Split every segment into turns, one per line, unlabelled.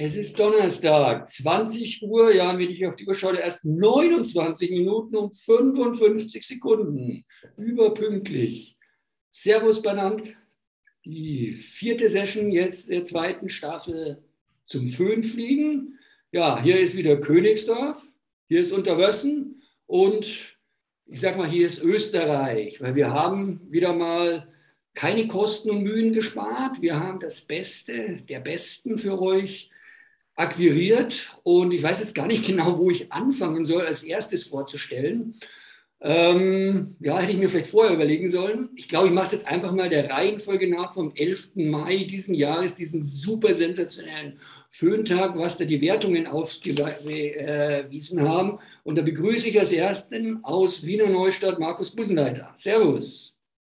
Es ist Donnerstag, 20 Uhr, ja, wenn ich auf die Uhr schaue, erst 29 Minuten und 55 Sekunden. Überpünktlich. Servus, Banant. Die vierte Session jetzt der zweiten Staffel zum Föhnfliegen. Ja, hier ist wieder Königsdorf, hier ist Unterwössen und ich sag mal, hier ist Österreich, weil wir haben wieder mal keine Kosten und Mühen gespart. Wir haben das Beste der Besten für euch akquiriert und ich weiß jetzt gar nicht genau, wo ich anfangen soll, als erstes vorzustellen. Ja, hätte ich mir vielleicht vorher überlegen sollen. Ich glaube, ich mache es jetzt einfach mal der Reihenfolge nach vom 11. Mai diesen Jahres, diesen super sensationellen Föhntag, was da die Wertungen aufgewiesen haben. Und da begrüße ich als Ersten aus Wiener Neustadt Markus Busenleiter. Servus.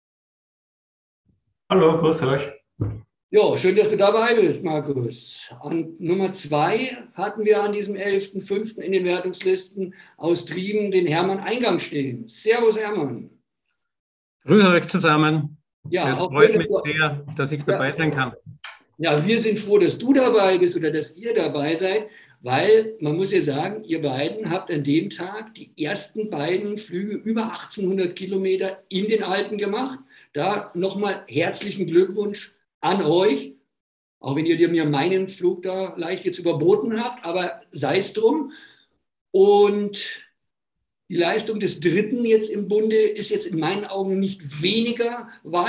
Hallo, grüß euch.
Ja, schön, dass du dabei bist, Markus. An Nummer 2 hatten wir an diesem 11.05. in den Wertungslisten aus Trieben den Hermann Eingang stehen. Servus, Hermann.
Grüß euch zusammen.
Ja,
Es
auch
freut
schön,
mich sehr, dass ich dabei sein kann.
Ja, wir sind froh, dass du dabei bist oder dass ihr dabei seid, weil man muss ja sagen, ihr beiden habt an dem Tag die ersten beiden Flüge über 1800 Kilometer in den Alpen gemacht. Da nochmal herzlichen Glückwunsch an euch, auch wenn ihr mir meinen Flug da leicht jetzt überboten habt, aber sei es drum. Und die Leistung des Dritten jetzt im Bunde ist jetzt in meinen Augen nicht weniger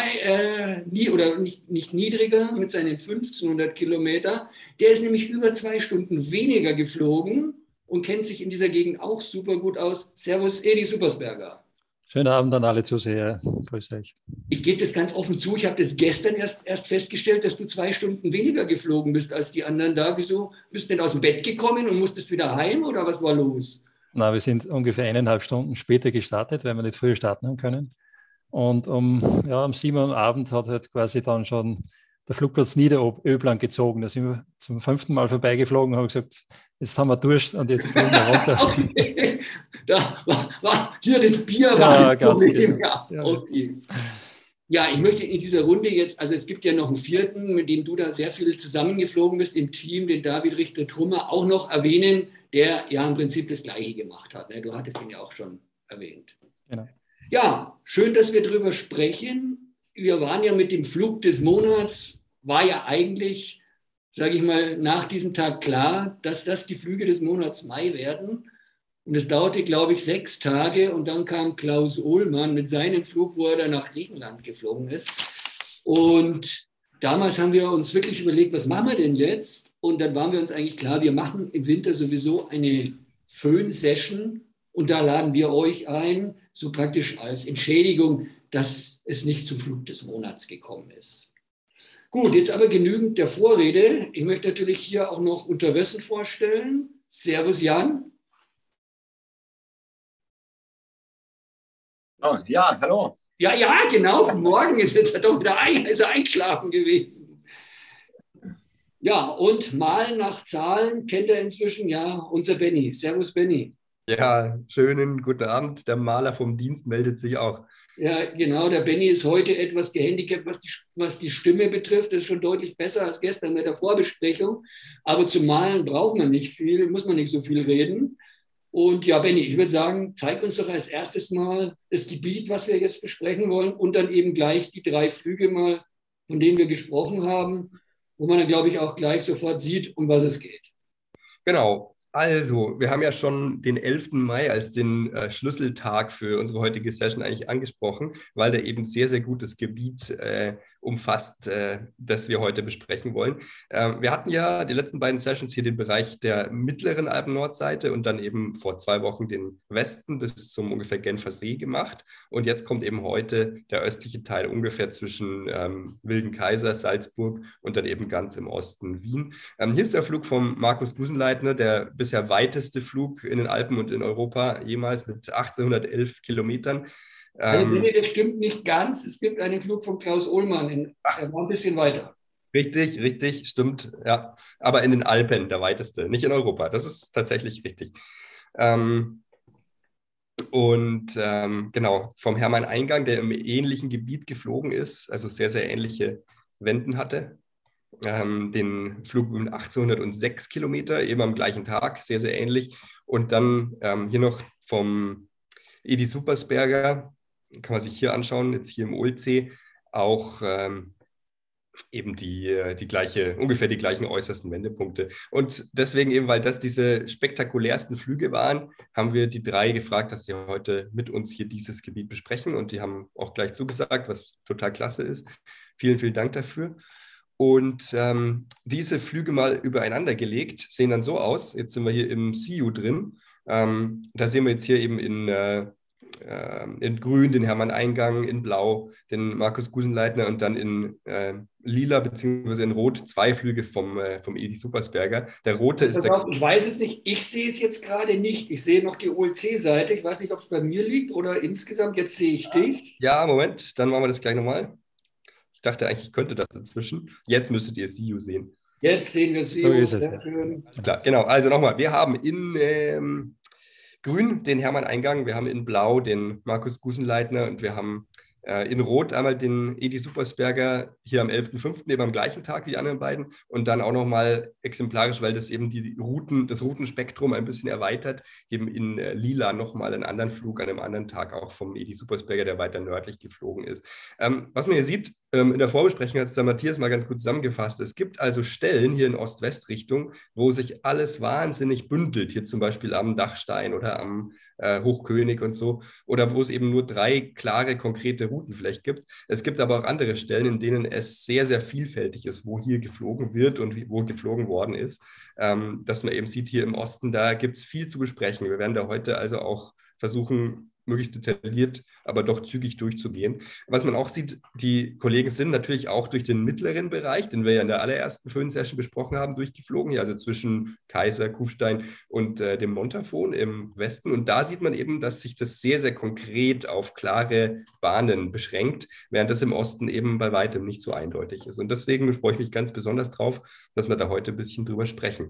oder nicht niedriger mit seinen 1500 Kilometer. Der ist nämlich über 2 Stunden weniger geflogen und kennt sich in dieser Gegend auch super gut aus. Servus, Edi Supersberger.
Schönen Abend an alle Zuseher. Grüß euch.
Ich gebe das ganz offen zu. Ich habe das gestern erst festgestellt, dass du 2 Stunden weniger geflogen bist als die anderen da. Wieso bist du denn aus dem Bett gekommen und musstest wieder heim oder was war los?
Na, wir sind ungefähr 1,5 Stunden später gestartet, weil wir nicht früher starten haben können. Und um 7 Uhr am Abend hat halt quasi dann schon der Flugplatz Niederöbland gezogen. Da sind wir zum 5. Mal vorbeigeflogen und haben gesagt, jetzt haben wir Durst und jetzt fliegen wir runter.
Okay. Da war hier das Bier.
Ja, ganz genau.
Ja, okay. Ja, ich möchte in dieser Runde jetzt, also es gibt ja noch einen vierten, mit dem du da sehr viel zusammengeflogen bist im Team, den David Richter-Trummer, auch noch erwähnen, der ja im Prinzip das Gleiche gemacht hat. Ne? Du hattest ihn ja auch schon erwähnt.
Genau.
Ja, schön, dass wir darüber sprechen. Wir waren ja mit dem Flug des Monats, war ja eigentlich, sage ich mal, nach diesem Tag klar, dass das die Flüge des Monats Mai werden. Und es dauerte, glaube ich, 6 Tage und dann kam Klaus Ohlmann mit seinem Flug, wo er dann nach Griechenland geflogen ist. Und damals haben wir uns wirklich überlegt, was machen wir denn jetzt? Und dann waren wir uns eigentlich klar, wir machen im Winter sowieso eine Föhn-Session und da laden wir euch ein, so praktisch als Entschädigung, dass es nicht zum Flug des Monats gekommen ist. Gut, jetzt aber genügend der Vorrede. Ich möchte natürlich hier auch noch Unterwössen vorstellen. Servus, Jan.
Oh, ja, hallo.
Ja, genau. Guten Morgen ist jetzt doch wieder eingeschlafen gewesen. Ja, und Malen nach Zahlen kennt er inzwischen ja unser Benny. Servus, Benny.
Ja, schönen guten Abend. Der Maler vom Dienst meldet sich auch.
Ja, genau. Der Benny ist heute etwas gehandicapt, was die Stimme betrifft. Das ist schon deutlich besser als gestern mit der Vorbesprechung. Aber zum Malen braucht man nicht viel, muss man nicht so viel reden. Und ja, Benny, ich würde sagen, zeig uns doch als erstes mal das Gebiet, was wir jetzt besprechen wollen und dann eben gleich die 3 Flüge mal, von denen wir gesprochen haben, wo man dann, glaube ich, auch gleich sofort sieht, um was es geht.
Genau. Also, wir haben ja schon den 11. Mai als den Schlüsseltag für unsere heutige Session eigentlich angesprochen, weil der eben sehr, sehr gutes Gebiet umfasst, das wir heute besprechen wollen. Wir hatten ja die letzten beiden Sessions hier den Bereich der mittleren Alpen-Nordseite und dann eben vor 2 Wochen den Westen bis zum ungefähr Genfer See gemacht. Und jetzt kommt eben heute der östliche Teil ungefähr zwischen Wilden Kaiser, Salzburg und dann eben ganz im Osten Wien. Hier ist der Flug vom Markus Busenleitner, der bisher weiteste Flug in den Alpen und in Europa jemals mit 1811 Kilometern.
Nee, das stimmt nicht ganz. Es gibt einen Flug von Klaus Ohlmann, er war ein bisschen weiter.
Richtig, stimmt, ja. Aber in den Alpen der weiteste, nicht in Europa. Das ist tatsächlich richtig. Genau, vom Hermann Eingang, der im ähnlichen Gebiet geflogen ist, also sehr, sehr ähnliche Wenden hatte. den Flug mit 1806 Kilometer, eben am gleichen Tag, sehr, sehr ähnlich. Und dann hier noch vom Edi Supersberger, kann man sich hier anschauen, jetzt hier im Oldsee, auch eben ungefähr die gleichen äußersten Wendepunkte. Und deswegen eben, weil das diese spektakulärsten Flüge waren, haben wir die 3 gefragt, dass sie heute mit uns hier dieses Gebiet besprechen. Und die haben auch gleich zugesagt, was total klasse ist. Vielen, vielen Dank dafür. Und diese Flüge mal übereinander gelegt, sehen dann so aus. Jetzt sind wir hier im CU drin. Da sehen wir jetzt hier eben in Grün den Hermann-Eingang, in Blau den Markus Gusenleitner und dann in Lila bzw. in Rot 2 Flüge vom Edi Supersberger. Der rote ist der...
Ich weiß es nicht, ich sehe es jetzt gerade nicht. Ich sehe noch die OLC-Seite. Ich weiß nicht, ob es bei mir liegt oder insgesamt. Jetzt sehe ich dich.
Ja, Moment, dann machen wir das gleich nochmal. Ich dachte eigentlich, ich könnte das inzwischen. Jetzt müsstet ihr CU sehen.
Jetzt sehen wir CU.
So ist es.
Klar, genau. Also nochmal, wir haben in Grün den Hermann-Eingang, wir haben in Blau den Markus Gusenleitner und wir haben in Rot einmal den Edi Supersberger hier am 11.05., eben am gleichen Tag wie die anderen beiden und dann auch nochmal exemplarisch, weil das eben das Routenspektrum ein bisschen erweitert, eben in Lila nochmal einen anderen Flug an einem anderen Tag auch vom Edi Supersberger, der weiter nördlich geflogen ist. Was man hier sieht, in der Vorbesprechung hat es der Matthias mal ganz gut zusammengefasst. Es gibt also Stellen hier in Ost-West-Richtung, wo sich alles wahnsinnig bündelt, hier zum Beispiel am Dachstein oder am Hochkönig und so, oder wo es eben nur 3 klare, konkrete Routen vielleicht gibt. Es gibt aber auch andere Stellen, in denen es sehr, sehr vielfältig ist, wo hier geflogen wird und wo geflogen worden ist. Dass man eben sieht, hier im Osten, da gibt es viel zu besprechen. Wir werden da heute also auch versuchen, möglichst detailliert, aber doch zügig durchzugehen. Was man auch sieht, die Kollegen sind natürlich auch durch den mittleren Bereich, den wir ja in der allerersten Föhn-Session besprochen haben, durchgeflogen, hier also zwischen Kaiser, Kufstein und dem Montafon im Westen. Und da sieht man eben, dass sich das sehr, sehr konkret auf klare Bahnen beschränkt, während das im Osten eben bei weitem nicht so eindeutig ist. Und deswegen freue ich mich ganz besonders drauf, dass wir da heute ein bisschen drüber sprechen.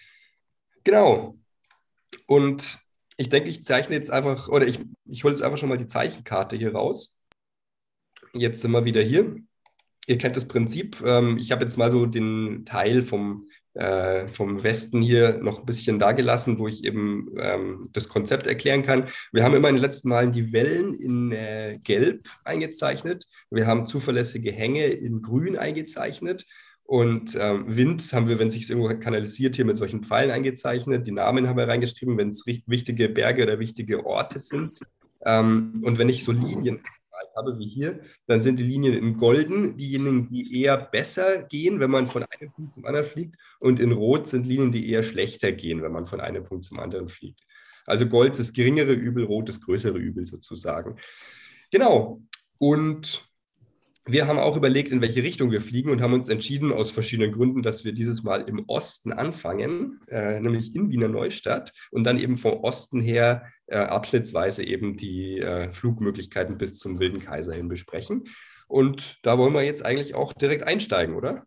Genau. Und ich denke, ich zeichne jetzt einfach, oder ich hole jetzt einfach schon mal die Zeichenkarte hier raus. Jetzt sind wir wieder hier. Ihr kennt das Prinzip. Ich habe jetzt mal so den Teil vom Westen hier noch ein bisschen dagelassen, wo ich eben das Konzept erklären kann. Wir haben immer in den letzten Malen die Wellen in Gelb eingezeichnet. Wir haben zuverlässige Hänge in Grün eingezeichnet. Und Wind haben wir, wenn es sich irgendwo kanalisiert, hier mit solchen Pfeilen eingezeichnet. Die Namen haben wir reingeschrieben, wenn es wichtige Berge oder wichtige Orte sind. Und wenn ich so Linien habe wie hier, dann sind die Linien in golden diejenigen, die eher besser gehen, wenn man von einem Punkt zum anderen fliegt. Und in rot sind Linien, die eher schlechter gehen, wenn man von einem Punkt zum anderen fliegt. Also Gold ist das geringere Übel, Rot das größere Übel sozusagen. Genau. Und wir haben auch überlegt, in welche Richtung wir fliegen und haben uns entschieden, aus verschiedenen Gründen, dass wir dieses Mal im Osten anfangen, nämlich in Wiener Neustadt und dann eben vom Osten her abschnittsweise eben die Flugmöglichkeiten bis zum Wilden Kaiser hin besprechen. Und da wollen wir jetzt eigentlich auch direkt einsteigen, oder?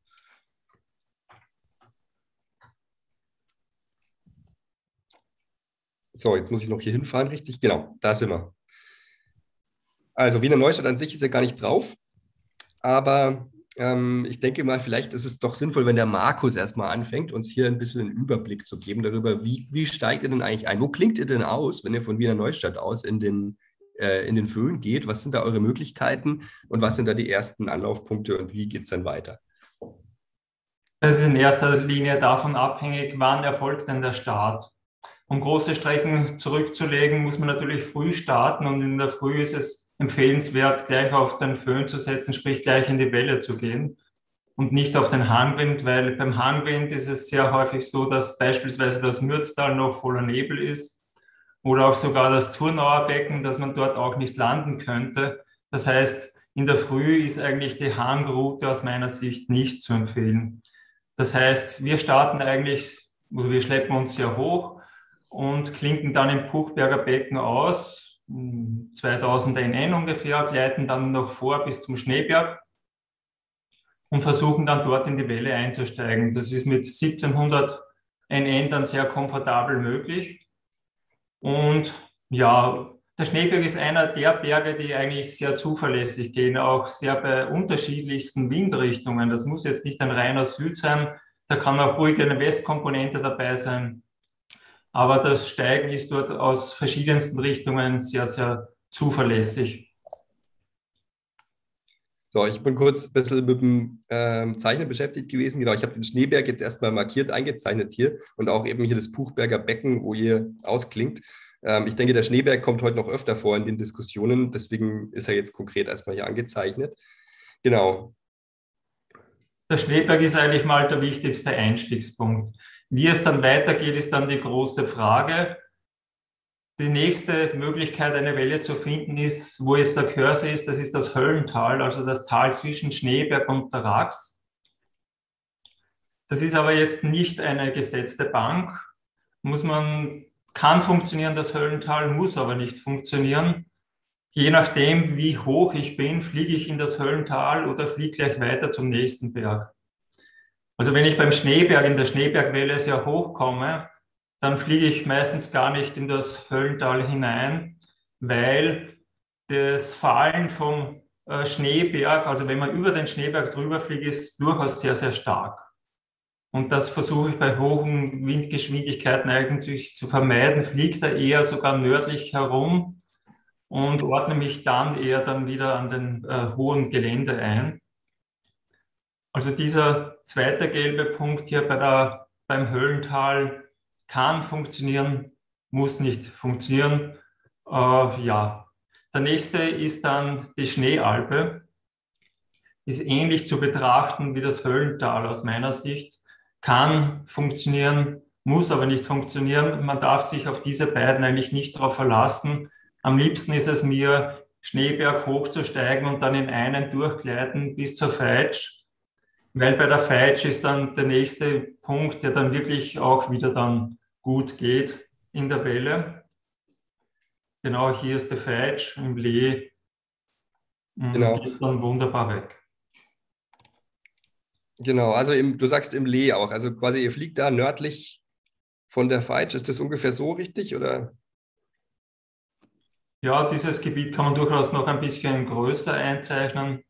So, jetzt muss ich noch hier hinfahren, richtig? Genau, da sind wir. Also Wiener Neustadt an sich ist ja gar nicht drauf. Aber ich denke mal, vielleicht ist es doch sinnvoll, wenn der Markus erstmal anfängt, uns hier ein bisschen einen Überblick zu geben darüber, wie steigt ihr denn eigentlich ein? Wo klingt ihr denn aus, wenn ihr von Wiener Neustadt aus in den Föhn geht? Was sind da eure Möglichkeiten und was sind da die ersten Anlaufpunkte und wie geht es dann weiter?
Das ist in erster Linie davon abhängig, wann erfolgt denn der Start. Um große Strecken zurückzulegen, muss man natürlich früh starten und in der Früh ist es empfehlenswert, gleich auf den Föhn zu setzen, sprich gleich in die Welle zu gehen und nicht auf den Hangwind, weil beim Hangwind ist es sehr häufig so, dass beispielsweise das Mürztal noch voller Nebel ist oder auch sogar das Turnauer Becken, dass man dort auch nicht landen könnte. Das heißt, in der Früh ist eigentlich die Hangroute aus meiner Sicht nicht zu empfehlen. Das heißt, wir starten eigentlich, oder wir schleppen uns sehr hoch und klinken dann im Puchberger Becken aus, 2000 NN ungefähr, gleiten dann noch vor bis zum Schneeberg und versuchen dann dort in die Welle einzusteigen. Das ist mit 1700 NN dann sehr komfortabel möglich. Und ja, Der Schneeberg ist einer der Berge, die eigentlich sehr zuverlässig gehen, auch sehr bei unterschiedlichsten Windrichtungen. Das muss jetzt nicht ein reiner Süd sein, da kann auch ruhig eine Westkomponente dabei sein. Aber das Steigen ist dort aus verschiedensten Richtungen sehr, sehr zuverlässig.
So, ich bin kurz ein bisschen mit dem Zeichnen beschäftigt gewesen. Genau, ich habe den Schneeberg jetzt erstmal markiert, eingezeichnet hier und auch eben hier das Puchberger Becken, wo hier ausklingt. Ich denke, der Schneeberg kommt heute noch öfter vor in den Diskussionen, deswegen ist er jetzt konkret erstmal hier angezeichnet. Genau.
Der Schneeberg ist eigentlich mal der wichtigste Einstiegspunkt. Wie es dann weitergeht, ist dann die große Frage. Die nächste Möglichkeit, eine Welle zu finden, ist, wo jetzt der Cursor ist, das ist das Höllental, also das Tal zwischen Schneeberg und der Rax. Das ist aber jetzt nicht eine gesetzte Bank. Kann funktionieren, das Höllental, muss aber nicht funktionieren. Je nachdem, wie hoch ich bin, fliege ich in das Höllental oder fliege gleich weiter zum nächsten Berg. Also wenn ich beim Schneeberg in der Schneebergwelle sehr hoch komme, dann fliege ich meistens gar nicht in das Höllental hinein, weil das Fallen vom Schneeberg, also wenn man über den Schneeberg drüber fliegt, ist durchaus sehr, sehr stark. Und das versuche ich bei hohen Windgeschwindigkeiten eigentlich zu vermeiden, fliege da eher sogar nördlich herum und ordne mich dann eher dann wieder an den hohen Gelände ein. Also dieser zweite gelbe Punkt hier beim Höllental kann funktionieren, muss nicht funktionieren. Ja. Der nächste ist dann die Schneealpe. Ist ähnlich zu betrachten wie das Höllental aus meiner Sicht. Kann funktionieren, muss aber nicht funktionieren. Man darf sich auf diese beiden eigentlich nicht darauf verlassen. Am liebsten ist es mir, Schneeberg hochzusteigen und dann in einen durchgleiten bis zur Feitsch. Weil bei der Feitsch ist dann der nächste Punkt, der dann wirklich auch wieder dann gut geht in der Welle. Genau, hier ist die Feitsch im Lee.
Genau.
Die ist dann wunderbar weg.
Genau, also du sagst im Lee auch, also quasi ihr fliegt da nördlich von der Feitsch. Ist das ungefähr so richtig, oder?
Ja, dieses Gebiet kann man durchaus noch ein bisschen größer einzeichnen.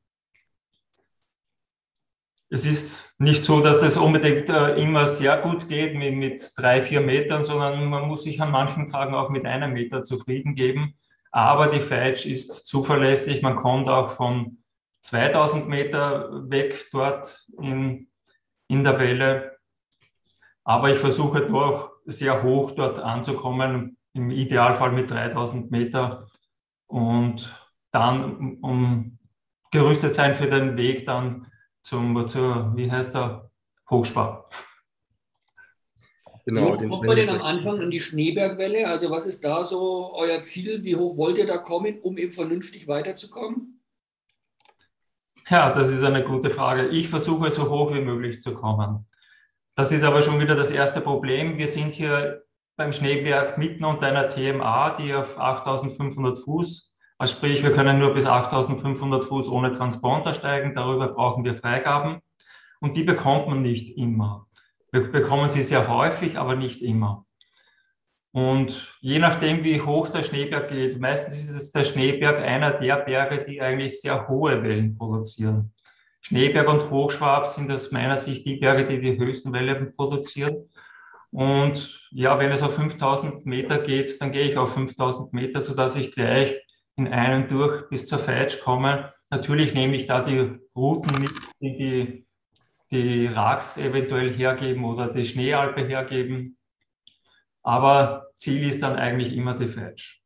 Es ist nicht so, dass das unbedingt immer sehr gut geht mit 3-4 Metern, sondern man muss sich an manchen Tagen auch mit 1 Meter zufrieden geben. Aber die Feitsch ist zuverlässig. Man kommt auch von 2000 Meter weg dort in der Welle. Aber ich versuche doch sehr hoch dort anzukommen, im Idealfall mit 3000 Meter und dann gerüstet sein für den Weg dann wie heißt der, Hochspar.
Genau, wie hoch kommt man denn am Anfang an die Schneebergwelle? Also was ist da so euer Ziel? Wie hoch wollt ihr da kommen, um eben vernünftig weiterzukommen?
Ja, das ist eine gute Frage. Ich versuche so hoch wie möglich zu kommen. Das ist aber schon wieder das erste Problem. Wir sind hier beim Schneeberg mitten unter einer TMA, die auf 8500 Fuß, also sprich, wir können nur bis 8500 Fuß ohne Transponder steigen. Darüber brauchen wir Freigaben und die bekommt man nicht immer. Wir bekommen sie sehr häufig, aber nicht immer. Und je nachdem, wie hoch der Schneeberg geht, meistens ist es der Schneeberg einer der Berge, die eigentlich sehr hohe Wellen produzieren. Schneeberg und Hochschwab sind aus meiner Sicht die Berge, die die höchsten Wellen produzieren. Und ja, wenn es auf 5000 Meter geht, dann gehe ich auf 5000 Meter, sodass ich gleich in einem durch bis zur Feitsch komme. Natürlich nehme ich da die Routen mit, die Rax eventuell hergeben oder die Schneealpe hergeben. Aber Ziel ist dann eigentlich immer die Feitsch.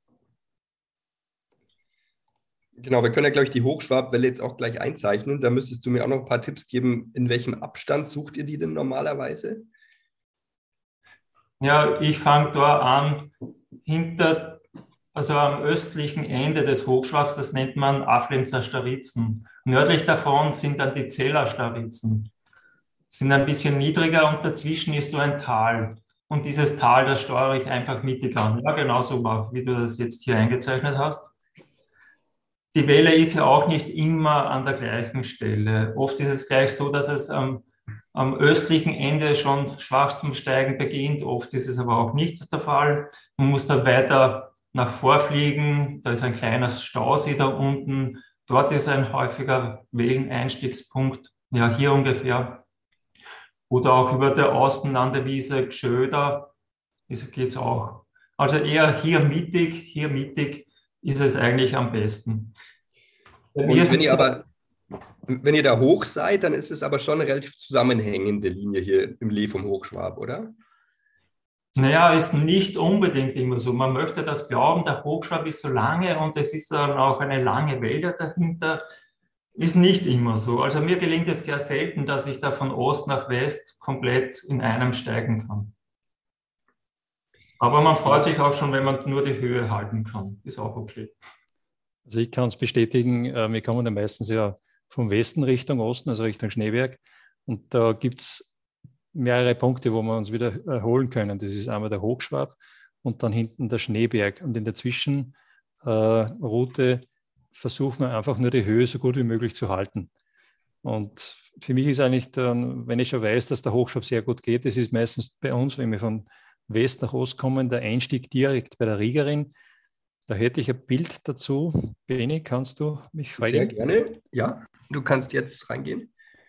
Genau, wir können ja, glaube ich, die Hochschwabwelle jetzt auch gleich einzeichnen. Da müsstest du mir auch noch ein paar Tipps geben. In welchem Abstand sucht ihr die denn normalerweise?
Ja, ich fange da an, also am östlichen Ende des Hochschwabs, das nennt man Aflenzer Staritzen. Nördlich davon sind dann die Zeller Staritzen. Sind ein bisschen niedriger und dazwischen ist so ein Tal. Und dieses Tal, das steuere ich einfach mittig an. Ja, genauso wie du das jetzt hier eingezeichnet hast. Die Welle ist ja auch nicht immer an der gleichen Stelle. Oft ist es gleich so, dass es am östlichen Ende schon schwach zum Steigen beginnt. Oft ist es aber auch nicht der Fall. Man muss dann weiter nach Vorfliegen, da ist ein kleiner Stausee da unten, dort ist ein häufiger Welleneinstiegspunkt, ja, hier ungefähr. Oder auch über der Außenlandewiese Gschöder, geht es auch. Also eher hier mittig ist es eigentlich am besten.
Und wenn ihr da hoch seid, dann ist es aber schon eine relativ zusammenhängende Linie hier im Lee vom Hochschwab, oder?
Naja, ist nicht unbedingt immer so. Man möchte das glauben, der Hochschwab ist so lange und es ist dann auch eine lange Wälder dahinter. Ist nicht immer so. Also mir gelingt es sehr selten, dass ich da von Ost nach West komplett in einem steigen kann. Aber man freut sich auch schon, wenn man nur die Höhe halten kann. Ist auch okay.
Also ich kann es bestätigen, wir kommen dann meistens ja vom Westen Richtung Osten, also Richtung Schneeberg. Und da gibt es mehrere Punkte, wo wir uns wieder erholen können. Das ist einmal der Hochschwab und dann hinten der Schneeberg. Und in der Zwischenroute versuchen wir einfach nur die Höhe so gut wie möglich zu halten. Und für mich ist eigentlich dann, wenn ich schon weiß, dass der Hochschwab sehr gut geht, das ist meistens bei uns, wenn wir von West nach Ost kommen, der Einstieg direkt bei der Riegerin. Da hätte ich ein Bild dazu. Beni, kannst du mich fragen?
Sehr gerne. Ja, du kannst jetzt reingehen.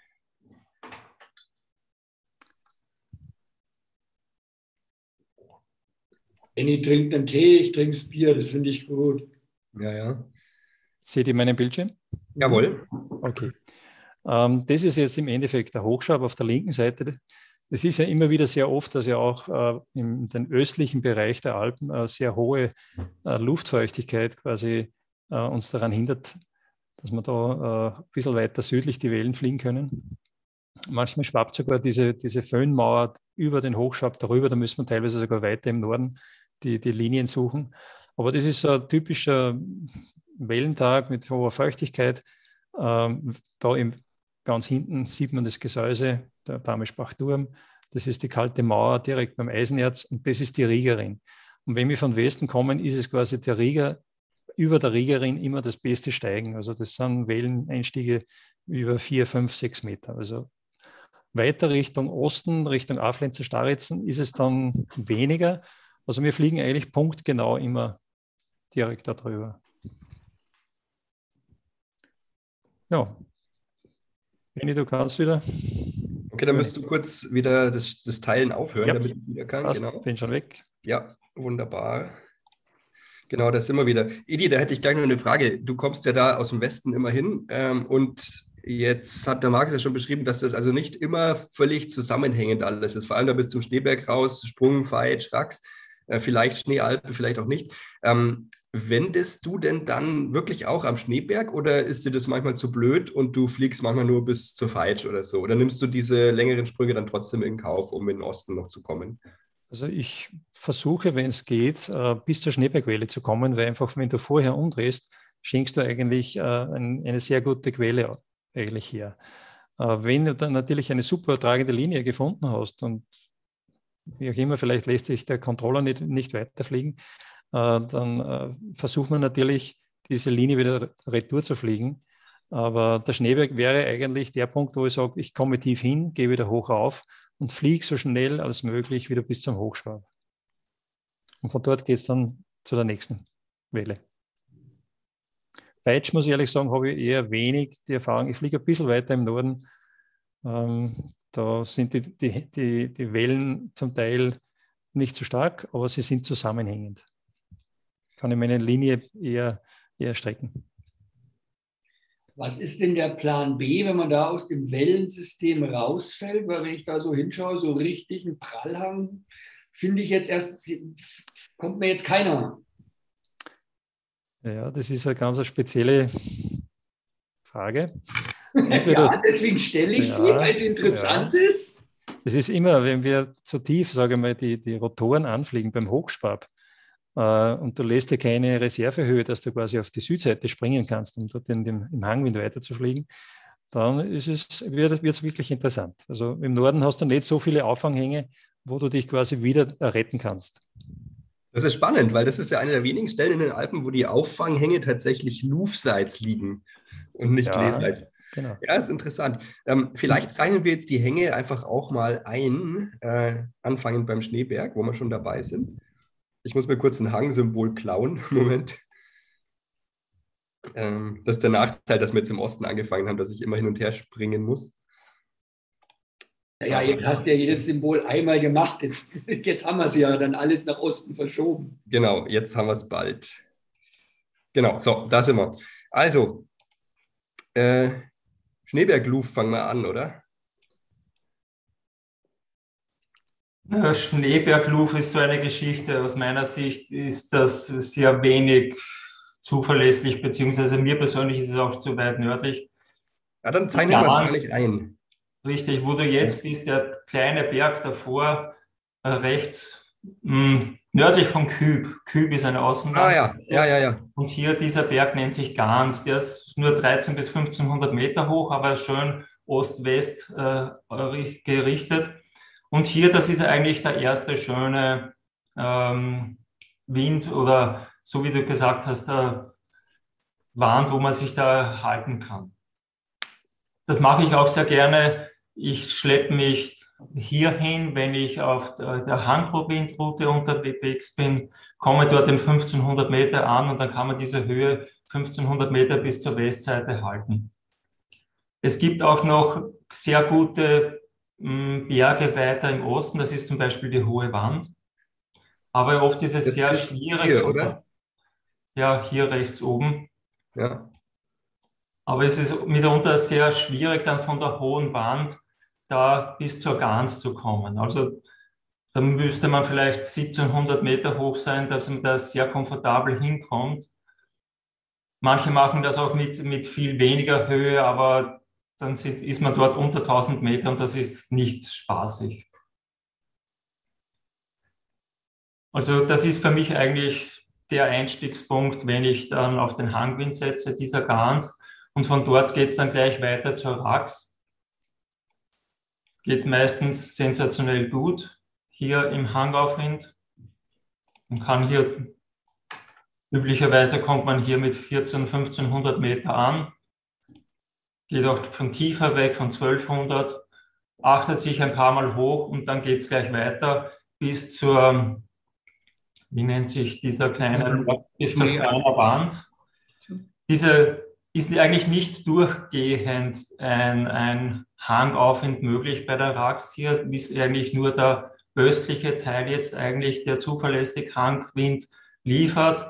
Benni trinkt einen Tee, ich trinke das Bier, das finde ich gut.
Ja, ja.
Seht ihr meinen Bildschirm?
Jawohl.
Okay. Das ist jetzt im Endeffekt der Hochschwab auf der linken Seite. Es ist ja immer wieder sehr oft, dass ja auch in den östlichen Bereich der Alpen sehr hohe Luftfeuchtigkeit quasi uns daran hindert, dass wir da ein bisschen weiter südlich die Wellen fliegen können. Manchmal schwappt sogar diese Föhnmauer über den Hochschwab darüber, da müssen wir teilweise sogar weiter im Norden die Linien suchen. Aber das ist so ein typischer Wellentag mit hoher Feuchtigkeit. Da ganz hinten sieht man das Gesäuse, der Damischbach-Turm. Das ist die kalte Mauer direkt beim Eisenerz und das ist die Riegerin. Und wenn wir von Westen kommen, ist es quasi der Rieger, über der Riegerin immer das beste Steigen. Also das sind Welleneinstiege über 4, 5, 6 Meter. Also weiter Richtung Osten, Richtung Aflenzer Starritzen ist es dann weniger. Also wir fliegen eigentlich punktgenau immer direkt darüber. Ja, Benni, du kannst wieder.
Okay, dann müsst du kurz wieder das Teilen aufhören,
Ja,
damit ich wieder kann.
passt,
Genau.
bin schon weg.
Ja, wunderbar. Genau, da sind wir wieder. Edi, da hätte ich gleich noch eine Frage. Du kommst ja da aus dem Westen immer hin und jetzt hat der Markus ja schon beschrieben, dass das also nicht immer völlig zusammenhängend alles ist. Vor allem da bis zum Schneeberg raus, Sprung, Veit, Rax, vielleicht Schneealpe, vielleicht auch nicht. Wendest du denn dann wirklich auch am Schneeberg oder ist dir das manchmal zu blöd und du fliegst manchmal nur bis zur Veitsch oder so? Oder nimmst du diese längeren Sprünge dann trotzdem in Kauf, um in den Osten noch zu kommen?
Also ich versuche, wenn es geht, bis zur Schneebergquelle zu kommen, weil einfach, wenn du vorher umdrehst, schenkst du eigentlich eine sehr gute Quelle eigentlich her. Wenn du dann natürlich eine super tragende Linie gefunden hast und wie auch immer, vielleicht lässt sich der Controller nicht weiterfliegen, dann versucht man natürlich, diese Linie wieder retour zu fliegen. Aber der Schneeberg wäre eigentlich der Punkt, wo ich sage, ich komme tief hin, gehe wieder hoch auf und fliege so schnell als möglich wieder bis zum Hochschwab. Und von dort geht es dann zu der nächsten Welle. Veitsch, muss ich ehrlich sagen, habe ich eher wenig die Erfahrung. Ich fliege ein bisschen weiter im Norden. Da sind die Wellen zum Teil nicht so stark, aber sie sind zusammenhängend. Kann ich meine Linie eher strecken.
Was ist denn der Plan B, wenn man da aus dem Wellensystem rausfällt? Weil wenn ich da so hinschaue, so richtig einen Prallhang, finde ich jetzt erst, kommt mir jetzt keiner.
Ja, das ist eine ganz spezielle Frage. Entweder,
ja, deswegen stelle ich sie, weil es interessant ist.
Es ist immer, wenn wir zu tief, sage ich mal, die Rotoren anfliegen beim Hochschwab und du lässt dir keine Reservehöhe, dass du quasi auf die Südseite springen kannst, um dort im Hangwind weiterzufliegen, dann wird es wirklich interessant. Also im Norden hast du nicht so viele Auffanghänge, wo du dich quasi wieder retten kannst.
Das ist spannend, weil das ist ja eine der wenigen Stellen in den Alpen, wo die Auffanghänge tatsächlich luftseits liegen und nicht lehseits.
Genau.
Ja, ist interessant. Vielleicht zeichnen wir jetzt die Hänge einfach auch mal ein, anfangend beim Schneeberg, wo wir schon dabei sind. Ich muss mir kurz ein Hang-Symbol klauen. Moment. Das ist der Nachteil, dass wir jetzt im Osten angefangen haben, dass ich immer hin und her springen muss.
Naja, jetzt hast du ja jedes Symbol einmal gemacht. Jetzt haben wir es ja dann alles nach Osten verschoben.
Genau, jetzt haben wir es bald. Genau, so, da sind wir. Also, Schneebergluf fangen wir an, oder?
Schneebergluf ist so eine Geschichte. Aus meiner Sicht ist das sehr wenig zuverlässig, beziehungsweise mir persönlich ist es auch zu weit nördlich.
Ja, dann zeichnen wir es gar nicht ein.
Richtig, wo du jetzt bist, der kleine Berg davor, rechts, nördlich von Küb. Küb ist eine Außenland.
Ja.
Und hier dieser Berg nennt sich Gans. Der ist nur 1300 bis 1500 Meter hoch, aber schön Ost-West gerichtet. Und hier, das ist eigentlich der erste schöne Wind oder so wie du gesagt hast, Wand, wo man sich da halten kann. Das mache ich auch sehr gerne. Ich schleppe mich hierhin, wenn ich auf der Hang-Windroute unterwegs bin, komme dort in 1500 Meter an und dann kann man diese Höhe 1500 Meter bis zur Westseite halten. Es gibt auch noch sehr gute Berge weiter im Osten, das ist zum Beispiel die Hohe Wand. Aber oft ist es sehr schwierig.
Hier, oder?
Ja, hier rechts oben.
Ja.
Aber es ist mitunter sehr schwierig, dann von der Hohen Wand da bis zur Gans zu kommen. Also da müsste man vielleicht 1700 Meter hoch sein, dass man da sehr komfortabel hinkommt. Manche machen das auch mit viel weniger Höhe, aber dann ist man dort unter 1000 Meter und das ist nicht spaßig. Also das ist für mich eigentlich der Einstiegspunkt, wenn ich dann auf den Hangwind setze, dieser Gans. Und von dort geht es dann gleich weiter zur Rax. Geht meistens sensationell gut. Hier im Hangaufwind. Man kann hier, üblicherweise kommt man hier mit 1500 Meter an. Geht auch von tiefer weg, von 1200. Achtet sich ein paar Mal hoch und dann geht es gleich weiter bis zur, wie nennt sich dieser kleine, bis zur kleinen Wand. Diese ist eigentlich nicht durchgehend ein Hangaufwind möglich bei der Rax. Hier ist eigentlich nur der östliche Teil jetzt eigentlich, der zuverlässig Hangwind liefert.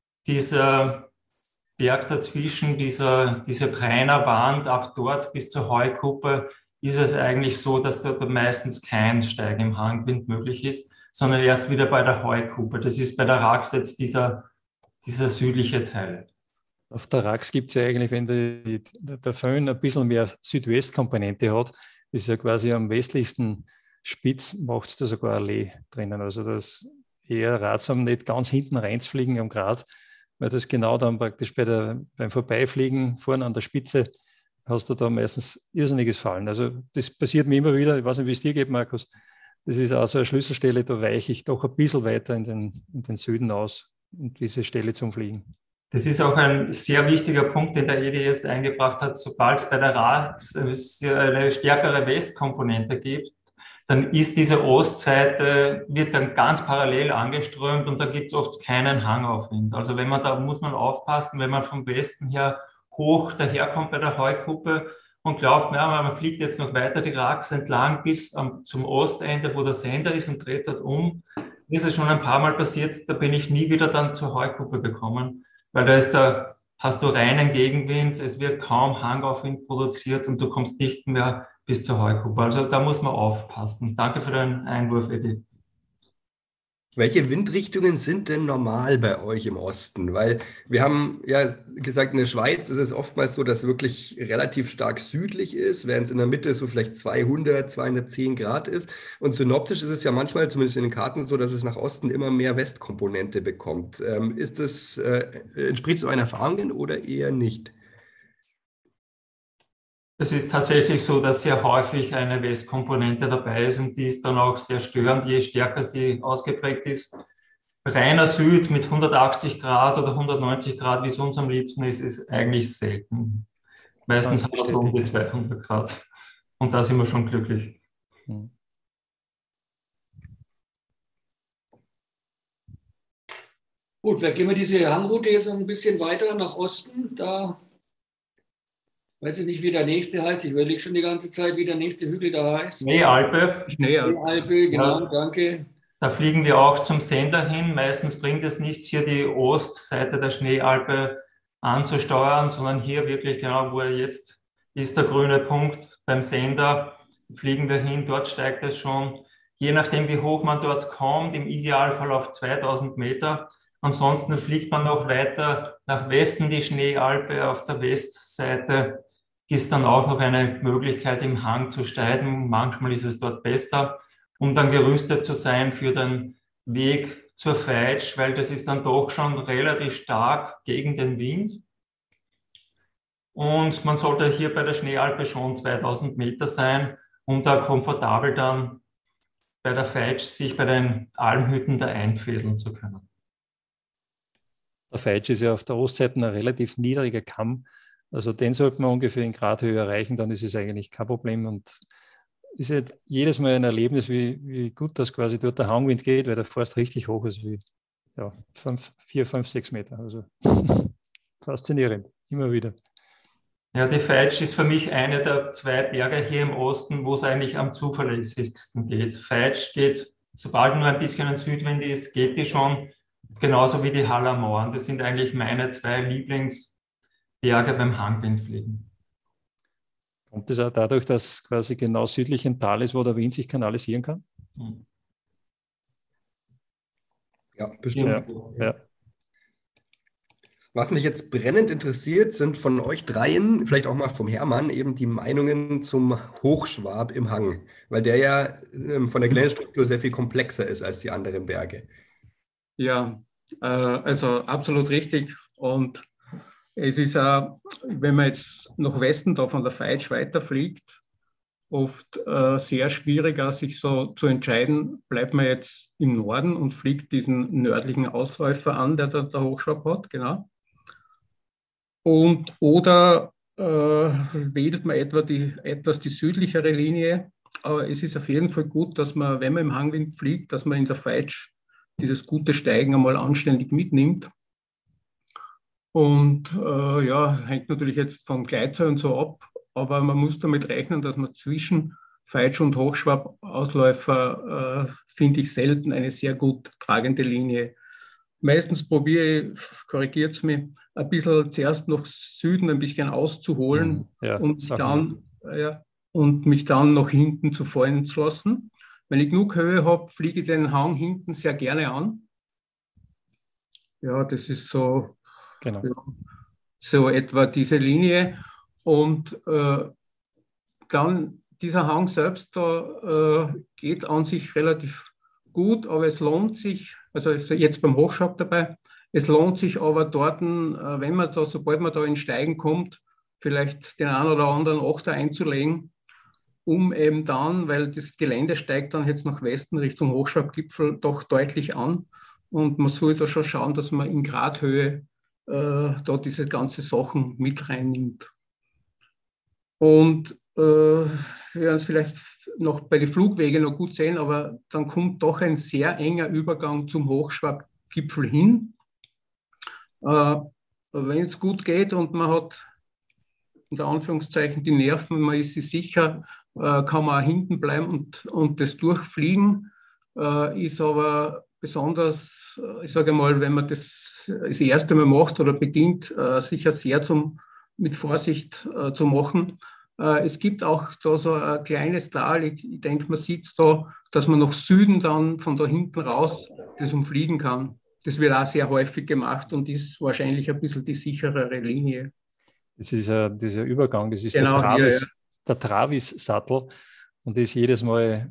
Dieser Berg dazwischen, diese Breiner Wand, ab dort bis zur Heukuppe, ist es eigentlich so, dass dort meistens kein Steigen im Hangwind möglich ist, sondern erst wieder bei der Heukuppe. Das ist bei der Rax jetzt dieser südliche Teil.
Auf der Rax gibt es ja eigentlich, wenn der Föhn ein bisschen mehr Südwestkomponente hat, ist ja quasi am westlichsten Spitz, macht es da sogar eine Allee drinnen. Also das ist eher ratsam, nicht ganz hinten reinzufliegen am Grat, weil das genau dann praktisch beim Vorbeifliegen vorne an der Spitze hast du da meistens irrsinniges Fallen. Also das passiert mir immer wieder, ich weiß nicht, wie es dir geht, Markus, das ist auch so eine Schlüsselstelle, da weiche ich doch ein bisschen weiter in den Süden aus, um diese Stelle zum Fliegen.
Das ist auch ein sehr wichtiger Punkt, den der Edi jetzt eingebracht hat. Sobald es bei der Rax eine stärkere Westkomponente gibt, dann ist diese Ostseite, wird dann ganz parallel angeströmt und da gibt es oft keinen Hangaufwind. Also da muss man aufpassen, wenn man vom Westen her hoch daherkommt bei der Heukuppe und glaubt, man fliegt jetzt noch weiter die Rax entlang bis zum Ostende, wo der Sender ist und dreht dort um. Ist es schon ein paar Mal passiert, da bin ich nie wieder dann zur Heukuppe gekommen. Weil hast du reinen Gegenwind, es wird kaum Hangaufwind produziert und du kommst nicht mehr bis zur Heukuppe. Also da muss man aufpassen. Danke für deinen Einwurf, Edi.
Welche Windrichtungen sind denn normal bei euch im Osten? Weil wir haben ja gesagt, in der Schweiz ist es oftmals so, dass es wirklich relativ stark südlich ist, während es in der Mitte so vielleicht 200, 210 Grad ist. Und synoptisch ist es ja manchmal, zumindest in den Karten, so, dass es nach Osten immer mehr Westkomponente bekommt. Entspricht so einer Erfahrung oder eher nicht?
Es ist tatsächlich so, dass sehr häufig eine Westkomponente dabei ist und die ist dann auch sehr störend, je stärker sie ausgeprägt ist. Reiner Süd mit 180 Grad oder 190 Grad, wie es uns am liebsten ist eigentlich selten. Meistens haben wir so um die 200 Grad und da sind wir schon glücklich.
Gut, vielleicht gehen wir diese Hangroute jetzt noch ein bisschen weiter nach Osten. Da weiß ich nicht, wie der nächste heißt. Ich überlege schon die ganze Zeit, wie der nächste Hügel da heißt.
Schneealpe.
Schneealpe, genau,
Ja.
danke.
Da fliegen wir auch zum Sender hin. Meistens bringt es nichts, hier die Ostseite der Schneealpe anzusteuern, sondern hier wirklich genau, wo er jetzt ist, der grüne Punkt beim Sender, fliegen wir hin. Dort steigt es schon, je nachdem, wie hoch man dort kommt, im Idealfall auf 2000 Meter. Ansonsten fliegt man noch weiter nach Westen, die Schneealpe. Auf der Westseite ist dann auch noch eine Möglichkeit, im Hang zu steigen. Manchmal ist es dort besser, um dann gerüstet zu sein für den Weg zur Feitsch, weil das ist dann doch schon relativ stark gegen den Wind. Und man sollte hier bei der Schneealpe schon 2000 Meter sein, um da komfortabel dann bei der Feitsch sich bei den Almhütten da einfädeln zu können.
Der Feitsch ist ja auf der Ostseite ein relativ niedriger Kamm. Also den sollte man ungefähr in Gradhöhe erreichen, dann ist es eigentlich kein Problem. Und ist halt jedes Mal ein Erlebnis, wie gut das quasi dort der Hangwind geht, weil der Forst richtig hoch ist, wie 4, 5, 6 Meter. Also faszinierend, immer wieder.
Ja, die Feitsch ist für mich eine der 2 Berge hier im Osten, wo es eigentlich am zuverlässigsten geht. Feitsch geht, sobald nur ein bisschen ein Südwind ist, geht die schon, genauso wie die Haller Mohren. Das sind eigentlich meine 2 Lieblingsberge beim Hangwindfliegen.
Kommt das auch dadurch, dass quasi genau südlich ein Tal ist, wo der Wind sich kanalisieren kann?
Ja, bestimmt.
Ja.
Was mich jetzt brennend interessiert, sind von euch dreien, vielleicht auch mal vom Hermann, eben die Meinungen zum Hochschwab im Hang, weil der ja von der Geländestruktur sehr viel komplexer ist als die anderen Berge.
Ja, also absolut richtig. Und es ist auch, wenn man jetzt nach Westen da von der Feitsch weiterfliegt, oft sehr schwierig, sich so zu entscheiden, bleibt man jetzt im Norden und fliegt diesen nördlichen Ausläufer an, der der Hochschwab hat, genau. Oder wählt man etwas die südlichere Linie. Aber es ist auf jeden Fall gut, dass man, wenn man im Hangwind fliegt, dass man in der Feitsch dieses gute Steigen einmal anständig mitnimmt. Und hängt natürlich jetzt vom Gleitzahl und so ab, aber man muss damit rechnen, dass man zwischen Feitsch und Hochschwab-Ausläufer, finde ich, selten eine sehr gut tragende Linie. Meistens probiere ich, korrigiert es mich, ein bisschen zuerst nach Süden ein bisschen auszuholen und mich dann nach hinten zu fallen zu lassen. Wenn ich genug Höhe habe, fliege ich den Hang hinten sehr gerne an. Ja, das ist so, so etwa diese Linie. Und dann dieser Hang selbst da geht an sich relativ gut, aber es lohnt sich, also jetzt beim Hochschwab dabei, es lohnt sich aber dort, wenn man da, sobald man da in Steigen kommt, vielleicht den einen oder anderen Achter einzulegen, um eben dann, weil das Gelände steigt dann jetzt nach Westen Richtung Hochschwabgipfel doch deutlich an und man soll da schon schauen, dass man in Gradhöhe da diese ganzen Sachen mit reinnimmt. Und wir werden es vielleicht noch bei den Flugwegen noch gut sehen, aber dann kommt doch ein sehr enger Übergang zum Hochschwabgipfel hin. Wenn es gut geht und man hat unter Anführungszeichen die Nerven, man ist sich sicher, kann man auch hinten bleiben und das durchfliegen, ist aber besonders, ich sage mal, wenn man das erste Mal macht oder beginnt, sicher sehr mit Vorsicht zu machen. Es gibt auch da so ein kleines Tal, ich denke, man sieht es da, dass man nach Süden dann von da hinten raus das umfliegen kann. Das wird auch sehr häufig gemacht und ist wahrscheinlich ein bisschen die sicherere Linie.
Das ist dieser Übergang, das ist
genau,
der Travis-Sattel und das jedes Mal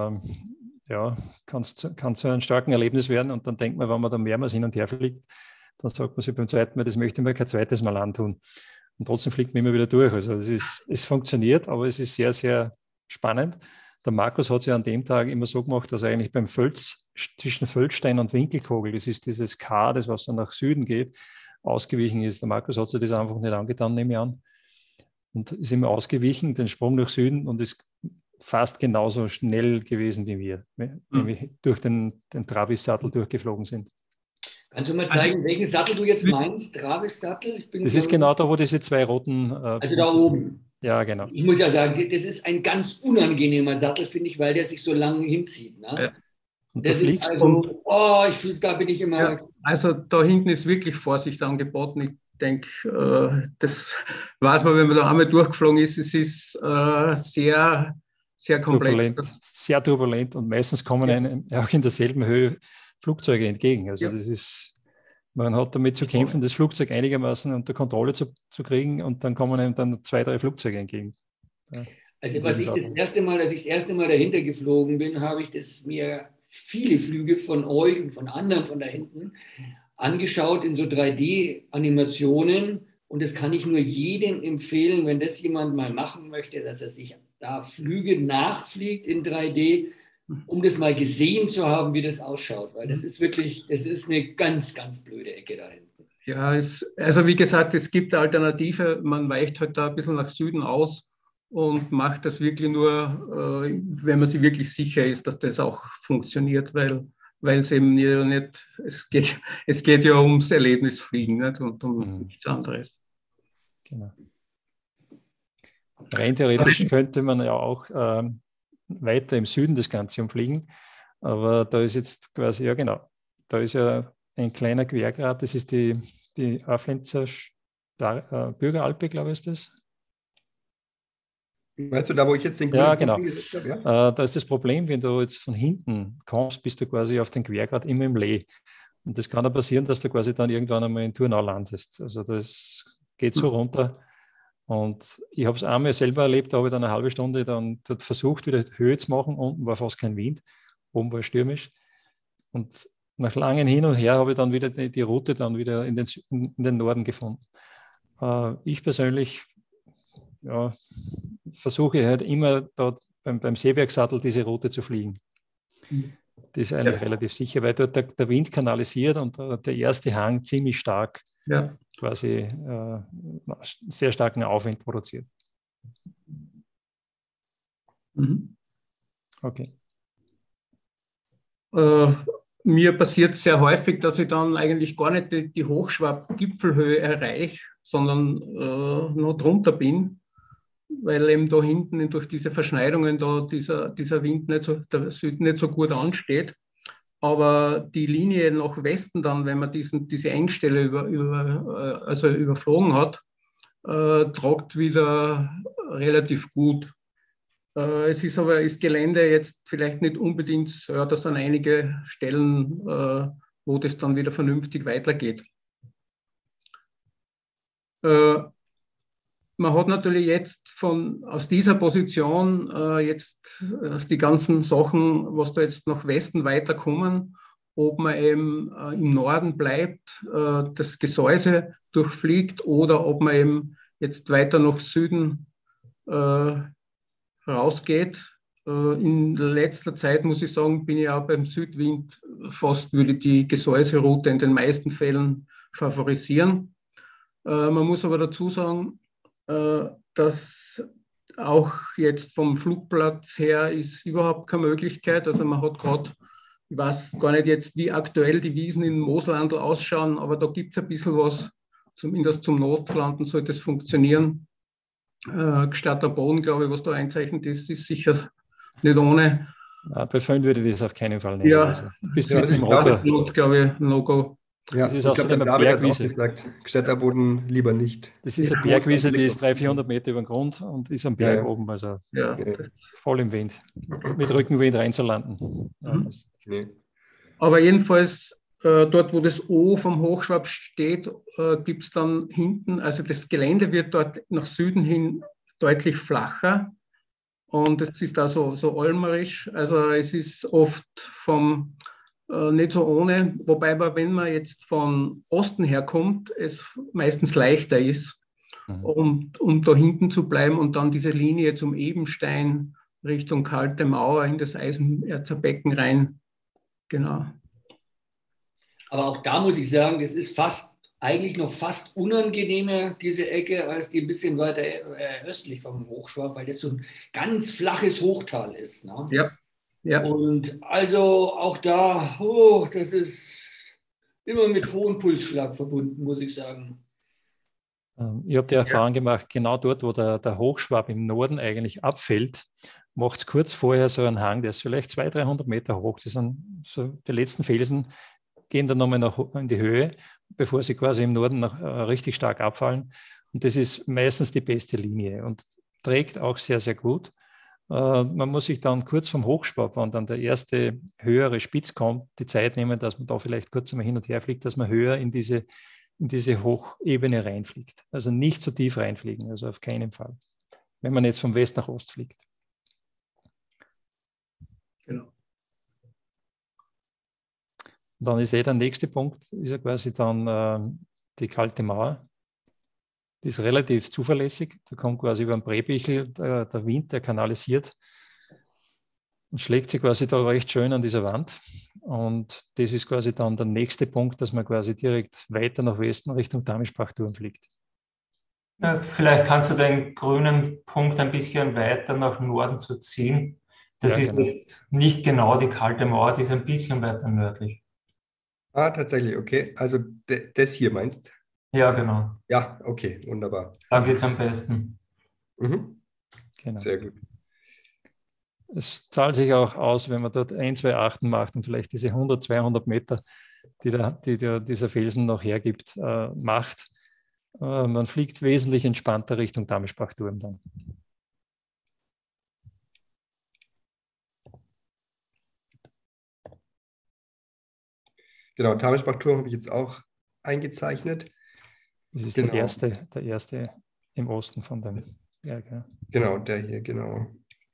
kann zu einem starken Erlebnis werden und dann denkt man, wenn man da mehrmals hin und her fliegt, dann sagt man sich beim zweiten Mal, das möchte ich mir kein zweites Mal antun. Und trotzdem fliegt man immer wieder durch. Also es funktioniert, aber es ist sehr, sehr spannend. Der Markus hat es ja an dem Tag immer so gemacht, dass er eigentlich beim zwischen Völzstein und Winkelkogel, das ist dieses K, das was dann nach Süden geht, ausgewichen ist. Der Markus hat sich das einfach nicht angetan, nehme ich an. Und ist immer ausgewichen, den Sprung nach Süden und ist fast genauso schnell gewesen wie wir, wenn wir durch den Travis-Sattel durchgeflogen sind.
Kannst du mal zeigen, welchen Sattel du jetzt meinst? Travis-Sattel?
Das ist genau da, wo diese zwei roten.
Also da oben.
Ja, genau.
Ich muss ja sagen, das ist ein ganz unangenehmer Sattel, finde ich, weil der sich so lange hinzieht. Ne?
Ja.
Und
das ist also, ich fühle, da bin ich immer.
Ja, also da hinten ist wirklich Vorsicht angeboten. Ich denke, das weiß man, wenn man da einmal durchgeflogen ist, es ist sehr, sehr komplex.
Sehr turbulent und meistens kommen einem auch in derselben Höhe Flugzeuge entgegen. Also das ist, man hat damit zu kämpfen, das Flugzeug einigermaßen unter Kontrolle zu kriegen und dann kommen einem dann 2, 3 Flugzeuge entgegen. Ja,
also als ich das erste Mal dahinter geflogen bin, habe ich das mir viele Flüge von euch und von anderen von da hinten angeschaut in so 3D-Animationen und das kann ich nur jedem empfehlen, wenn das jemand mal machen möchte, dass er sich da Flüge nachfliegt in 3D, um das mal gesehen zu haben, wie das ausschaut, weil das ist wirklich, das ist eine ganz, ganz blöde Ecke da hinten.
Ja, also wie gesagt, es gibt eine Alternative, man weicht halt da ein bisschen nach Süden aus und macht das wirklich nur, wenn man sich wirklich sicher ist, dass das auch funktioniert, weil es eben ja nicht, es geht ja ums Erlebnisfliegen, nicht? Und um nichts anderes.
Genau. Rein theoretisch könnte man ja auch weiter im Süden das Ganze umfliegen, aber da ist jetzt quasi, ja genau, da ist ja ein kleiner Quergrat, das ist die Aflenzer Bürgeralpe, glaube ich, ist das.
Weißt du, da wo ich jetzt den
Ja, genau. Habe, ja? Da ist das Problem, wenn du jetzt von hinten kommst, bist du quasi auf den Quergrat immer im Lee. Und das kann ja passieren, dass du quasi dann irgendwann einmal in Turnau landest. Also das geht so runter. Und ich habe es einmal selber erlebt, da habe ich dann eine halbe Stunde dann dort versucht, wieder Höhe zu machen. Unten war fast kein Wind, oben war es stürmisch. Und nach langem Hin und Her habe ich dann wieder die Route dann wieder in den Norden gefunden. Ich persönlich versuche halt immer dort beim Seebergsattel diese Route zu fliegen. Das ist eigentlich relativ sicher, weil dort der Wind kanalisiert und der erste Hang ziemlich stark quasi sehr starken Aufwind produziert. Okay.
Mir passiert sehr häufig, dass ich dann eigentlich gar nicht die Hochschwab-Gipfelhöhe erreiche, sondern noch drunter bin, weil eben da hinten durch diese Verschneidungen da dieser Wind der Süden nicht so gut ansteht. Aber die Linie nach Westen dann, wenn man diese Engstelle überflogen hat, tragt wieder relativ gut. Es ist aber das Gelände jetzt vielleicht nicht unbedingt, das sind einige Stellen, wo das dann wieder vernünftig weitergeht. Man hat natürlich jetzt aus dieser Position jetzt die ganzen Sachen, was da jetzt nach Westen weiterkommen, ob man eben im Norden bleibt, das Gesäuse durchfliegt oder ob man eben jetzt weiter nach Süden rausgeht. In letzter Zeit, muss ich sagen, bin ich auch beim Südwind würde die Gesäuseroute in den meisten Fällen favorisieren. Man muss aber dazu sagen, dass auch jetzt vom Flugplatz her ist überhaupt keine Möglichkeit. Also man hat gerade, ich weiß gar nicht jetzt, wie aktuell die Wiesen in Moslandl ausschauen, aber da gibt es ein bisschen was, zumindest zum Notlanden sollte es funktionieren. Gstatter Boden, glaube ich, was da einzeichnet ist sicher nicht ohne.
Bei Föhn würde ich das auf keinen Fall nehmen.
Ja,
also, bis im Roter.
Glaube ich, ein No-Go.
Ja,
das ist außerdem eine Bergwiese.
Gstatter Boden lieber nicht.
Das ist eine Bergwiese, die ist 300-400 Meter über dem Grund und ist am Berg oben, also voll im Wind. Mit Rückenwind reinzulanden. Ja,
aber jedenfalls, dort, wo das O vom Hochschwab steht, gibt es dann hinten, also das Gelände wird dort nach Süden hin deutlich flacher und es ist da so olmerisch, also es ist oft nicht so ohne, wobei wenn man jetzt von Osten herkommt, es meistens leichter ist, um da hinten zu bleiben und dann diese Linie zum Ebenstein Richtung Kalte Mauer in das Eisenerzer Becken rein,
Aber auch da muss ich sagen, das ist eigentlich noch fast unangenehmer, diese Ecke, als die ein bisschen weiter östlich vom Hochschwab, weil das so ein ganz flaches Hochtal ist. Ne?
Ja.
Und also auch da, das ist immer mit hohem Pulsschlag verbunden, muss ich sagen.
Ich habe die Erfahrung gemacht, genau dort, wo der Hochschwab im Norden eigentlich abfällt, macht es kurz vorher so einen Hang, der ist vielleicht 200, 300 Meter hoch. Das sind so die letzten Felsen, gehen dann nochmal in die Höhe, bevor sie quasi im Norden noch richtig stark abfallen. Und das ist meistens die beste Linie und trägt auch sehr, sehr gut. Man muss sich dann kurz vom Hochschwab, wenn dann der erste höhere Spitz kommt, die Zeit nehmen, dass man da vielleicht kurz einmal hin und her fliegt, dass man höher in diese Hochebene reinfliegt. Also nicht zu tief reinfliegen, also auf keinen Fall, wenn man jetzt von West nach Ost fliegt.
Genau.
Dann ist der nächste Punkt, ist ja quasi dann die kalte Mauer. Die ist relativ zuverlässig. Da kommt quasi über den Breibichel der Wind, der kanalisiert und schlägt sich quasi da recht schön an dieser Wand. Und das ist quasi dann der nächste Punkt, dass man quasi direkt weiter nach Westen Richtung Damischbach-Turm fliegt.
Ja, vielleicht kannst du den grünen Punkt ein bisschen weiter nach Norden zu ziehen. Das ist
genau.
jetzt nicht genau die kalte Mauer, die ist ein bisschen weiter nördlich.
Ah, tatsächlich, okay. Also das hier meinst du?
Ja, genau.
Ja, okay, wunderbar.
Da geht es am besten.
Mhm.
Genau.
Sehr gut.
Es zahlt sich auch aus, wenn man dort 1, 2 Achten macht und vielleicht diese 100, 200 Meter, die dieser Felsen noch hergibt, macht. Man fliegt wesentlich entspannter Richtung Damischbach-Turm dann.
Genau, Damischbach-Turm habe ich jetzt auch eingezeichnet.
Das ist
Genau.
der erste im Osten von dem Berg. Ja.
Genau, der hier, genau.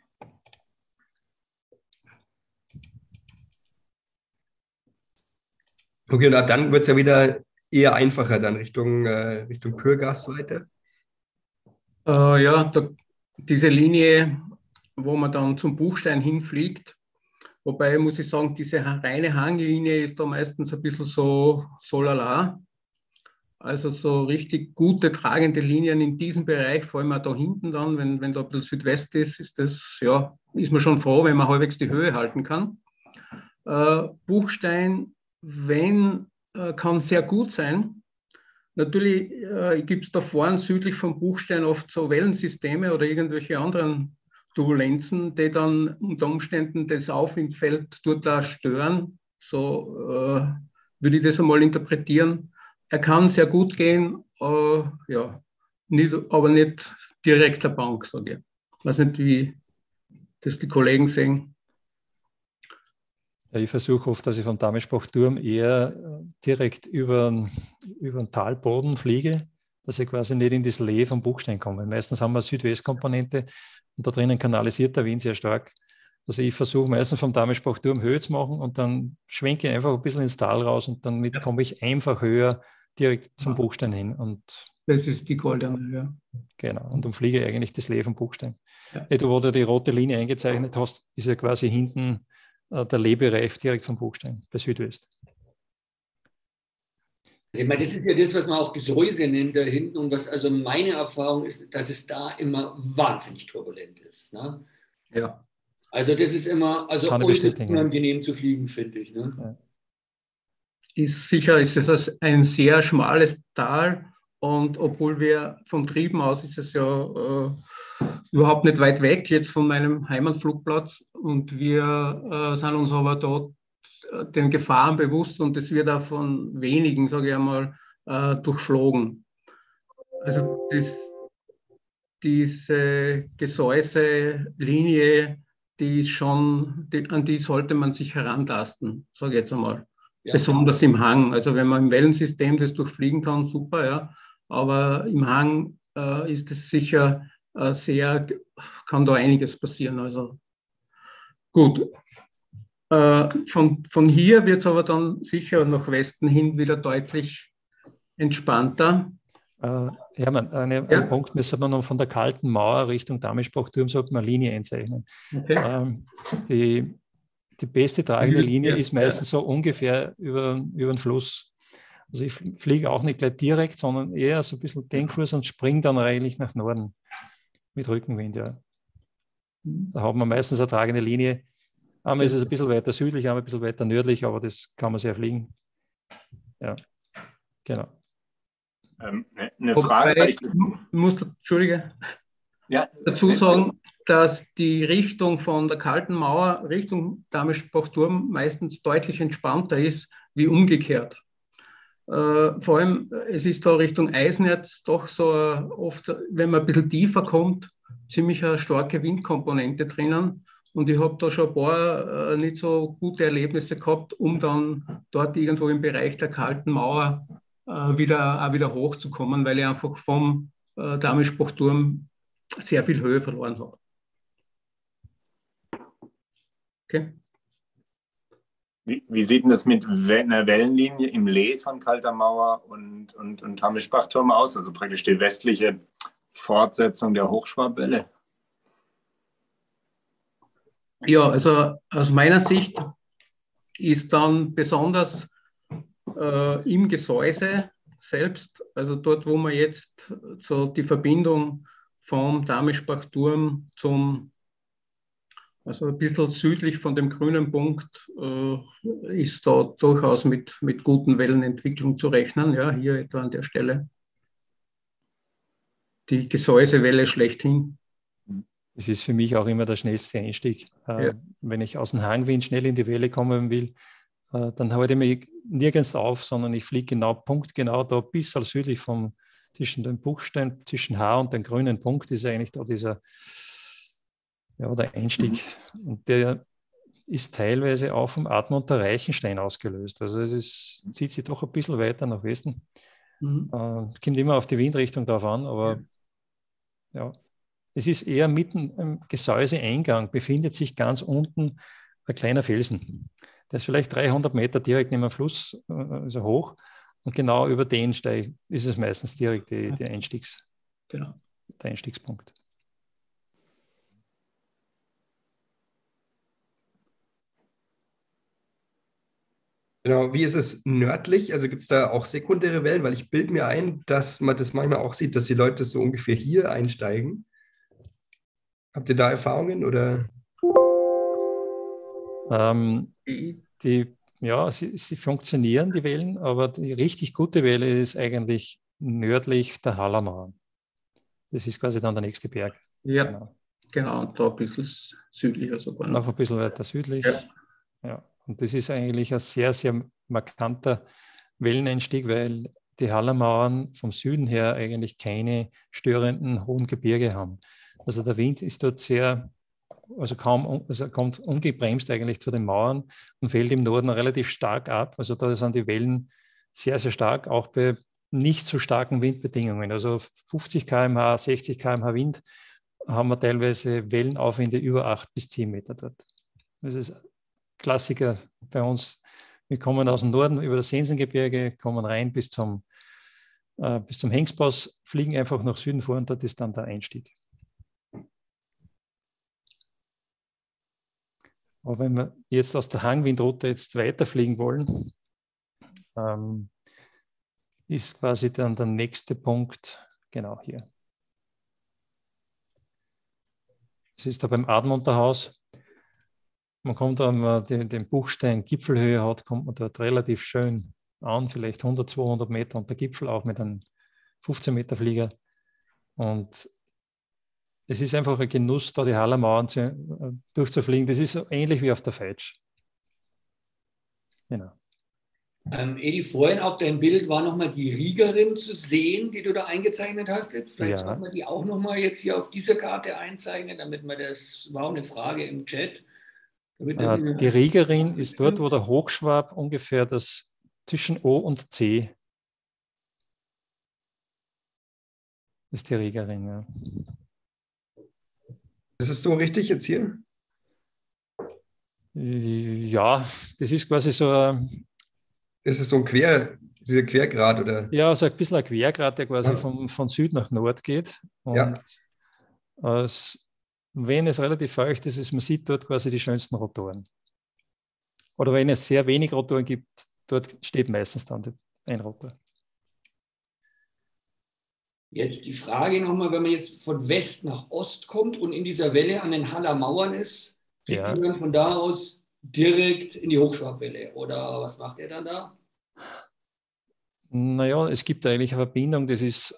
Okay, und ab dann wird es ja wieder eher einfacher, dann Richtung Pürgasseite.
Ja, diese Linie, wo man dann zum Buchstein hinfliegt, wobei muss ich sagen, diese reine Hanglinie ist da meistens ein bisschen so lala. Also so richtig gute tragende Linien in diesem Bereich, vor allem auch da hinten dann, wenn da ein bisschen Südwest ist das, ja, ist man schon froh, wenn man halbwegs die Höhe halten kann. Buchstein, kann sehr gut sein. Natürlich gibt es da vorne südlich vom Buchstein oft so Wellensysteme oder irgendwelche anderen Turbulenzen, die dann unter Umständen das Aufwindfeld dort da stören. So würde ich das einmal interpretieren. Er kann sehr gut gehen, ja, aber nicht direkt der Bank, sage ich. Ich weiß nicht, wie das die Kollegen sehen.
Ja, ich versuche oft, dass ich vom Damischbach-Turm eher direkt über den Talboden fliege, dass ich quasi nicht in das Lee vom Buchstein komme. Meistens haben wir eine Südwestkomponente und da drinnen kanalisiert der Wind sehr stark. Also ich versuche meistens vom Damischbach-Turm Höhe zu machen und dann schwenke ich einfach ein bisschen ins Tal raus und damit komme ich einfach höher direkt zum Buchstein hin. Und
das ist die goldene Höhe.
Genau, und dann fliege ich eigentlich das Lee vom Buchstein.
Ja.
Du, wo du die rote Linie eingezeichnet hast, ist ja quasi hinten der Lehbereich direkt vom Buchstein, bei Südwest.
Ich meine, das ist ja das, was man auch Gesäuse nennt da hinten und was also meine Erfahrung ist, dass es da immer wahnsinnig turbulent ist. Ne?
Ja.
Also das ist immer äußerst unangenehm zu fliegen, finde ich. Ne?
Ja.
Ist es ein sehr schmales Tal und obwohl wir von Trieben aus ist es ja überhaupt nicht weit weg jetzt von meinem Heimatflugplatz und wir sind uns aber dort den Gefahren bewusst und es wird auch von wenigen, sage ich einmal, durchflogen. Also diese Gesäuse-Linie, die ist schon, an die sollte man sich herantasten, sage ich jetzt einmal. Ja. Besonders im Hang. Also wenn man im Wellensystem das durchfliegen kann, super, ja. Aber im Hang ist es sicher kann da einiges passieren. Also gut. Von hier wird es aber dann sicher nach Westen hin wieder deutlich entspannter.
Hermann, einen Punkt müssen wir noch von der kalten Mauer Richtung Damischbach-Turm, sollte man eine Linie einzeichnen. Okay. Die beste tragende Linie ist meistens so ungefähr über den Fluss. Also ich fliege auch nicht gleich direkt, sondern eher so ein bisschen den Kurs und springe dann eigentlich nach Norden mit Rückenwind. Ja. Da haben wir meistens eine tragende Linie. Einmal ist es ein bisschen weiter südlich, einmal ein bisschen weiter nördlich, aber das kann man sehr fliegen. Ja, genau.
Eine Frage, weil ich
Entschuldige,
ja,
dazu sagen, dass die Richtung von der Kalten Mauer Richtung Damisch-Bach-Turm meistens deutlich entspannter ist wie umgekehrt. Vor allem, es ist da Richtung Eisnetz doch so oft, wenn man ein bisschen tiefer kommt, ziemlich eine starke Windkomponente drinnen. Und ich habe da schon ein paar nicht so gute Erlebnisse gehabt, um dann dort irgendwo im Bereich der Kalten Mauer wieder hochzukommen, weil ich einfach vom Damisch-Bach-Turm sehr viel Höhe verloren habe. Okay.
Wie sieht denn das mit einer Wellenlinie im Lee von Kalter Mauer und Damisch-Bach-Turm aus? Also praktisch die westliche Fortsetzung der Hochschwabwelle?
Ja, also aus meiner Sicht ist dann besonders im Gesäuse selbst, also dort, wo man jetzt so die Verbindung vom Damisch-Bach-Turm also ein bisschen südlich von dem grünen Punkt ist da durchaus mit guten Wellenentwicklungen zu rechnen. Ja, hier etwa an der Stelle. Die Gesäusewelle schlechthin.
Es ist für mich auch immer der schnellste Einstieg.
Ja.
Wenn ich aus dem Hangwind schnell in die Welle kommen will, dann halte ich mich nirgends auf, sondern ich fliege punktgenau da bis südlich zwischen dem Buchstein, zwischen H und dem grünen Punkt ist eigentlich da der Einstieg. Und der ist teilweise auch vom Admont der Reichenstein ausgelöst. Also zieht sich doch ein bisschen weiter nach Westen. Kommt immer auf die Windrichtung drauf an, aber ja. Es ist eher mitten im Gesäuseeingang, befindet sich ganz unten ein kleiner Felsen. Der ist vielleicht 300 Meter direkt neben dem Fluss also hoch und genau über den ist es meistens direkt der Einstiegspunkt.
Genau, wie ist es nördlich? Also gibt es da auch sekundäre Wellen? Weil ich bilde mir ein, dass man das manchmal auch sieht, dass die Leute so ungefähr hier einsteigen. Habt ihr da Erfahrungen oder?
Sie funktionieren, die Wellen, aber die richtig gute Welle ist eigentlich nördlich der Hallermauer. Das ist quasi dann der nächste Berg.
Ja, genau, da ein bisschen südlicher sogar.
Noch ein bisschen weiter südlich. Ja. Und das ist eigentlich ein sehr, sehr markanter Welleneinstieg, weil die Hallermauern vom Süden her eigentlich keine störenden hohen Gebirge haben. Also der Wind ist dort kommt ungebremst eigentlich zu den Mauern und fällt im Norden relativ stark ab. Also da sind die Wellen sehr, sehr stark, auch bei nicht so starken Windbedingungen. Also 50 km/h, 60 km/h Wind haben wir teilweise Wellenaufwinde über 8 bis 10 Meter dort. Das ist Klassiker bei uns. Wir kommen aus dem Norden über das Sensengebirge, kommen rein bis zum Hengstpass, fliegen einfach nach Süden vor und dort ist dann der Einstieg. Aber wenn wir jetzt aus der Hangwindroute jetzt weiterfliegen wollen, ist quasi dann der nächste Punkt genau hier. Es ist da beim Admonter Haus. Man kommt, wenn man den Buchstein Gipfelhöhe hat, kommt man dort relativ schön an, vielleicht 100, 200 Meter und der Gipfel auch mit einem 15 Meter Flieger. Und es ist einfach ein Genuss, da die Hallermauern durchzufliegen. Das ist so ähnlich wie auf der Feitsch. Genau.
Edi, vorhin auf deinem Bild war nochmal die Riegerin zu sehen, die du da eingezeichnet hast. Vielleicht sollten wir die auch nochmal jetzt hier auf dieser Karte einzeichnen, damit man das, war auch eine Frage im Chat.
Die Riegerin ist dort, wo der Hochschwab ungefähr zwischen O und C ist die Riegerin. Ja.
Ist es so richtig jetzt hier?
Ja, das ist quasi so
Ist es so dieser Quergrad oder?
Ja, so ein bisschen ein Quergrad, der quasi von Süd nach Nord geht. Und wenn es relativ feucht ist, man sieht dort quasi die schönsten Rotoren. Oder wenn es sehr wenig Rotoren gibt, dort steht meistens dann ein Rotor.
Jetzt die Frage nochmal, wenn man jetzt von West nach Ost kommt und in dieser Welle an den Hallermauern ist, fliegt man dann von da aus direkt in die Hochschwabwelle? Oder was macht er dann da?
Naja, es gibt eigentlich eine Verbindung, das ist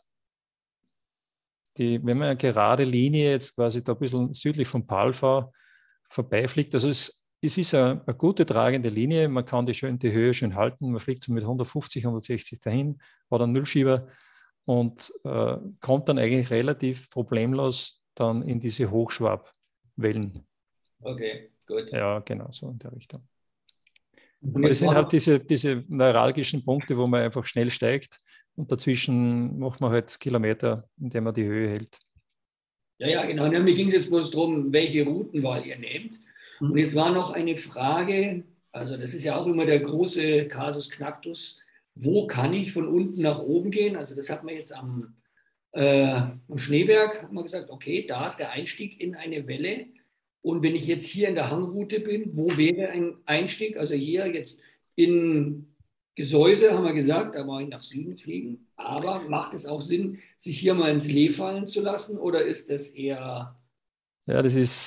wenn man eine gerade Linie jetzt quasi da ein bisschen südlich von Palfau vorbeifliegt, also es ist eine gute tragende Linie, man kann die Höhe schön halten, man fliegt so mit 150, 160 dahin, hat einen Nullschieber und kommt dann eigentlich relativ problemlos dann in diese Hochschwabwellen.
Okay, gut.
Ja, genau, so in der Richtung.
Und
Aber das
jetzt
sind
war
halt diese neuralgischen Punkte, wo man einfach schnell steigt und dazwischen macht man halt Kilometer, indem man die Höhe hält.
ja, genau. Ja, mir ging es jetzt bloß darum, welche Routenwahl ihr nehmt. Und jetzt war noch eine Frage, also das ist ja auch immer der große Kasus Knacktus, wo kann ich von unten nach oben gehen? Also das hat man jetzt am Schneeberg, haben wir gesagt, okay, da ist der Einstieg in eine Welle. Und wenn ich jetzt hier in der Hangroute bin, wo wäre ein Einstieg? Also hier jetzt in Gesäuse, haben wir gesagt, da mache ich nach Süden fliegen. Aber macht es auch Sinn, sich hier mal ins Lee fallen zu lassen? Oder ist das eher...
Ja,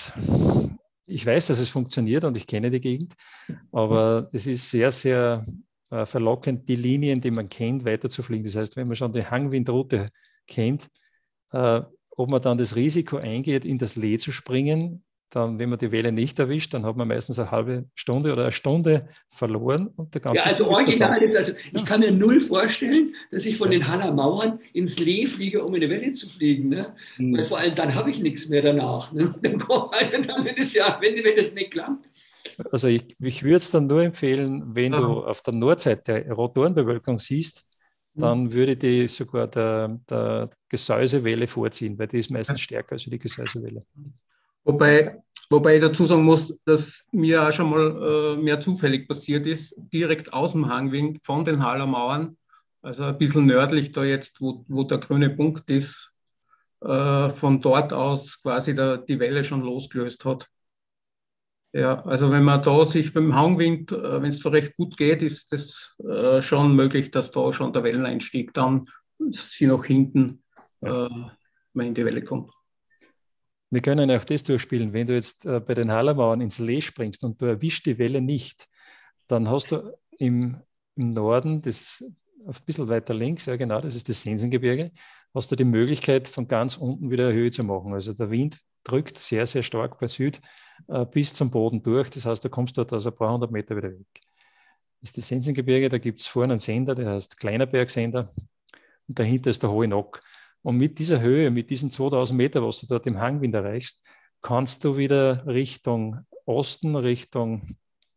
ich weiß, dass es funktioniert und ich kenne die Gegend, aber es ist sehr, sehr verlockend, die Linien, die man kennt, weiterzufliegen. Das heißt, wenn man schon die Hangwindroute kennt, ob man dann das Risiko eingeht, in das Lee zu springen, dann, wenn man die Welle nicht erwischt, dann hat man meistens eine halbe Stunde oder eine Stunde verloren und der ganze
Ja, also
Flug ist
original
versandt.
ist, also ich kann mir null vorstellen, dass ich von den Haller Mauern ins Lee fliege, um in eine Welle zu fliegen. Ne? Weil vor allem dann habe ich nichts mehr danach. Ne? Dann wenn das nicht klappt.
Also ich würde es dann nur empfehlen, wenn du auf der Nordseite Rotorenbewölkung siehst, dann würde die sogar der Gesäusewelle vorziehen, weil die ist meistens stärker als die Gesäusewelle.
Wobei ich dazu sagen muss, dass mir auch schon mal mehr zufällig passiert ist, direkt aus dem Hangwind von den Haller Mauern, also ein bisschen nördlich da jetzt, wo der grüne Punkt ist, von dort aus quasi die Welle schon losgelöst hat. Ja, also wenn man da sich beim Hangwind, wenn es da recht gut geht, ist das schon möglich, dass da schon der Welleneinstieg dann sie nach hinten mal in die Welle kommt.
Wir können auch das durchspielen. Wenn du jetzt bei den Hallermauern ins Lee springst und du erwischst die Welle nicht, dann hast du im Norden, das ein bisschen weiter links, ja genau, das ist das Sensengebirge, hast du die Möglichkeit, von ganz unten wieder Höhe zu machen. Also der Wind drückt sehr, sehr stark bei Süd bis zum Boden durch. Das heißt, du kommst dort also ein paar hundert Meter wieder weg. Das ist das Sensengebirge, da gibt es vorne einen Sender, der heißt Kleiner Bergsender und dahinter ist der Hohe Nock. Und mit dieser Höhe, mit diesen 2000 Meter, was du dort im Hangwind erreichst, kannst du wieder Richtung Osten, Richtung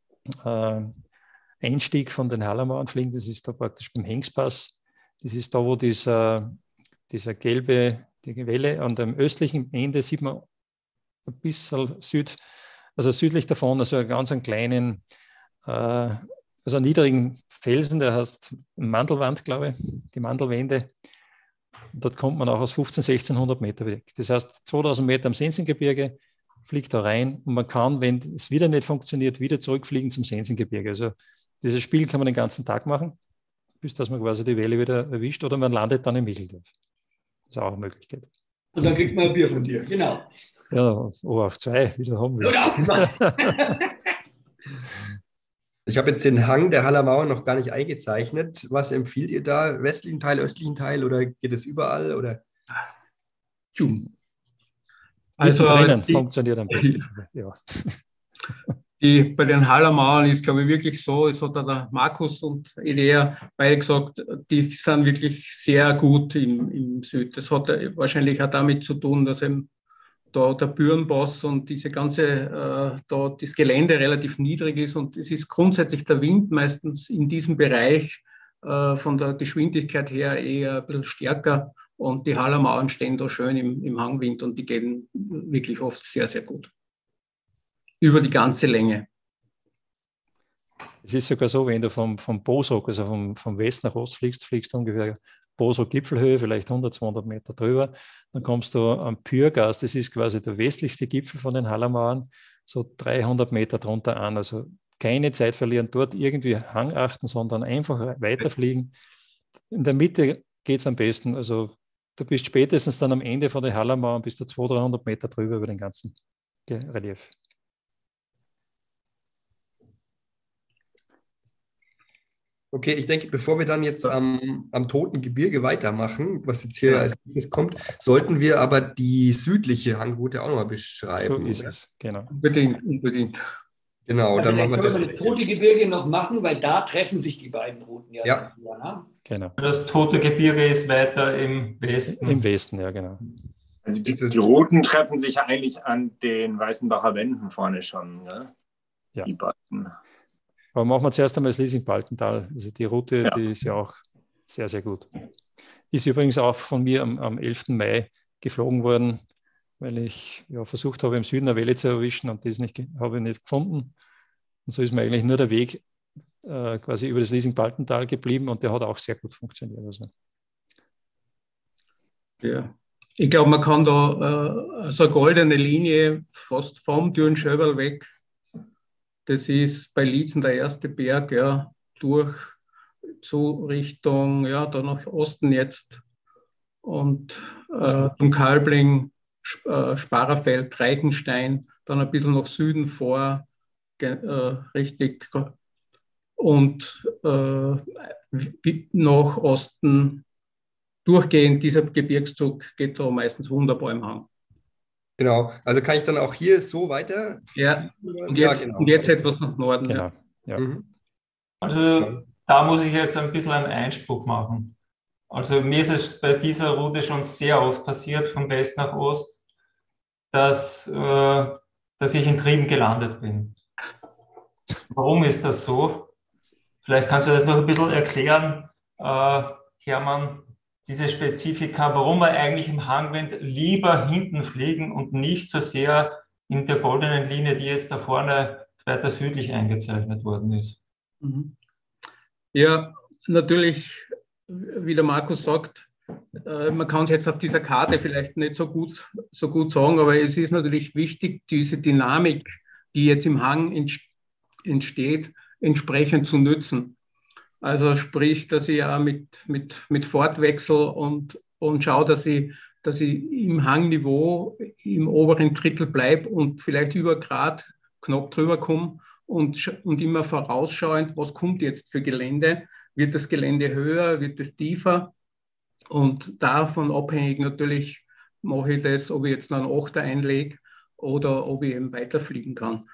Einstieg von den Hallermauern fliegen. Das ist da praktisch beim Hengspass. Das ist da, wo dieser gelbe, die Welle an dem östlichen Ende sieht man ein bisschen südlich davon, also einen ganz kleinen, also einen niedrigen Felsen, der heißt Mandelwand, glaube ich, die Mandelwände. Und dort kommt man auch aus 1600 Meter weg. Das heißt, 2000 Meter am Sensengebirge, fliegt da rein und man kann, wenn es wieder nicht funktioniert, wieder zurückfliegen zum Sensengebirge. Also dieses Spiel kann man den ganzen Tag machen, bis dass man quasi die Welle wieder erwischt oder man landet dann im Micheldorf. Das ist auch eine Möglichkeit.
Und dann kriegt man ein Bier von dir, genau.
Ja, auf 2, wieder haben wir es.
Ich habe jetzt den Hang der Haller Mauer noch gar nicht eingezeichnet. Was empfiehlt ihr da? Westlichen Teil, östlichen Teil oder geht es überall? Oder?
Also
drinnen funktioniert am besten. Ja.
Bei den Haller Mauern ist, glaube ich, wirklich so, es hat der Markus und Elea beide gesagt, die sind wirklich sehr gut im Süd. Das hat wahrscheinlich auch damit zu tun, dass eben da der Bürenboss und diese ganze, da das Gelände relativ niedrig ist und es ist grundsätzlich der Wind meistens in diesem Bereich von der Geschwindigkeit her eher ein bisschen stärker und die Haller Mauern stehen da schön im Hangwind und die gehen wirklich oft sehr, sehr gut. Über die ganze Länge.
Es ist sogar so, wenn du vom Bosrock, also vom West nach Ost fliegst ungefähr Bosrock-Gipfelhöhe, vielleicht 100, 200 Meter drüber, dann kommst du am Pürgas, das ist quasi der westlichste Gipfel von den Hallermauern, so 300 Meter drunter an. Also keine Zeit verlieren, dort irgendwie Hang achten, sondern einfach weiterfliegen. In der Mitte geht es am besten. Also du bist spätestens dann am Ende von den Hallermauern, bist du 200, 300 Meter drüber über den ganzen Relief.
Okay, ich denke, bevor wir dann jetzt am Toten Gebirge weitermachen, was jetzt hier als nächstes kommt, sollten wir aber die südliche Hangroute auch nochmal beschreiben.
So ist es, genau.
Unbedingt.
Genau,
Ja,
dann
vielleicht
machen
können wir
wir
das Tote Gebirge noch machen, weil da treffen sich die beiden Routen ja.
Ja.
dann wieder, ne?
Genau.
Das Tote Gebirge ist weiter im Westen.
Im Westen, ja, genau.
Also die Routen treffen sich eigentlich an den Weißenbacher Wänden vorne schon, ne?
Ja.
Die beiden.
Aber machen wir zuerst einmal das Liesing-Baltental. Also die Route,
Ja.
die ist ja auch sehr, sehr gut. Ist übrigens auch von mir am 11. Mai geflogen worden, weil ich versucht habe, im Süden eine Welle zu erwischen und das habe ich nicht gefunden. Und so ist mir eigentlich nur der Weg quasi über das Liesing-Baltental geblieben und der hat auch sehr gut funktioniert. Also.
Ja. Ich glaube, man kann da so eine goldene Linie fast vom Dürnschöberl weg. Das ist bei Liezen der erste Berg, ja, durch so Richtung, ja, da nach Osten jetzt und zum Kalbling, Sparerfeld, Reichenstein, dann ein bisschen nach Süden vor, richtig, und nach Osten durchgehend. Dieser Gebirgszug geht da meistens wunderbar im Hang.
Genau, also kann ich dann auch hier so weiter?
Ja, und
Ja,
jetzt,
genau.
und jetzt etwas nach Norden.
Genau, ja.
Also da muss ich jetzt ein bisschen einen Einspruch machen. Also mir ist es bei dieser Route schon sehr oft passiert, von West nach Ost, dass ich in Trieben gelandet bin. Warum ist das so? Vielleicht kannst du das noch ein bisschen erklären, Hermann, diese Spezifika, warum wir eigentlich im Hangwind lieber hinten fliegen und nicht so sehr in der goldenen Linie, die jetzt da vorne weiter südlich eingezeichnet worden ist.
Ja, natürlich, wie der Markus sagt, man kann es jetzt auf dieser Karte vielleicht nicht so gut sagen, aber es ist natürlich wichtig, diese Dynamik, die jetzt im Hang entsteht, entsprechend zu nützen. Also sprich, dass ich ja mit Fortwechsel und schaue, dass ich im Hangniveau im oberen Drittel bleibe und vielleicht über Grad knapp drüber komme und immer vorausschauend, was kommt jetzt für Gelände. Wird das Gelände höher, wird es tiefer? Und davon abhängig natürlich mache ich das, ob ich jetzt noch einen Achter einlege oder ob ich eben weiterfliegen kann.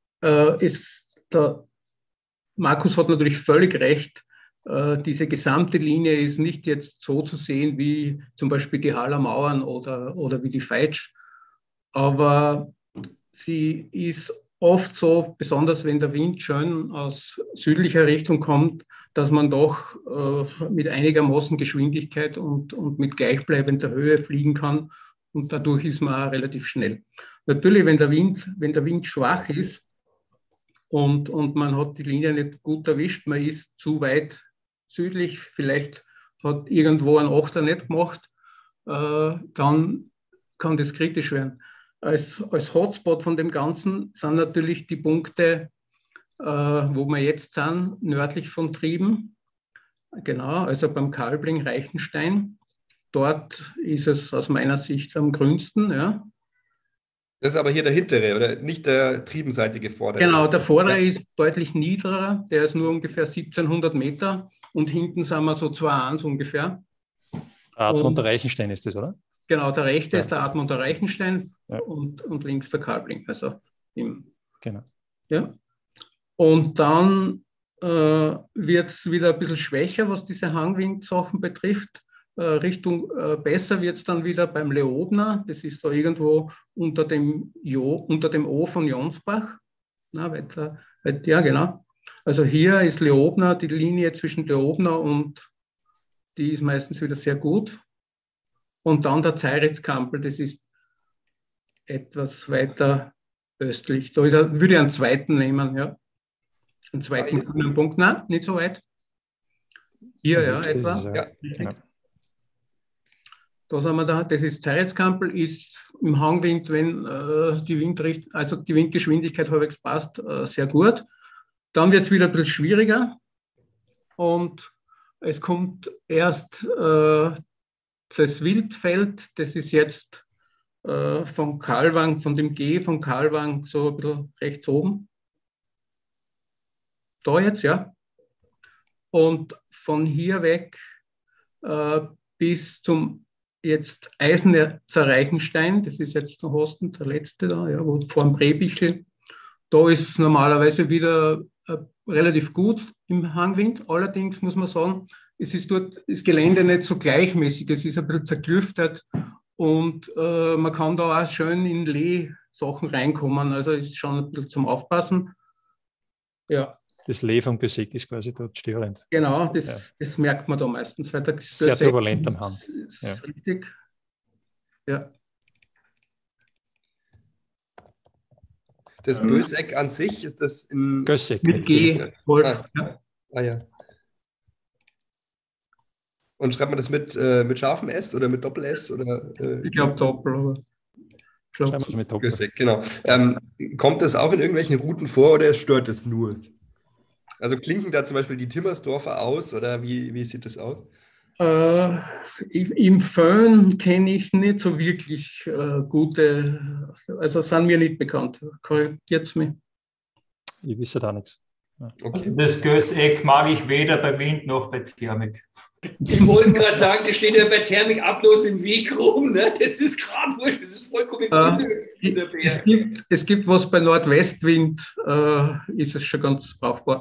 Der Markus hat natürlich völlig recht. Diese gesamte Linie ist nicht jetzt so zu sehen wie zum Beispiel die Haller Mauern oder wie die Feitsch. Aber sie ist oft so, besonders wenn der Wind schön aus südlicher Richtung kommt, dass man doch mit einigermaßen Geschwindigkeit und mit gleichbleibender Höhe fliegen kann. Und dadurch ist man auch relativ schnell. Natürlich, wenn der Wind schwach ist, und man hat die Linie nicht gut erwischt, man ist zu weit südlich, vielleicht hat irgendwo ein Achter nicht gemacht, dann kann das kritisch werden. Als Hotspot von dem Ganzen sind natürlich die Punkte, wo wir jetzt sind, nördlich von Trieben, genau, also beim Kalbling Reichenstein. Dort ist es aus meiner Sicht am grünsten, ja.
Das ist aber hier der hintere oder nicht der triebenseitige vordere.
Genau, der vordere ist deutlich niedriger, der ist nur ungefähr 1700 Meter und hinten sind wir so 2,1 ungefähr.
Admont der Reichenstein ist das, oder?
Genau, der rechte ist der Admont der Reichenstein und links der Kalbling. Also
genau.
Ja. Und dann wird es wieder ein bisschen schwächer, was diese Hangwind-Sachen betrifft. Besser wird es dann wieder beim Leobner, das ist da irgendwo unter dem O von Jonsbach. Ja, genau. Also hier ist Leobner, die Linie zwischen Leobner und die ist meistens wieder sehr gut. Und dann der Zeiritzkampel, das ist etwas weiter östlich. Da würde ich einen zweiten nehmen, ja. Einen zweiten grünen Punkt. Nein, nicht so weit. Hier, ja, etwa.
Ja,
genau.
Da sind wir da. Das ist Zeiritzkampel, ist im Hangwind, wenn die Windgeschwindigkeit halbwegs passt, sehr gut. Dann wird es wieder ein bisschen schwieriger und es kommt erst das Wildfeld, das ist jetzt von Kalwang, von dem G von Kalwang so ein bisschen rechts oben. Da jetzt, ja. und von hier weg bis zum jetzt Eisenerzer Reichenstein, das ist jetzt der Hosten, der letzte da, ja, wo vor dem Rehbichel, da ist es normalerweise wieder relativ gut im Hangwind. Allerdings muss man sagen, es ist dort das Gelände nicht so gleichmäßig, es ist ein bisschen zerklüftet und man kann da auch schön in Lee-Sachen reinkommen, also ist schon ein bisschen zum Aufpassen. Ja.
Das Lee vom Gesegg ist quasi dort störend.
Genau, das merkt man da meistens. Weil das
sehr turbulent am Hang.
Ist richtig. Ja.
Das Böseck an sich, ist das in
Gössegg.
Mit G. Wolf.
Ja. Und schreibt man das mit scharfem S oder mit Doppel-S?
Ich glaube Doppel, aber
schreiben wir es mit Doppel.
Gössegg, genau. Kommt das auch in irgendwelchen Routen vor oder stört es nur? Also klinken da zum Beispiel die Timmersdorfer aus oder wie sieht das aus?
Im Föhn kenne ich nicht so wirklich gute, also sind mir nicht bekannt. Korrigiert es mich?
Ich wisse da nichts.
Ja. Okay. Das Gössegg mag ich weder bei Wind noch bei Thermik.
Ich wollte gerade sagen, das steht ja bei Thermik ablos im Weg rum. Ne? Das ist gerade wurscht, das ist vollkommen unnötig, dieser Bär.
Es gibt was bei Nordwestwind, ist es schon ganz brauchbar.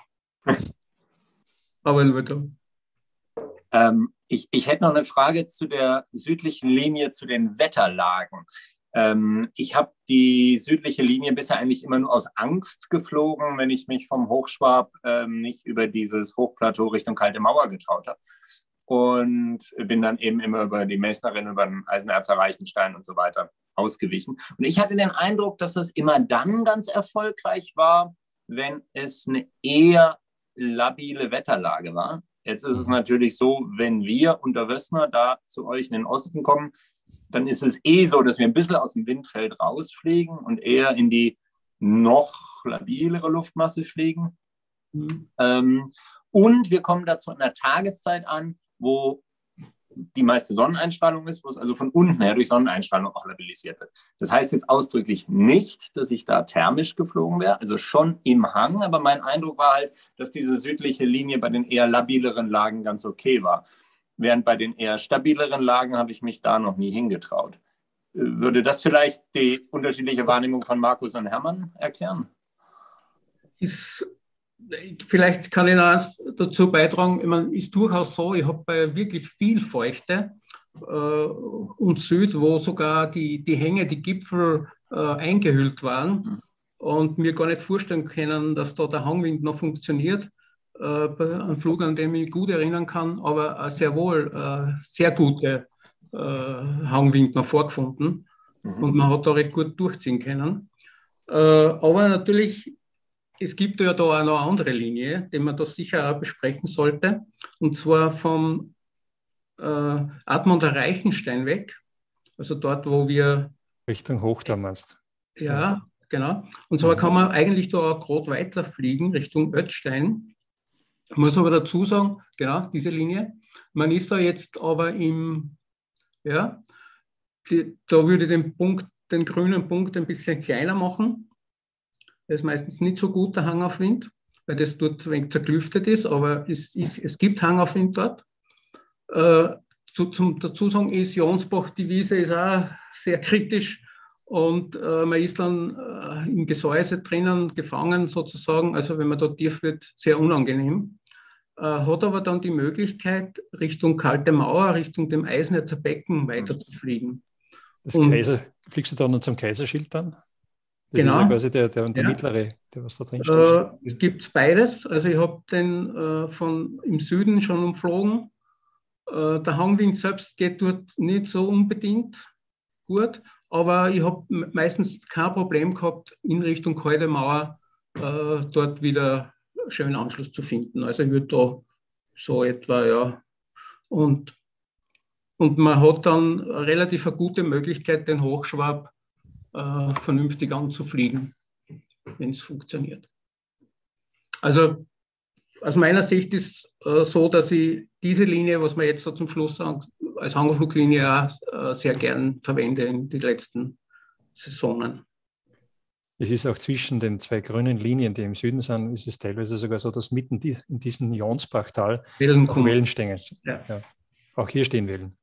Aber nur da.
Ich hätte noch eine Frage zu der südlichen Linie, zu den Wetterlagen. Ich habe die südliche Linie bisher eigentlich immer nur aus Angst geflogen, wenn ich mich vom Hochschwab nicht über dieses Hochplateau Richtung Kalte Mauer getraut habe. Und bin dann eben immer über die Messnerin, über den Eisenerzer Reichenstein und so weiter ausgewichen. Und ich hatte den Eindruck, dass das immer dann ganz erfolgreich war, wenn es eine eher labile Wetterlage war. Jetzt ist es natürlich so, wenn wir unter Wössner da zu euch in den Osten kommen, dann ist es so, dass wir ein bisschen aus dem Windfeld rausfliegen und eher in die noch labilere Luftmasse fliegen. Und wir kommen dazu an der Tageszeit an, wo die meiste Sonneneinstrahlung ist, wo es also von unten her durch Sonneneinstrahlung auch labilisiert wird. Das heißt jetzt ausdrücklich nicht, dass ich da thermisch geflogen wäre, also schon im Hang, aber mein Eindruck war halt, dass diese südliche Linie bei den eher labileren Lagen ganz okay war. Während bei den eher stabileren Lagen habe ich mich da noch nie hingetraut. Würde das vielleicht die unterschiedliche Wahrnehmung von Markus und Hermann erklären?
Vielleicht kann ich noch eins dazu beitragen. Ich meine, ist durchaus so, ich habe bei wirklich viel Feuchte und Süd, wo sogar die Hänge, die Gipfel eingehüllt waren und mir gar nicht vorstellen können, dass da der Hangwind noch funktioniert. Ein Flug, an dem ich mich gut erinnern kann, aber sehr wohl sehr gute Hangwind noch vorgefunden und man hat da recht gut durchziehen können. Aber natürlich, es gibt ja da auch noch eine andere Linie, die man da sicher auch besprechen sollte, und zwar vom Admonder Reichenstein weg, also dort, wo wir
Richtung Hochdamm meinst.
Ja, genau. Und zwar kann man eigentlich da auch gerade weiter fliegen, Richtung Ötzstein. Ich muss aber dazu sagen, genau, diese Linie. Man ist da jetzt aber da würde ich den grünen Punkt ein bisschen kleiner machen. Das ist meistens nicht so gut, der Hangaufwind, weil das dort ein wenig zerklüftet ist, aber es gibt Hangaufwind dort. Zum dazu sagen ist, Jonsbach, die Wiese ist auch sehr kritisch und man ist dann im Gesäuse drinnen gefangen sozusagen, also wenn man da tief wird, sehr unangenehm. Hat aber dann die Möglichkeit, Richtung Kalte Mauer, Richtung dem Eisenerzer Becken weiter zu fliegen.
Fliegst du da noch zum Kaiserschild dann? Das
genau.
Ist ja quasi der mittlere, der was da drin steht.
Es gibt beides. Also ich habe den von im Süden schon umflogen. Der Hangwind selbst geht dort nicht so unbedingt gut, aber ich habe meistens kein Problem gehabt, in Richtung Kalte Mauer dort wieder schönen Anschluss zu finden. Also ich würde da so etwa, ja. Und man hat dann relativ eine gute Möglichkeit, den Hochschwab vernünftig anzufliegen, wenn es funktioniert. Also aus meiner Sicht ist so, dass ich diese Linie, was wir jetzt so zum Schluss sagen, als Hangfluglinie auch sehr gern verwende in den letzten Saisonen.
es ist auch zwischen den zwei grünen Linien, die im Süden sind, ist es teilweise sogar so, dass mitten in diesem Jonsbachtal auch Wellen stehen.
Ja.
Ja. Auch hier stehen Wellen.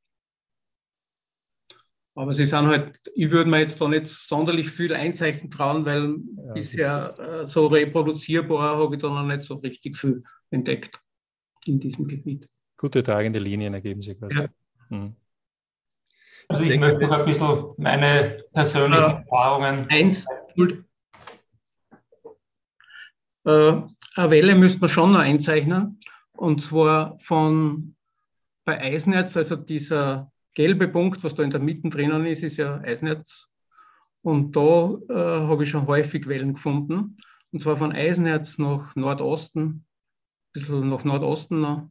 Aber sie sind halt, ich würde mir jetzt da nicht sonderlich viel einzeichnen trauen, weil
Ja,
bisher so reproduzierbar habe ich da noch nicht so richtig viel entdeckt in diesem Gebiet.
Gute tragende Linien ergeben sich quasi.
Ja.
Mhm.
Also ich möchte noch ein bisschen meine persönlichen Erfahrungen.
Eine Welle müsste man schon noch einzeichnen. Und zwar bei Eisnerz, also dieser gelbe Punkt, was da in der Mitte drinnen ist, ist ja Eisnerz. Und da habe ich schon häufig Wellen gefunden. Und zwar von Eisnerz nach Nordosten, ein bisschen nach Nordosten noch.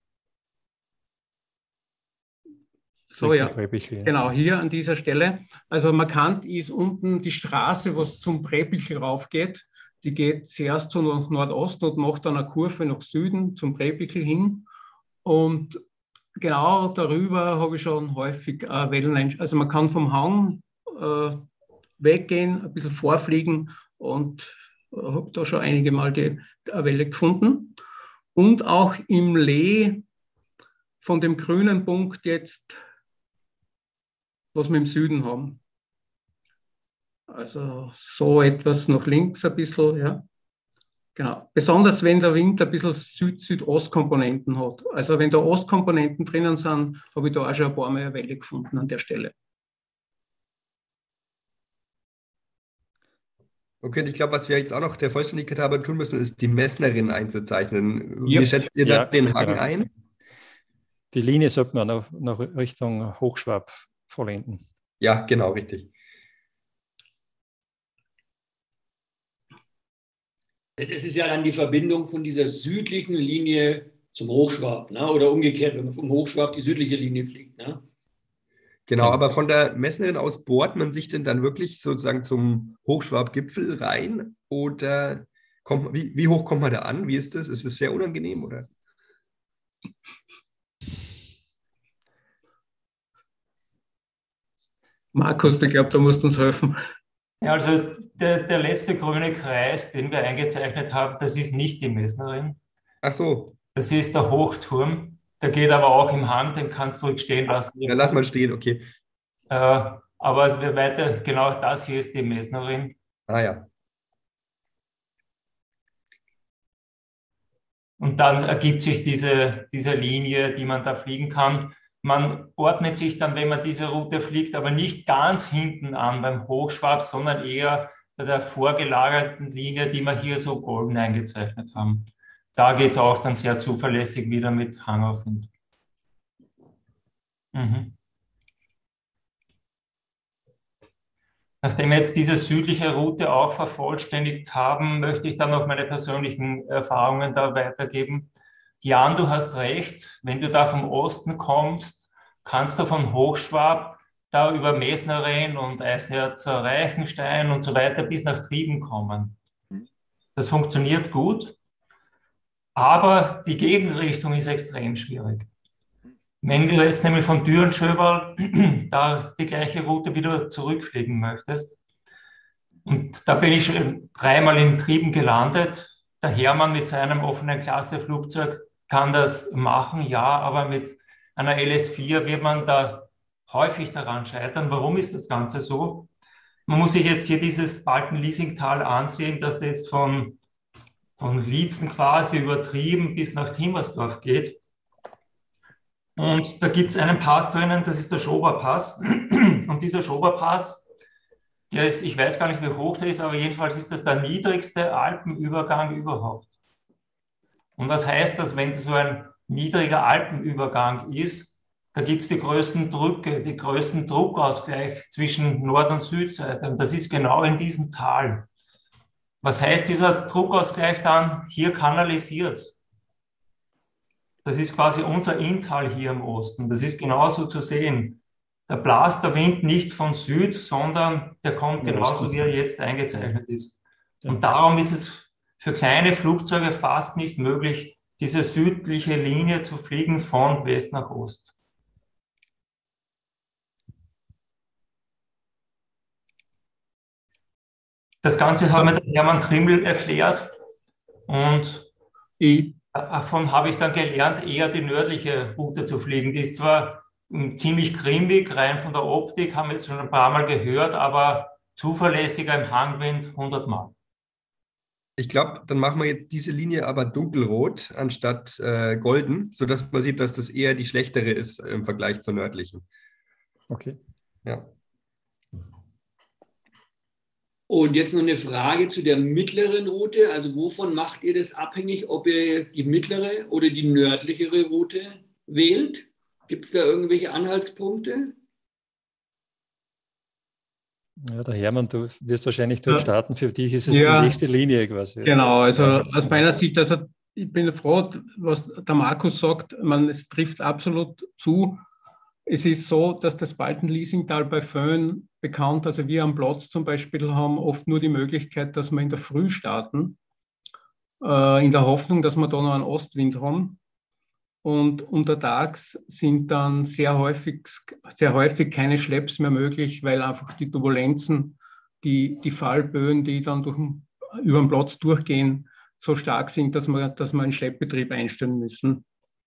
So, ja, genau, hier an dieser Stelle. Also markant ist unten die Straße, was zum Präbichl raufgeht. Die geht zuerst so nach Nordosten und macht dann eine Kurve nach Süden zum Präbichl hin. Und genau darüber habe ich schon häufig Wellen. Also man kann vom Hang weggehen, ein bisschen vorfliegen und habe da schon einige Mal die Welle gefunden. Und auch im Lee von dem grünen Punkt jetzt, was wir im Süden haben. Also so etwas nach links ein bisschen, ja. Genau. Besonders wenn der Wind ein bisschen Süd-Südost-Komponenten hat. Also wenn da Ostkomponenten drinnen sind, habe ich da auch schon ein paar Mal eine Welle gefunden an der Stelle.
Okay, und ich glaube, was wir jetzt auch noch der Vollständigkeit halber tun müssen, ist die Messnerin einzuzeichnen.
Ja.
Wie schätzt ihr da den Hang
genau.
ein?
Die Linie sollte man nach Richtung Hochschwab vollenden.
Ja, genau, richtig.
Das ist ja dann die Verbindung von dieser südlichen Linie zum Hochschwab, ne? Oder umgekehrt, wenn man vom Hochschwab die südliche Linie fliegt. Ne?
Genau, aber von der Messnerin aus bohrt man sich denn dann wirklich sozusagen zum Hochschwabgipfel rein? Oder wie hoch kommt man da an? Wie ist das? Ist es sehr unangenehm, oder?
Markus, ich glaube, da musst du uns helfen.
Ja, also der letzte grüne Kreis, den wir eingezeichnet haben, das ist nicht die Messnerin.
Ach so.
Das ist der Hochturm. Der geht aber auch im Hang, den kannst du ruhig stehen lassen.
Ja, lass mal stehen, okay.
Aber weiter, genau das hier ist die Messnerin.
Ah ja.
Und dann ergibt sich diese Linie, die man da fliegen kann. Man ordnet sich dann, wenn man diese Route fliegt, aber nicht ganz hinten an beim Hochschwab, sondern eher bei der vorgelagerten Linie, die wir hier so golden eingezeichnet haben. Da geht es auch dann sehr zuverlässig wieder mit Hangaufwind. Mhm. Nachdem wir jetzt diese südliche Route auch vervollständigt haben, möchte ich dann noch meine persönlichen Erfahrungen da weitergeben. Jan, du hast recht, wenn du da vom Osten kommst, kannst du von Hochschwab da über Messnerin und Eisnerzer Reichenstein und so weiter bis nach Trieben kommen. Das funktioniert gut, aber die Gegenrichtung ist extrem schwierig. Wenn du jetzt nämlich von Dürenschöberl da die gleiche Route wieder zurückfliegen möchtest, und da bin ich schon 3-mal in Trieben gelandet, der Hermann mit seinem offenen Klasse-Flugzeug kann das machen, ja, aber mit einer LS4 wird man da häufig daran scheitern. Warum ist das Ganze so? Man muss sich jetzt hier dieses Balken-Liesingtal ansehen, das jetzt von Lietzen quasi übertrieben bis nach Timmersdorf geht. Und da gibt es einen Pass drinnen, das ist der Schoberpass. Und dieser Schoberpass, der ist, ich weiß gar nicht, wie hoch der ist, aber jedenfalls ist das der niedrigste Alpenübergang überhaupt. Und was heißt das, wenn so ein niedriger Alpenübergang ist? Da gibt es die größten Drücke, die größten Druckausgleich zwischen Nord- und Südseite. Und das ist genau in diesem Tal. Was heißt dieser Druckausgleich dann? Hier kanalisiert es. Das ist quasi unser Inntal hier im Osten. Das ist genauso zu sehen. Da blast der Wind nicht von Süd, sondern der kommt genauso, wie er jetzt eingezeichnet ist. Und darum ist es für kleine Flugzeuge fast nicht möglich, diese südliche Linie zu fliegen von West nach Ost. Das Ganze hat mir der Hermann Trimmel erklärt und davon habe ich dann gelernt, eher die nördliche Route zu fliegen. Die ist zwar ziemlich grimmig, rein von der Optik, haben wir jetzt schon ein paar Mal gehört, aber zuverlässiger im Hangwind 100 Mal.
Ich glaube, dann machen wir jetzt diese Linie aber dunkelrot anstatt golden, sodass man sieht, dass das eher die schlechtere ist im Vergleich zur nördlichen.
Okay.
Ja.
Und jetzt noch eine Frage zu der mittleren Route. Also wovon macht ihr das abhängig, ob ihr die mittlere oder die nördlichere Route wählt? Gibt es da irgendwelche Anhaltspunkte?
Ja, der Hermann, du wirst wahrscheinlich dort starten. Für dich ist es
Ja,
die nächste Linie quasi.
genau, also aus meiner Sicht, also ich bin froh, was der Markus sagt, es trifft absolut zu. Es ist so, dass das Baltenliesingtal bei Föhn bekannt, also wir am Platz zum Beispiel haben oft nur die Möglichkeit, dass wir in der Früh starten, in der Hoffnung, dass wir da noch einen Ostwind haben. Und untertags sind dann sehr häufig keine Schlepps mehr möglich, weil einfach die Turbulenzen, die Fallböen, die dann über den Platz durchgehen, so stark sind, dass wir einen Schleppbetrieb einstellen müssen.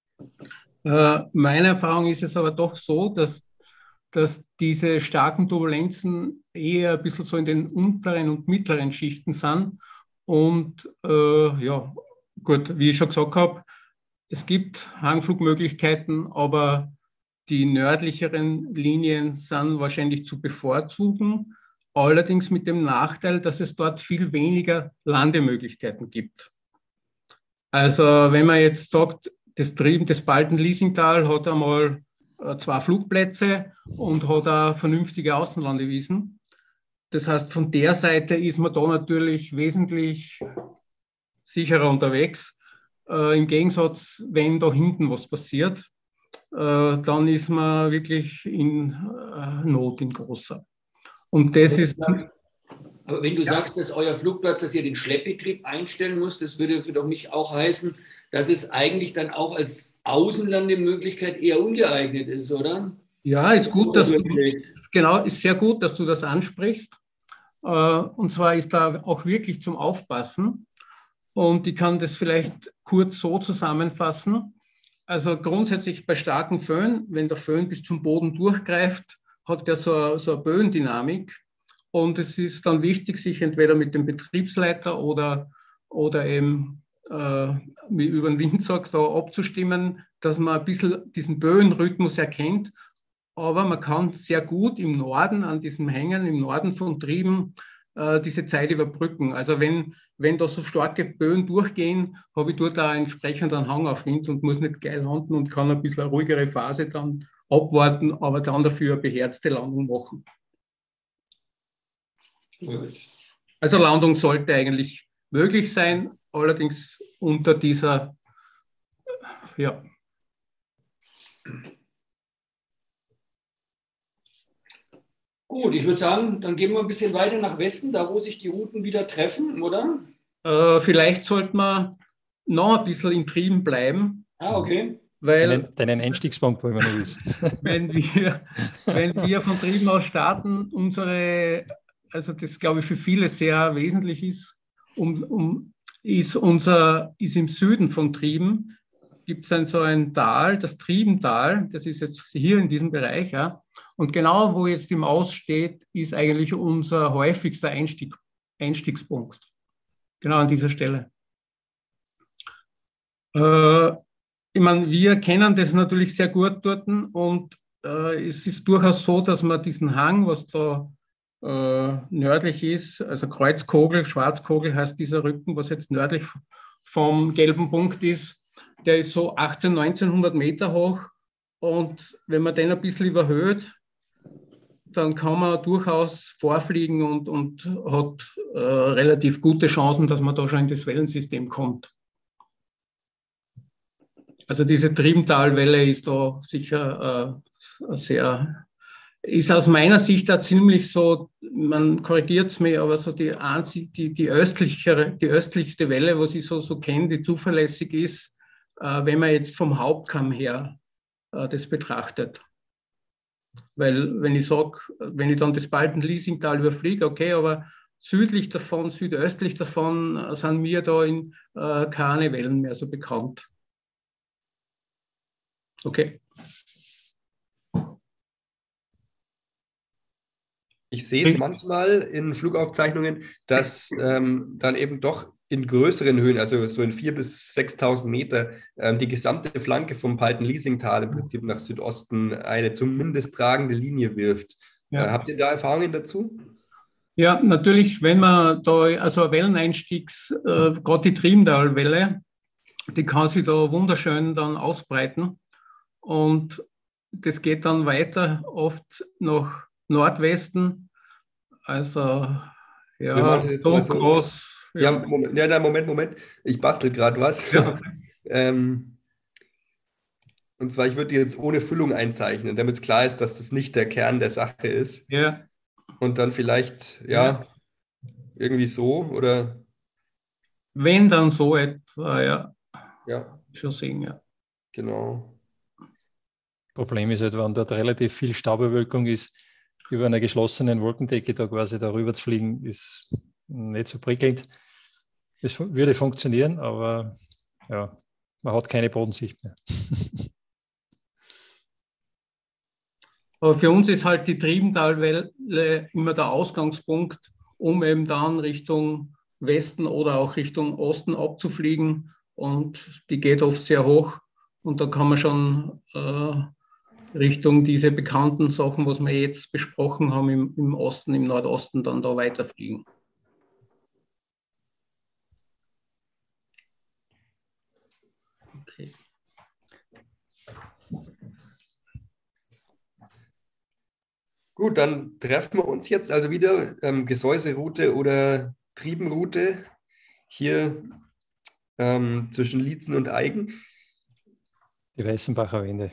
Meine Erfahrung ist es aber doch so, dass diese starken Turbulenzen eher ein bisschen so in den unteren und mittleren Schichten sind. Und ja, gut, wie ich schon gesagt habe, es gibt Hangflugmöglichkeiten, aber die nördlicheren Linien sind wahrscheinlich zu bevorzugen. Allerdings mit dem Nachteil, dass es dort viel weniger Landemöglichkeiten gibt. Also wenn man jetzt sagt, das Baltenliesingtal hat einmal 2 Flugplätze und hat auch vernünftige Außenlandewiesen. Das heißt, von der Seite ist man da natürlich wesentlich sicherer unterwegs. Im Gegensatz, wenn da hinten was passiert, dann ist man wirklich in Not, in großer. Und das ist...
Aber wenn du sagst, dass euer Flugplatz, dass ihr den Schleppbetrieb einstellen müsst, das würde für mich auch heißen, dass es eigentlich dann auch als Außenlandemöglichkeit eher ungeeignet ist, oder?
Ja, ist gut, ist sehr gut, dass du das ansprichst. Und zwar ist da auch wirklich zum Aufpassen. Und ich kann das vielleicht kurz so zusammenfassen. Also grundsätzlich bei starkem Föhn, wenn der Föhn bis zum Boden durchgreift, hat der so eine Böendynamik. Und es ist dann wichtig, sich entweder mit dem Betriebsleiter oder eben, wie über den Wind sagt, da abzustimmen, dass man ein bisschen diesen Böenrhythmus erkennt. Aber man kann sehr gut im Norden, an diesem Hängen, im Norden von Trieben, diese Zeit überbrücken. Also wenn da so starke Böen durchgehen, habe ich dort auch entsprechend einen Hangaufwind und muss nicht gleich landen und kann ein bisschen eine ruhigere Phase dann abwarten, aber dann dafür eine beherzte Landung machen. Also Landung sollte eigentlich möglich sein, allerdings unter dieser, ja.
Gut, ich würde sagen, dann gehen wir ein bisschen weiter nach Westen, da wo sich die Routen wieder treffen, oder?
Vielleicht sollte man noch ein bisschen in Trieben bleiben.
Ah, okay.
Weil
deinen Einstiegspunkt wollen wir noch wissen.
wenn wir von Trieben aus starten, also das glaube ich für viele sehr wesentlich ist, ist im Süden von Trieben, gibt es dann so ein Tal, das Triebental, das ist jetzt hier in diesem Bereich, ja. Und genau wo jetzt die Maus steht, ist eigentlich unser häufigster Einstiegspunkt. Genau an dieser Stelle. Ich meine, wir kennen das natürlich sehr gut dort und es ist durchaus so, dass man diesen Hang, was da nördlich ist, also Kreuzkogel, Schwarzkogel heißt dieser Rücken, was jetzt nördlich vom gelben Punkt ist, der ist so 1900 Meter hoch und wenn man den ein bisschen überhöht, dann kann man durchaus vorfliegen und hat relativ gute Chancen, dass man da schon in das Wellensystem kommt. Also diese Triebentalwelle ist da sicher ist aus meiner Sicht da ziemlich so, man korrigiert es mir, aber so die östlichste Welle, was ich so kenne, die zuverlässig ist, wenn man jetzt vom Hauptkamm her das betrachtet. Weil wenn ich sage, wenn ich dann das Baltenliesingtal überfliege, okay, aber südlich davon, südöstlich davon sind mir da in keine Wellen mehr so bekannt. Okay.
Ich sehe es manchmal in Flugaufzeichnungen, dass dann eben doch in größeren Höhen, also so in 4.000 bis 6.000 Meter, die gesamte Flanke vom Palten-Liesing-Tal im Prinzip nach Südosten eine zumindest tragende Linie wirft.
Ja.
Habt ihr da Erfahrungen dazu?
Ja, natürlich, wenn man da, also Welleneinstiegs, gerade die Triemtalwelle, die kann sich da wunderschön dann ausbreiten und das geht dann weiter oft nach Nordwesten, also ja, so groß.
Ja, Moment. Ich bastel gerade was.
Ja.
Und zwar, ich würde die jetzt ohne Füllung einzeichnen, damit es klar ist, dass das nicht der Kern der Sache ist.
Ja.
Und dann vielleicht, irgendwie so oder.
Wenn dann so etwa, ja.
Ja.
Schon sehen, ja.
Genau.
Problem ist halt, wenn dort relativ viel Staubüberwölkung ist, über einer geschlossenen Wolkendecke da quasi darüber zu fliegen, ist nicht so prickelnd. Es würde funktionieren, aber ja, man hat keine Bodensicht mehr.
Aber für uns ist halt die Triemtalwelle immer der Ausgangspunkt, um eben dann Richtung Westen oder auch Richtung Osten abzufliegen. Und die geht oft sehr hoch. Und da kann man schon Richtung diese bekannten Sachen, was wir jetzt besprochen haben, im Osten, im Nordosten, dann da weiterfliegen. Okay.
Gut, dann treffen wir uns jetzt also wieder Gesäuseroute oder Triebenroute hier zwischen Liezen und Aigen.
Die Weißenbacher Wände.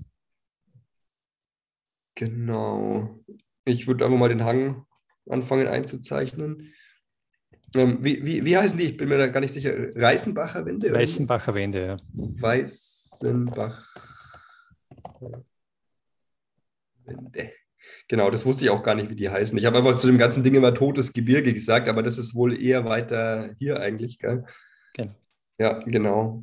Genau. Ich würde einfach mal den Hang anfangen einzuzeichnen. Wie heißen die? Ich bin mir da gar nicht sicher. Reißenbacher Wände?
Weißenbacher Wände, ja.
Weißenbach Wände. Genau, das wusste ich auch gar nicht, wie die heißen. Ich habe einfach zu dem ganzen Ding immer Totes Gebirge gesagt, aber das ist wohl eher weiter hier eigentlich, gell?
Genau.
Ja, genau.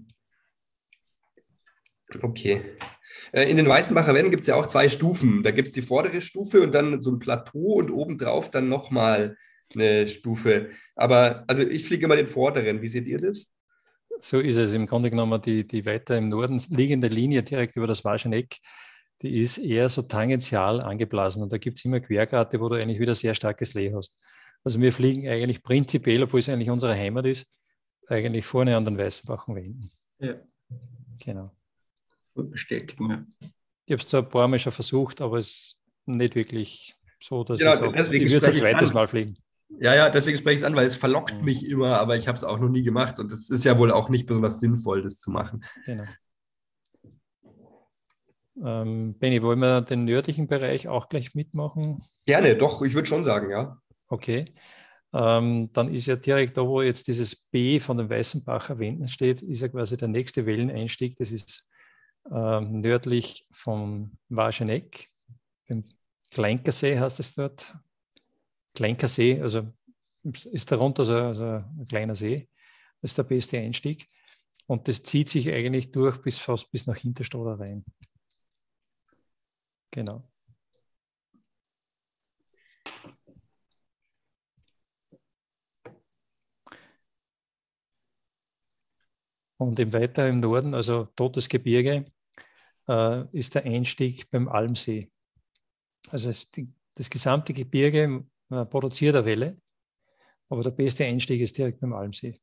Okay. In den Weißenbacher Wänden gibt es ja auch 2 Stufen. Da gibt es die vordere Stufe und dann so ein Plateau und obendrauf dann nochmal eine Stufe. Aber also ich fliege immer den vorderen. Wie seht ihr das?
So ist es. Im Grunde genommen die weiter im Norden liegende Linie direkt über das Wascheneck, die ist eher so tangential angeblasen. Und da gibt es immer Quergrate, wo du eigentlich wieder sehr starkes Lee hast. Also wir fliegen eigentlich prinzipiell, obwohl es eigentlich unsere Heimat ist, eigentlich vorne an den Weißenbacher Wänden.
Ja.
Genau.
Bestätigen. Ja.
Ich habe es zwar ein paar Mal schon versucht, aber es ist nicht wirklich so, dass
Genau,
ich sage, ich würde es ein zweites Mal fliegen.
Ja, deswegen spreche ich es an, weil es verlockt mich immer, aber ich habe es auch noch nie gemacht und es ist ja wohl auch nicht besonders sinnvoll, das zu machen.
Genau. Benni, wollen wir den nördlichen Bereich auch gleich mitmachen?
Gerne, doch, ich würde schon sagen, ja.
Okay. Dann ist ja direkt da, wo jetzt dieses B von den Weißenbacher Wänden steht, ist ja quasi der nächste Welleneinstieg. Das ist nördlich vom Wageneck, im Kleinkersee heißt es dort. Kleinkersee, also ist darunter so ein kleiner See. Das ist der beste Einstieg. Und das zieht sich eigentlich durch fast bis nach Hinterstoder rein. Genau. Und weiter im Norden, also Totes Gebirge, ist der Einstieg beim Almsee. Also das gesamte Gebirge produziert eine Welle, aber der beste Einstieg ist direkt beim Almsee.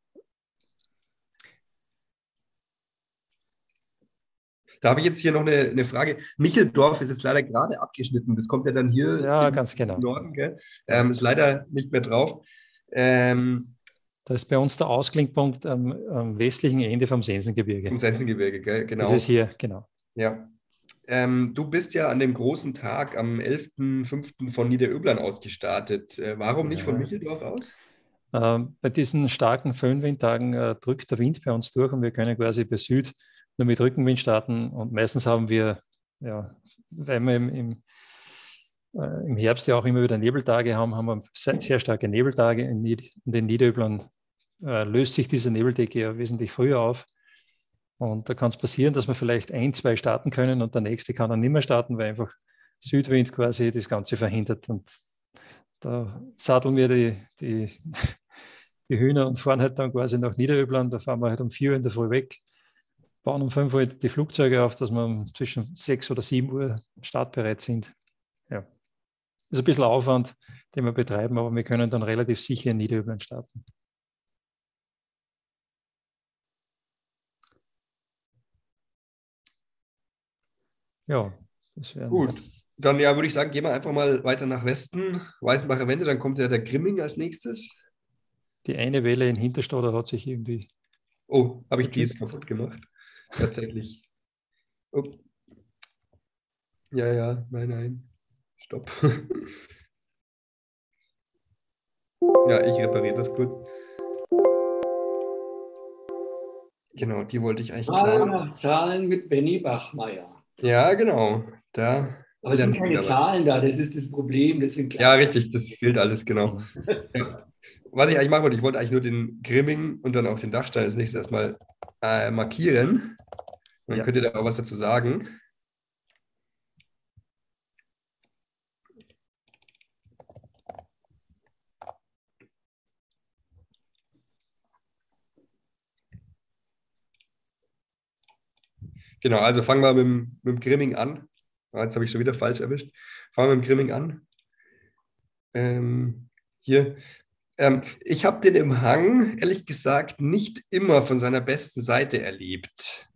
Da habe ich jetzt hier noch eine Frage. Micheldorf ist jetzt leider gerade abgeschnitten. Das kommt ja dann hier
ganz genau.
im Norden, gell? Ist leider nicht mehr drauf.
Das ist bei uns der Ausklingpunkt am westlichen Ende vom Sensengebirge.
Im Sensengebirge, gell? Genau.
Das ist hier, genau.
Ja. Du bist ja an dem großen Tag am 11.05. von Niederöblern aus gestartet. Warum nicht von Micheldorf aus?
Bei diesen starken Föhnwindtagen drückt der Wind bei uns durch und wir können quasi bei Süd nur mit Rückenwind starten. Und meistens haben wir, weil wir im Herbst ja auch immer wieder Nebeltage haben, haben wir sehr starke Nebeltage. In den Niederöblern löst sich diese Nebeldecke ja wesentlich früher auf. Und da kann es passieren, dass wir vielleicht 1, 2 starten können und der nächste kann dann nicht mehr starten, weil einfach Südwind quasi das Ganze verhindert. Und da satteln wir die Hühner und fahren halt dann quasi nach Niederöblern. Da fahren wir halt um 4 Uhr in der Früh weg, bauen um 5 Uhr die Flugzeuge auf, dass wir zwischen 6 oder 7 Uhr startbereit sind. Ja. Das ist ein bisschen Aufwand, den wir betreiben, aber wir können dann relativ sicher in Niederöblern starten. Ja, das wäre
Gut. Dann ja, würde ich sagen, gehen wir einfach mal weiter nach Westen. Weißenbacher Wende, dann kommt ja der Grimming als nächstes.
die eine Welle in Hinterstoder hat sich irgendwie.
Oh, habe ich die jetzt kaputt gemacht? Tatsächlich. Oh. Ja, nein. Stopp. Ja, ich repariere das kurz. Genau, die wollte ich eigentlich
Zahlen
klar.
nach Zahlen mit Benny Bachmeier.
Ja, genau. Da
Aber es sind keine
wieder was.
Zahlen da, das ist das Problem. Deswegen
Ja, richtig, das fehlt alles, genau.
Mhm.
Ja. Was ich eigentlich machen wollte, ich wollte eigentlich nur den Grimming und dann auch den Dachstein als nächstes erstmal markieren. Und dann könnt ihr da auch was dazu sagen. Genau, also fangen wir mit dem Grimming an. Jetzt habe ich schon wieder falsch erwischt. Fangen wir mit dem Grimming an. Hier. Ich habe den im Hang, ehrlich gesagt, nicht immer von seiner besten Seite erlebt.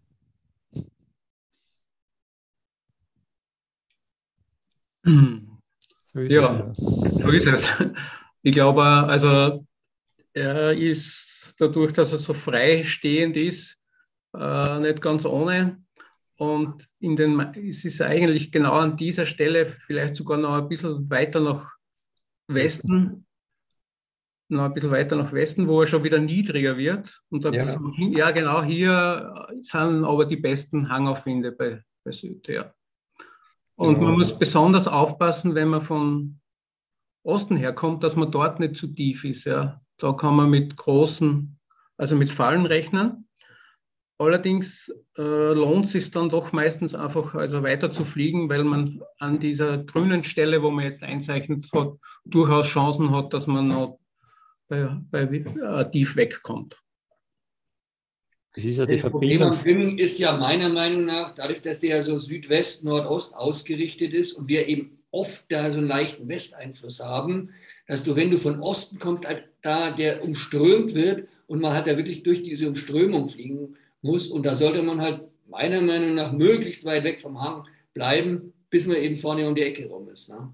So ist es, ja.
So ist es. Ich glaube, also er ist dadurch, dass er so freistehend ist, nicht ganz ohne. Und es ist eigentlich genau an dieser Stelle vielleicht sogar noch ein bisschen weiter nach Westen, wo er schon wieder niedriger wird. Und ein bisschen, ja, genau hier sind aber die besten Hangaufwinde bei Süd. Ja. Und
Genau.
man muss besonders aufpassen, wenn man von Osten herkommt, dass man dort nicht zu tief ist. Ja. Da kann man mit mit Fallen rechnen. Allerdings lohnt es sich dann doch meistens einfach weiter zu fliegen, weil man an dieser grünen Stelle, wo man jetzt einzeichnet hat, durchaus Chancen hat, dass man noch tief wegkommt.
Es ist ja die
Das Problem
Verbindung.
am Grimming ist ja meiner Meinung nach, dadurch, dass der ja so Südwest, Nordost ausgerichtet ist und wir eben oft da so einen leichten Westeinfluss haben, dass du, wenn du von Osten kommst, halt da der umströmt wird und man halt da wirklich durch diese Umströmung fliegen muss. Und da sollte man halt meiner Meinung nach möglichst weit weg vom Hang bleiben, bis man eben vorne um die Ecke rum ist. Ne?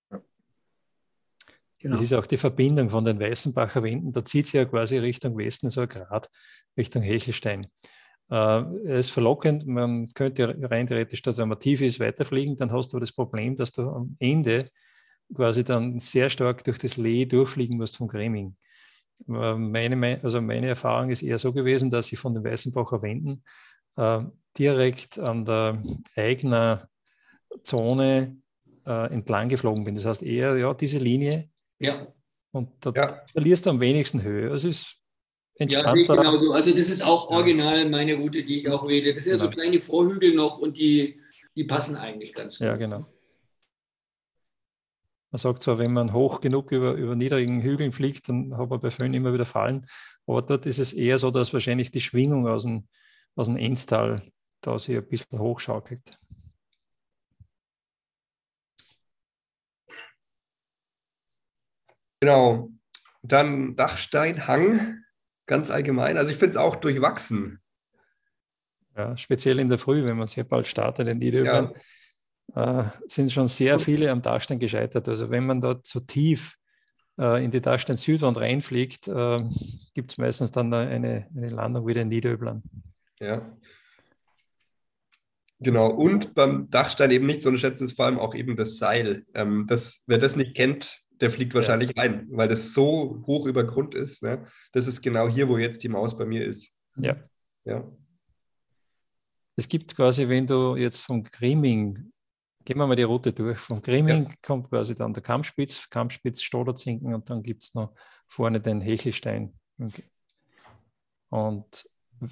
Genau.
Das ist auch die Verbindung von den Weißenbacher Wänden. Da zieht es ja quasi Richtung Westen, so ein Grad, Richtung Hechelstein. Es ist verlockend, man könnte rein theoretisch, wenn man tief ist, weiterfliegen, dann hast du aber das Problem, dass du am Ende quasi dann sehr stark durch das Lee durchfliegen musst vom Grimming. Meine Erfahrung ist eher so gewesen, dass ich von den Weißenbacher Wänden direkt an der eigenen Zone entlang geflogen bin. Das heißt eher diese Linie.
Ja.
Und da verlierst du am wenigsten Höhe. Es ist entspannter.
Ja, sehe ich genauso. Also das ist auch original meine Route, die ich auch wähle. Das sind ja so kleine Vorhügel noch und die passen eigentlich ganz gut.
Ja, genau. Man sagt zwar, wenn man hoch genug über niedrigen Hügeln fliegt, dann hat man bei Föhn immer wieder Fallen. Aber dort ist es eher so, dass wahrscheinlich die Schwingung aus dem Enztal da sich ein bisschen hochschaukelt.
Genau. Dann Dachstein, Hang, ganz allgemein. Also ich finde es auch durchwachsen.
Ja, speziell in der Früh, wenn man sehr bald startet in Niederöblern, sind schon sehr viele am Dachstein gescheitert. Also wenn man dort so tief in die Dachstein-Südwand reinfliegt, gibt es meistens dann eine Landung wieder in Niederöblern.
Ja. Genau, und beim Dachstein eben nicht zu unterschätzen ist vor allem auch eben das Seil. Wer das nicht kennt, der fliegt wahrscheinlich rein, weil das so hoch über Grund ist. Ne? Das ist genau hier, wo jetzt die Maus bei mir ist.
Ja.
Ja.
Es gibt quasi, wenn du jetzt vom Grimming Gehen wir mal die Route durch. Vom Grimming kommt quasi dann der Kammspitz, Stoderzinken und dann gibt es noch vorne den Hechelstein. Und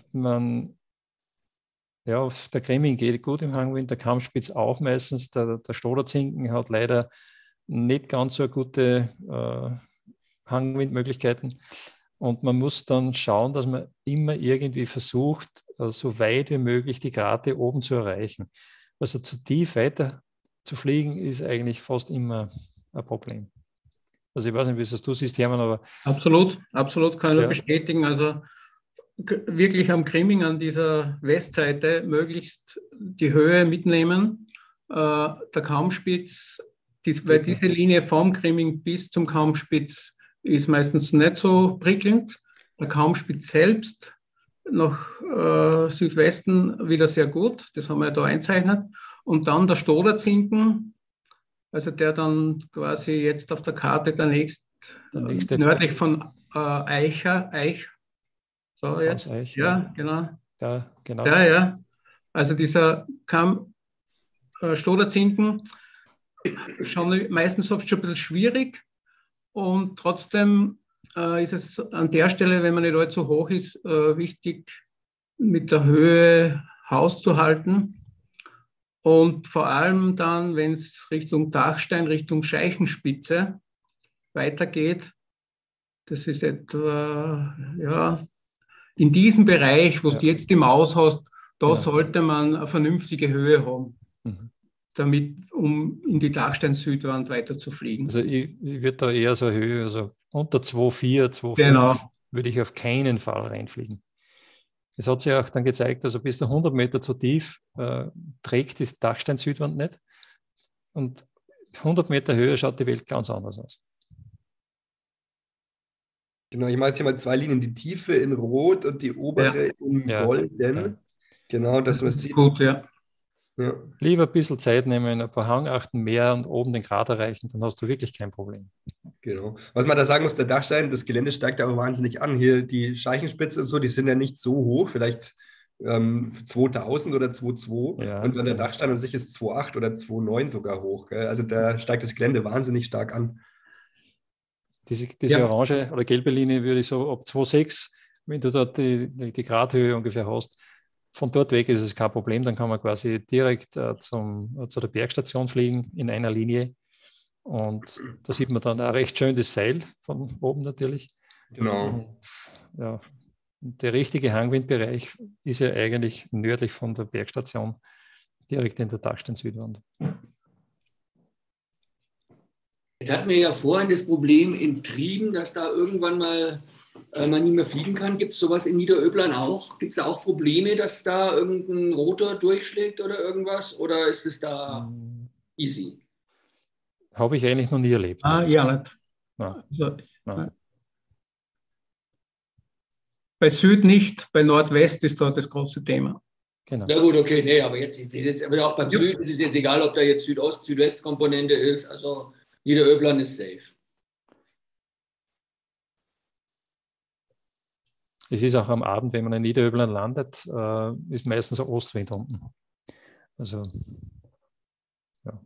der Grimming geht gut im Hangwind, der Kammspitz auch meistens. Der Stoderzinken hat leider nicht ganz so gute Hangwindmöglichkeiten. Und man muss dann schauen, dass man immer irgendwie versucht, so weit wie möglich die Grate oben zu erreichen. Also zu tief weiter zu fliegen, ist eigentlich fast immer ein Problem. Also ich weiß nicht, wie es du siehst, Hermann, aber...
Absolut kann ich bestätigen. Also wirklich am Grimming an dieser Westseite möglichst die Höhe mitnehmen. Der Kammspitz, weil diese Linie vom Grimming bis zum Kammspitz ist meistens nicht so prickelnd. Der Kammspitz selbst nach Südwesten wieder sehr gut. Das haben wir ja da einzeichnet. Und dann der Stoderzinken, also der dann quasi jetzt auf der Karte der nächste nördlich von Eich. So jetzt. Eich, ja, genau.
Ja, genau.
Ja. Also dieser Stoderzinken schon meistens oft schon ein bisschen schwierig. Und trotzdem ist es an der Stelle, wenn man nicht allzu hoch ist, wichtig, mit der Höhe Haus zu halten. Und vor allem dann, wenn es Richtung Dachstein, Richtung Scheichenspitze weitergeht, das ist etwa, in diesem Bereich, wo du jetzt die Maus hast, da sollte man eine vernünftige Höhe haben. Damit, um in die Dachstein-Südwand weiter zu fliegen.
Also ich würde da eher so Höhe, also unter 2,4, 2,5 würde ich auf keinen Fall reinfliegen. Es hat sich auch dann gezeigt, also bis zu 100 Meter zu tief trägt die Dachstein-Südwand nicht. Und 100 Meter Höhe schaut die Welt ganz anders aus.
Genau, ich mache jetzt hier mal 2 Linien, die Tiefe in Rot und die obere in Golden. Ja. Genau, dass man sieht.
Gut, ja.
Lieber ein bisschen Zeit nehmen, ein paar Hangachten mehr und oben den Grad erreichen, dann hast du wirklich kein Problem.
Genau. Was man da sagen muss, der Dachstein, das Gelände steigt ja auch wahnsinnig an. Hier die Scheichenspitze und so, die sind ja nicht so hoch, vielleicht 2000 oder 2,2. Ja, und der Dachstein an sich ist 2,8 oder 2,9 sogar hoch. Gell? Also da steigt das Gelände wahnsinnig stark an.
Diese orange oder gelbe Linie würde ich so ab 2,6, wenn du dort die Gradhöhe ungefähr hast, von dort weg ist es kein Problem, dann kann man quasi direkt zu der Bergstation fliegen in einer Linie und da sieht man dann auch recht schön das Seil von oben natürlich.
Genau.
Und, der richtige Hangwindbereich ist ja eigentlich nördlich von der Bergstation, direkt in der Dachstein-Südwand.
Jetzt hatten wir ja vorhin das Problem in Trieben, dass da irgendwann mal man nicht mehr fliegen kann. Gibt es sowas in Niederöblan auch? Gibt es auch Probleme, dass da irgendein Rotor durchschlägt oder irgendwas? Oder ist es da easy?
Habe ich eigentlich noch nie erlebt.
Nicht. Also, bei Süd nicht, bei Nordwest ist dort das große Thema.
Genau. Na gut, okay, nee, aber jetzt aber auch beim Süden ist es jetzt egal, ob da jetzt Südost-, Südwest-Komponente ist. Also Niederöblan ist safe.
Es ist auch am Abend, wenn man in Niederöblan landet, ist meistens ein Ostwind unten. Also, ja.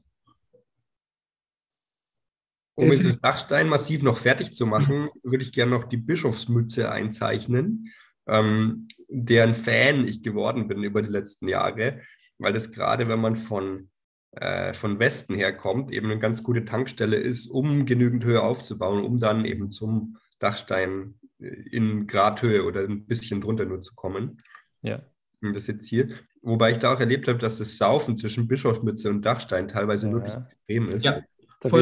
Um jetzt das Dachsteinmassiv noch fertig zu machen, würde ich gerne noch die Bischofsmütze einzeichnen, deren Fan ich geworden bin über die letzten Jahre, weil das gerade, wenn man von Westen her kommt, eben eine ganz gute Tankstelle ist, um genügend Höhe aufzubauen, um dann eben zum Dachstein in Gradhöhe oder ein bisschen drunter nur zu kommen.
Ja.
Und das jetzt hier. Wobei ich da auch erlebt habe, dass das Saufen zwischen Bischofsmütze und Dachstein teilweise wirklich extrem ist.
Ja,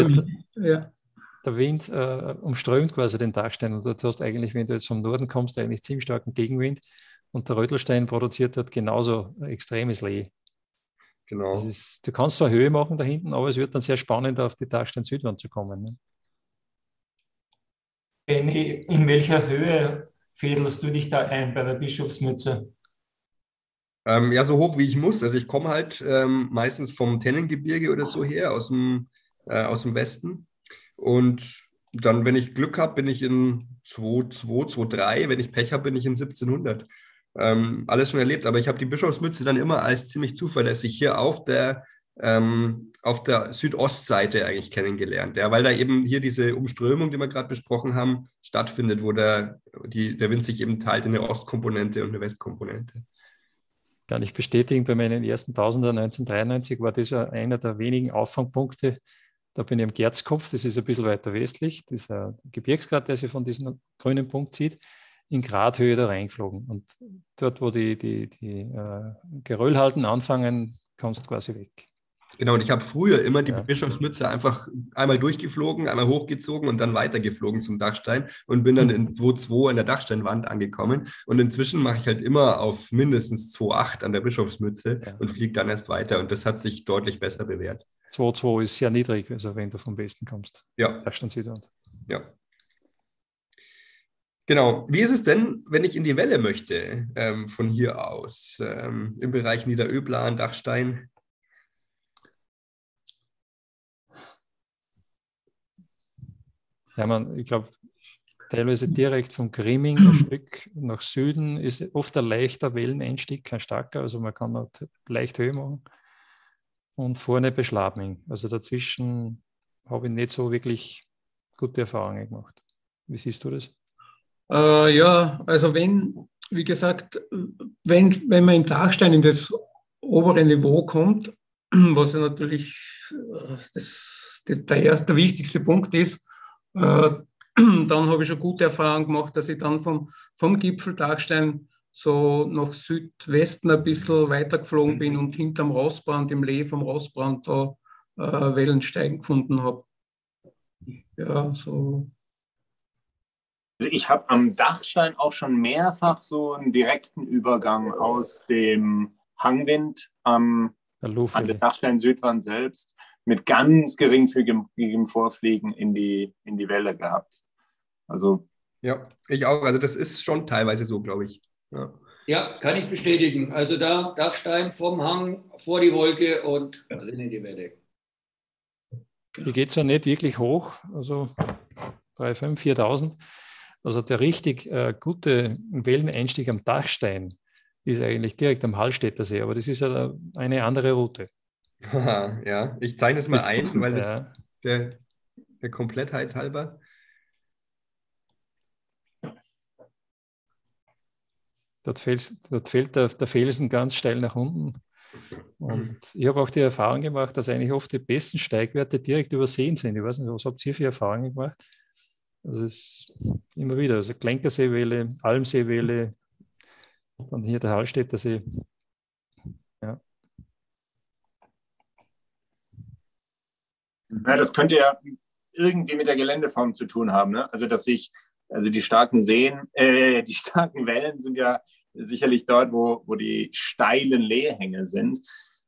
der Wind umströmt quasi den Dachstein und du hast eigentlich, wenn du jetzt vom Norden kommst, eigentlich ziemlich starken Gegenwind und der Rötelstein produziert dort genauso extremes Lee.
Genau.
Du kannst zwar Höhe machen da hinten, aber es wird dann sehr spannend, auf die Dachstein-Südwand zu kommen. Ne?
Benni, in welcher Höhe fädelst du dich da ein bei der Bischofsmütze?
Ja, so hoch wie ich muss. Also ich komme halt meistens vom Tennengebirge oder so her, aus dem Westen. Und dann, wenn ich Glück habe, bin ich in 2,2, 2,3. Wenn ich Pech habe, bin ich in 1700. Alles schon erlebt. Aber ich habe die Bischofsmütze dann immer als ziemlich zuverlässig hier auf der auf der Südostseite eigentlich kennengelernt, ja, weil da eben hier diese Umströmung, die wir gerade besprochen haben, stattfindet, wo der Wind sich eben teilt in eine Ostkomponente und eine Westkomponente.
Kann ich bestätigen, bei meinen ersten Tausender 1993 war das ja einer der wenigen Auffangpunkte. Da bin ich am Gerzkopf, das ist ein bisschen weiter westlich, dieser Gebirgsgrat, der sich von diesem grünen Punkt zieht, in Gradhöhe da reingeflogen. Und dort, wo die Geröllhalden anfangen, kommst du quasi weg.
Genau, und ich habe früher immer die Bischofsmütze einfach einmal durchgeflogen, einmal hochgezogen und dann weitergeflogen zum Dachstein und bin dann in 2,2 an der Dachsteinwand angekommen. Und inzwischen mache ich halt immer auf mindestens 2,8 an der Bischofsmütze und fliege dann erst weiter. Und das hat sich deutlich besser bewährt.
2,2 ist sehr niedrig, also wenn du vom Westen kommst.
Ja.
Dachstein Südwand.
Ja. Genau. Wie ist es denn, wenn ich in die Welle möchte, von hier aus, im Bereich Niederöblan, Dachstein?
Ja, ich glaube, teilweise direkt vom Grimming ein Stück nach Süden ist oft ein leichter Welleneinstieg, kein starker, also man kann halt leicht Höhe machen. Und vorne Beschlabming. Also dazwischen habe ich nicht so wirklich gute Erfahrungen gemacht. Wie siehst du das?
Ja, also wie gesagt, wenn man im Dachstein in das obere Niveau kommt, was ja natürlich der wichtigste Punkt ist, dann habe ich schon gute Erfahrungen gemacht, dass ich dann vom Gipfel Dachstein so nach Südwesten ein bisschen weiter geflogen bin und hinterm Rossbrand, im Lee vom Rossbrand, da Wellensteigen gefunden habe. Ja, so.
Also ich habe am Dachstein auch schon mehrfach so einen direkten Übergang aus dem Hangwind an der Dachstein-Südwand selbst mit ganz geringfügigem Vorfliegen in die Welle gehabt. Also
ja, ich auch. Also das ist schon teilweise so, glaube ich.
Ja, kann ich bestätigen. Also da Dachstein vom Hang vor die Wolke und drin in die Welle.
Die geht zwar nicht wirklich hoch, also 3.500, 4.000. Also der richtig gute Welleneinstieg am Dachstein ist eigentlich direkt am Hallstätter See, aber das ist ja eine andere Route.
Ja, ich zeichne es mal ein, weil das der Komplettheit halber.
Dort fällt der Felsen ganz steil nach unten. Und ich habe auch die Erfahrung gemacht, dass eigentlich oft die besten Steigwerte direkt übersehen sind. Ich weiß nicht, was habt ihr für Erfahrungen gemacht? Also es ist immer wieder, also Klenkerseewelle, Almseewelle, dann hier der Hallstätter See. Ja.
Ja, das könnte ja irgendwie mit der Geländeform zu tun haben, ne? Also die starken Wellen sind ja sicherlich dort, wo die steilen Lehhänge sind.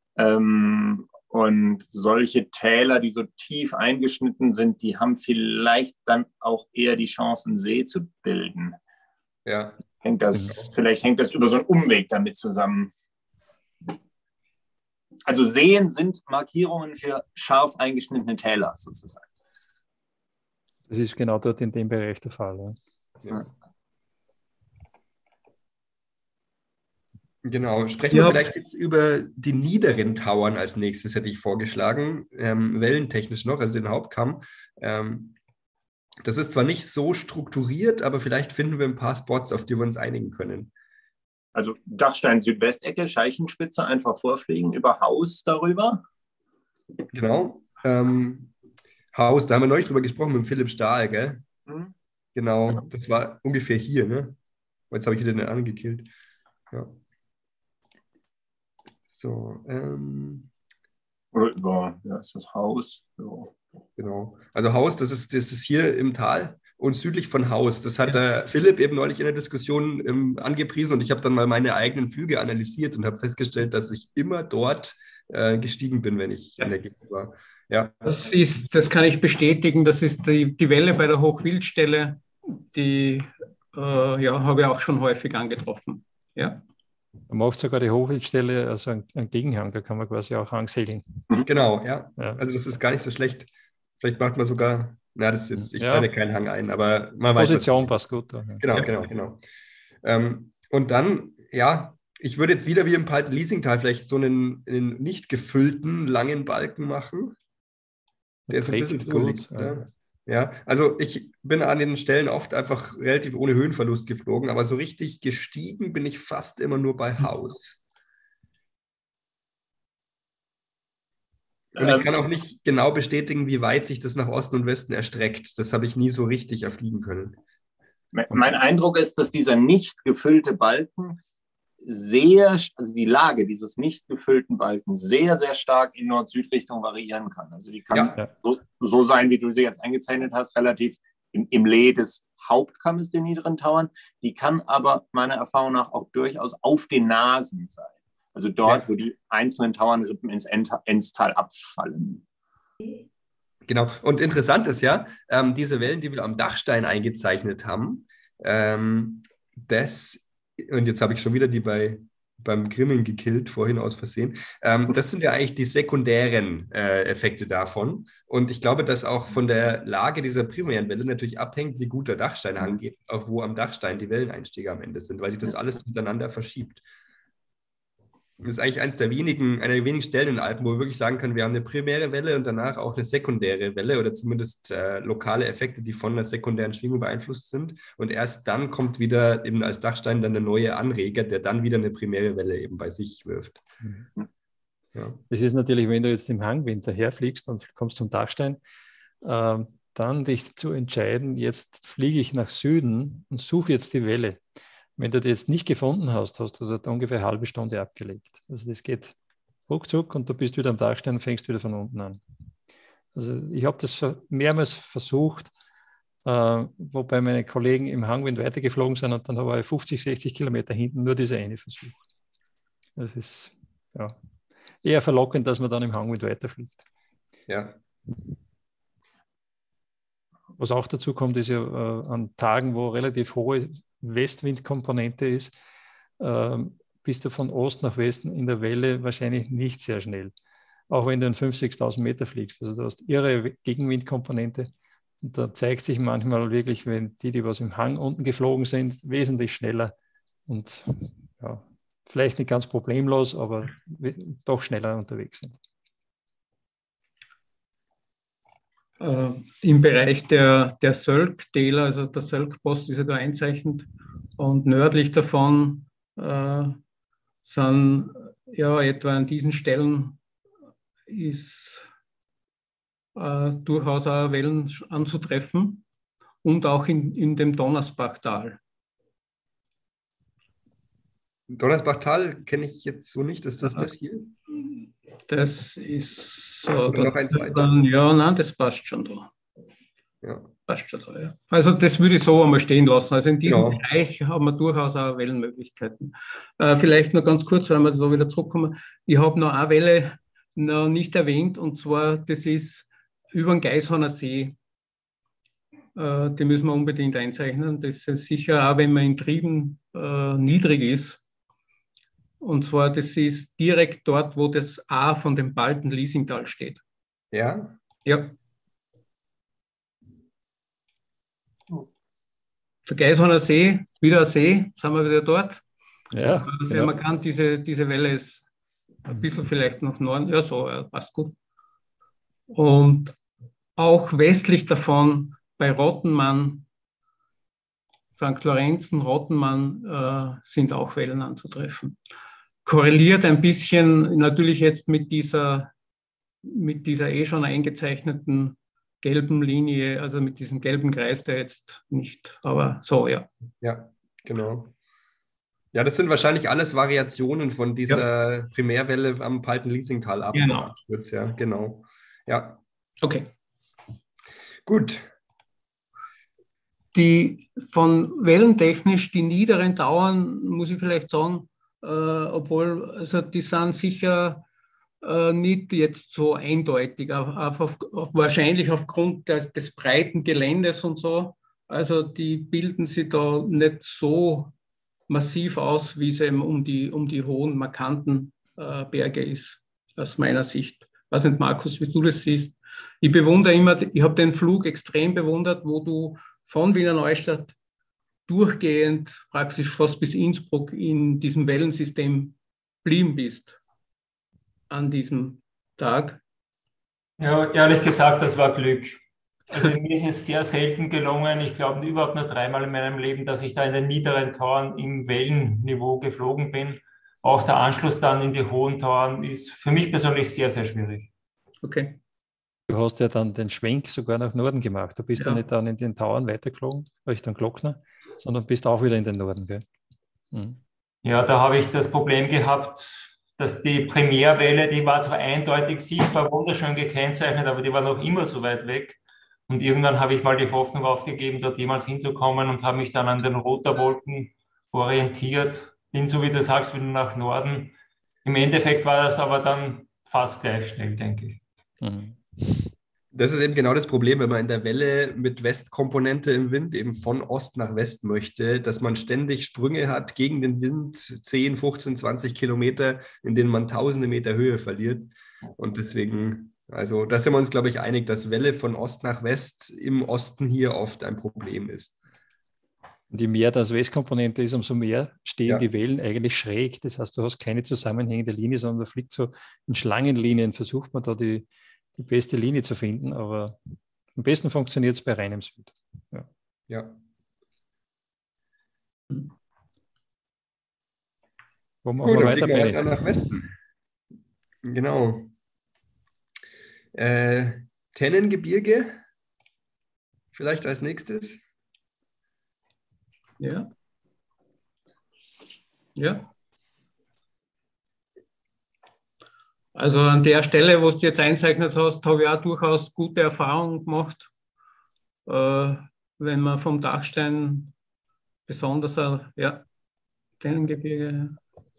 Und solche Täler, die so tief eingeschnitten sind, die haben vielleicht dann auch eher die Chance, einen See zu bilden.
Ja.
Vielleicht hängt das über so einen Umweg damit zusammen. Also Seen sind Markierungen für scharf eingeschnittene Täler sozusagen.
Das ist genau dort in dem Bereich der Fall. Ja.
Genau, sprechen wir vielleicht jetzt über die niederen Tauern als nächstes, hätte ich vorgeschlagen, wellentechnisch noch, also den Hauptkamm. Das ist zwar nicht so strukturiert, aber vielleicht finden wir ein paar Spots, auf die wir uns einigen können.
Also Dachstein Südwestecke, Scheichenspitze, einfach vorfliegen, über Haus darüber.
Genau. Haus, da haben wir neulich drüber gesprochen mit Philipp Stahl, gell? Mhm. Genau, das war ungefähr hier, ne? Jetzt habe ich wieder den angekillt. Ja. So,
oder über, ist das Haus. So.
Genau. Also Haus, das ist hier im Tal und südlich von Haus. Das hat der Philipp eben neulich in der Diskussion angepriesen und ich habe dann mal meine eigenen Flüge analysiert und habe festgestellt, dass ich immer dort gestiegen bin, wenn ich in der Gegend war. Ja.
Das kann ich bestätigen. Das ist die Welle bei der Hochwildstelle, die habe ich auch schon häufig angetroffen. Ja.
Man macht sogar die Hochwildstelle, also einen Gegenhang, da kann man quasi auch angsegeln.
Genau, ja. Also das ist gar nicht so schlecht. Vielleicht macht man sogar, ich plane keinen Hang ein, aber man weiß.
Position passt gut.
Genau. Und dann, Ich würde jetzt wieder wie im Palten-Liesingtal vielleicht so einen nicht gefüllten, langen Balken machen. Der so ein bisschen so liegt. Ja, also ich bin an den Stellen oft einfach relativ ohne Höhenverlust geflogen, aber so richtig gestiegen bin ich fast immer nur bei Haus. Und ich kann auch nicht genau bestätigen, wie weit sich das nach Osten und Westen erstreckt. Das habe ich nie so richtig erfliegen können.
Mein Eindruck ist, dass dieser nicht gefüllte Balken also die Lage dieses nicht gefüllten Balkens sehr, sehr stark in Nord-Süd-Richtung variieren kann. Also die kann so sein, wie du sie jetzt eingezeichnet hast, relativ im Lee des Hauptkammes, den niederen Tauern. Die kann aber meiner Erfahrung nach auch durchaus auf den Nasen sein. Also dort, wo die einzelnen Tauernrippen ins Enztal abfallen.
Genau. Und interessant ist ja, diese Wellen, die wir am Dachstein eingezeichnet haben, und jetzt habe ich schon wieder die beim Grimmen gekillt, vorhin aus Versehen. Das sind ja eigentlich die sekundären Effekte davon. Und ich glaube, dass auch von der Lage dieser primären Welle natürlich abhängt, wie gut der Dachstein angeht, auch wo am Dachstein die Welleneinstiege am Ende sind, weil sich das alles miteinander verschiebt. Das ist eigentlich einer der wenigen Stellen in den Alpen, wo wir wirklich sagen können, wir haben eine primäre Welle und danach auch eine sekundäre Welle oder zumindest lokale Effekte, die von der sekundären Schwingung beeinflusst sind. Und erst dann kommt wieder eben als Dachstein dann der neue Anreger, der dann wieder eine primäre Welle eben bei sich wirft.
Ja. Das ist natürlich, wenn du jetzt im Hangwind daherfliegst und kommst zum Dachstein, dann dich zu entscheiden, jetzt fliege ich nach Süden und suche jetzt die Welle. Wenn du die jetzt nicht gefunden hast, hast du dort ungefähr eine halbe Stunde abgelegt. Also das geht ruckzuck und du bist wieder am Dachstein und fängst wieder von unten an. Also ich habe das mehrmals versucht, wobei meine Kollegen im Hangwind weitergeflogen sind und dann habe ich 50, 60 Kilometer hinten nur diese eine Versuch. Das ist eher verlockend, dass man dann im Hangwind weiterfliegt.
Ja.
Was auch dazu kommt, ist ja an Tagen, wo relativ hohe Westwindkomponente ist, bist du von Ost nach Westen in der Welle wahrscheinlich nicht sehr schnell. Auch wenn du in 5.000, 6.000 Meter fliegst. Also du hast irre Gegenwindkomponente. Und da zeigt sich manchmal wirklich, wenn die was im Hang unten geflogen sind, wesentlich schneller und vielleicht nicht ganz problemlos, aber doch schneller unterwegs sind.
Im Bereich der Sölktäler, also der Sölkpost ist ja da einzeichnet und nördlich davon sind etwa an diesen Stellen ist durchaus auch Wellen anzutreffen und auch in dem Donnersbachtal.
Donnersbachtal kenne ich jetzt so nicht. Ist das hier?
Das ist so.
Oder noch eins weiter?
Nein, das passt schon da.
Ja.
Passt schon da, ja. Also das würde ich so einmal stehen lassen. Also in diesem Bereich haben wir durchaus auch Wellenmöglichkeiten. Vielleicht noch ganz kurz, weil wir da wieder zurückkommen. Ich habe noch eine Welle noch nicht erwähnt, und zwar, das ist über den Geishorner See. Die müssen wir unbedingt einzeichnen. Das ist sicher auch, wenn man in Trieben niedrig ist. Und zwar, das ist direkt dort, wo das A von dem Palten-Liesingtal steht.
Ja?
Ja. Der Geishorner See, wieder ein See, sind wir wieder dort.
Ja.
Sehr markant, diese Welle ist ein bisschen vielleicht nach Norden. Ja, so, passt gut. Und auch westlich davon, bei Rottenmann, St. Lorenzen, Rottenmann, sind auch Wellen anzutreffen. Korreliert ein bisschen natürlich jetzt mit dieser schon eingezeichneten gelben Linie, also mit diesem gelben Kreis, der jetzt nicht, aber so, ja.
Ja, genau. Ja, das sind wahrscheinlich alles Variationen von dieser Primärwelle am Palten-Liesingtal ab.
Genau.
Ja, genau. Ja.
Okay.
Gut.
Die von wellentechnisch, die niederen Tauern, muss ich vielleicht sagen, obwohl, also die sind sicher nicht jetzt so eindeutig, wahrscheinlich aufgrund des breiten Geländes und so. Also die bilden sich da nicht so massiv aus, wie es eben um die hohen, markanten Berge ist, aus meiner Sicht. Ich weiß nicht, Markus, wie du das siehst. Ich bewundere immer, ich habe den Flug extrem bewundert, wo du von Wiener Neustadt durchgehend praktisch fast bis Innsbruck in diesem Wellensystem blieben bist an diesem Tag?
Ja, ehrlich gesagt, das war Glück. Also mir ist es sehr selten gelungen, ich glaube überhaupt nur 3-mal in meinem Leben, dass ich da in den niederen Tauern im Wellenniveau geflogen bin. Auch der Anschluss dann in die hohen Tauern ist für mich persönlich sehr, sehr schwierig.
Okay.
Du hast ja dann den Schwenk sogar nach Norden gemacht. Du bist ja nicht dann in den Tauern weitergeflogen, Richtung Glockner, sondern bist auch wieder in den Norden, gell? Mhm.
Ja, da habe ich das Problem gehabt, dass die Primärwelle, die war zwar eindeutig sichtbar, wunderschön gekennzeichnet, aber die war noch immer so weit weg. Und irgendwann habe ich mal die Hoffnung aufgegeben, dort jemals hinzukommen und habe mich dann an den Rotorwolken orientiert. Bin, so wie du sagst, wieder nach Norden. Im Endeffekt war das aber dann fast gleich schnell, denke ich.
Mhm.
Das ist eben genau das Problem, wenn man in der Welle mit Westkomponente im Wind eben von Ost nach West möchte, dass man ständig Sprünge hat gegen den Wind, 10, 15, 20 Kilometer, in denen man tausende Meter Höhe verliert. Und deswegen, also da sind wir uns, glaube ich, einig, dass Welle von Ost nach West im Osten hier oft ein Problem ist.
Und je mehr das Westkomponente ist, umso mehr stehen
Ja.
die Wellen eigentlich schräg. Das heißt, du hast keine zusammenhängende Linie, sondern da fliegt so in Schlangenlinien, versucht man da die beste Linie zu finden, aber am besten funktioniert es bei reinem Süd.
Ja.
Wo machen
Gut,
wir
dann
weiter,
fliegen wir
Benny?
weiter nach Westen. Genau. Tennengebirge vielleicht als nächstes.
Ja. Ja. Also an der Stelle, wo du jetzt einzeichnet hast, habe ich auch durchaus gute Erfahrungen gemacht, wenn man vom Dachstein besonders, ja, Tennengebirge.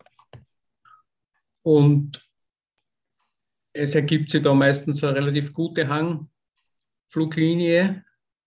Und es ergibt sich da meistens eine relativ gute Hangfluglinie,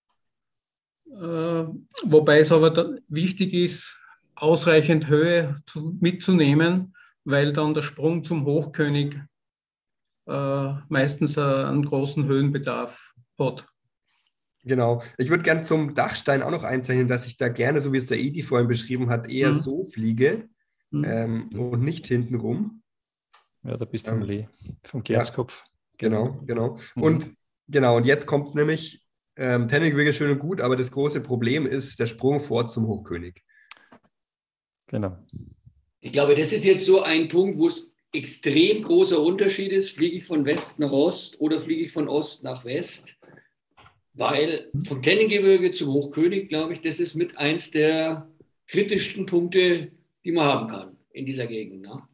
wobei es aber wichtig ist, ausreichend Höhe mitzunehmen, weil dann der Sprung zum Hochkönig meistens einen großen Höhenbedarf hat.
Genau. Ich würde gerne zum Dachstein auch noch einzeichnen, dass ich da gerne, so wie es der Edi vorhin beschrieben hat, eher so fliege und nicht hintenrum.
Ja, da bist du vom Gerzkopf.
Genau. Und jetzt kommt es nämlich, Tennengebirge ist schön und gut, aber das große Problem ist der Sprung vor zum Hochkönig.
Genau.
Ich glaube, das ist jetzt so ein Punkt, wo es extrem großer Unterschied ist, fliege ich von West nach Ost oder fliege ich von Ost nach West, weil vom Tennengebirge zum Hochkönig, glaube ich, das ist mit eins der kritischsten Punkte, die man haben kann in dieser Gegend. Ne?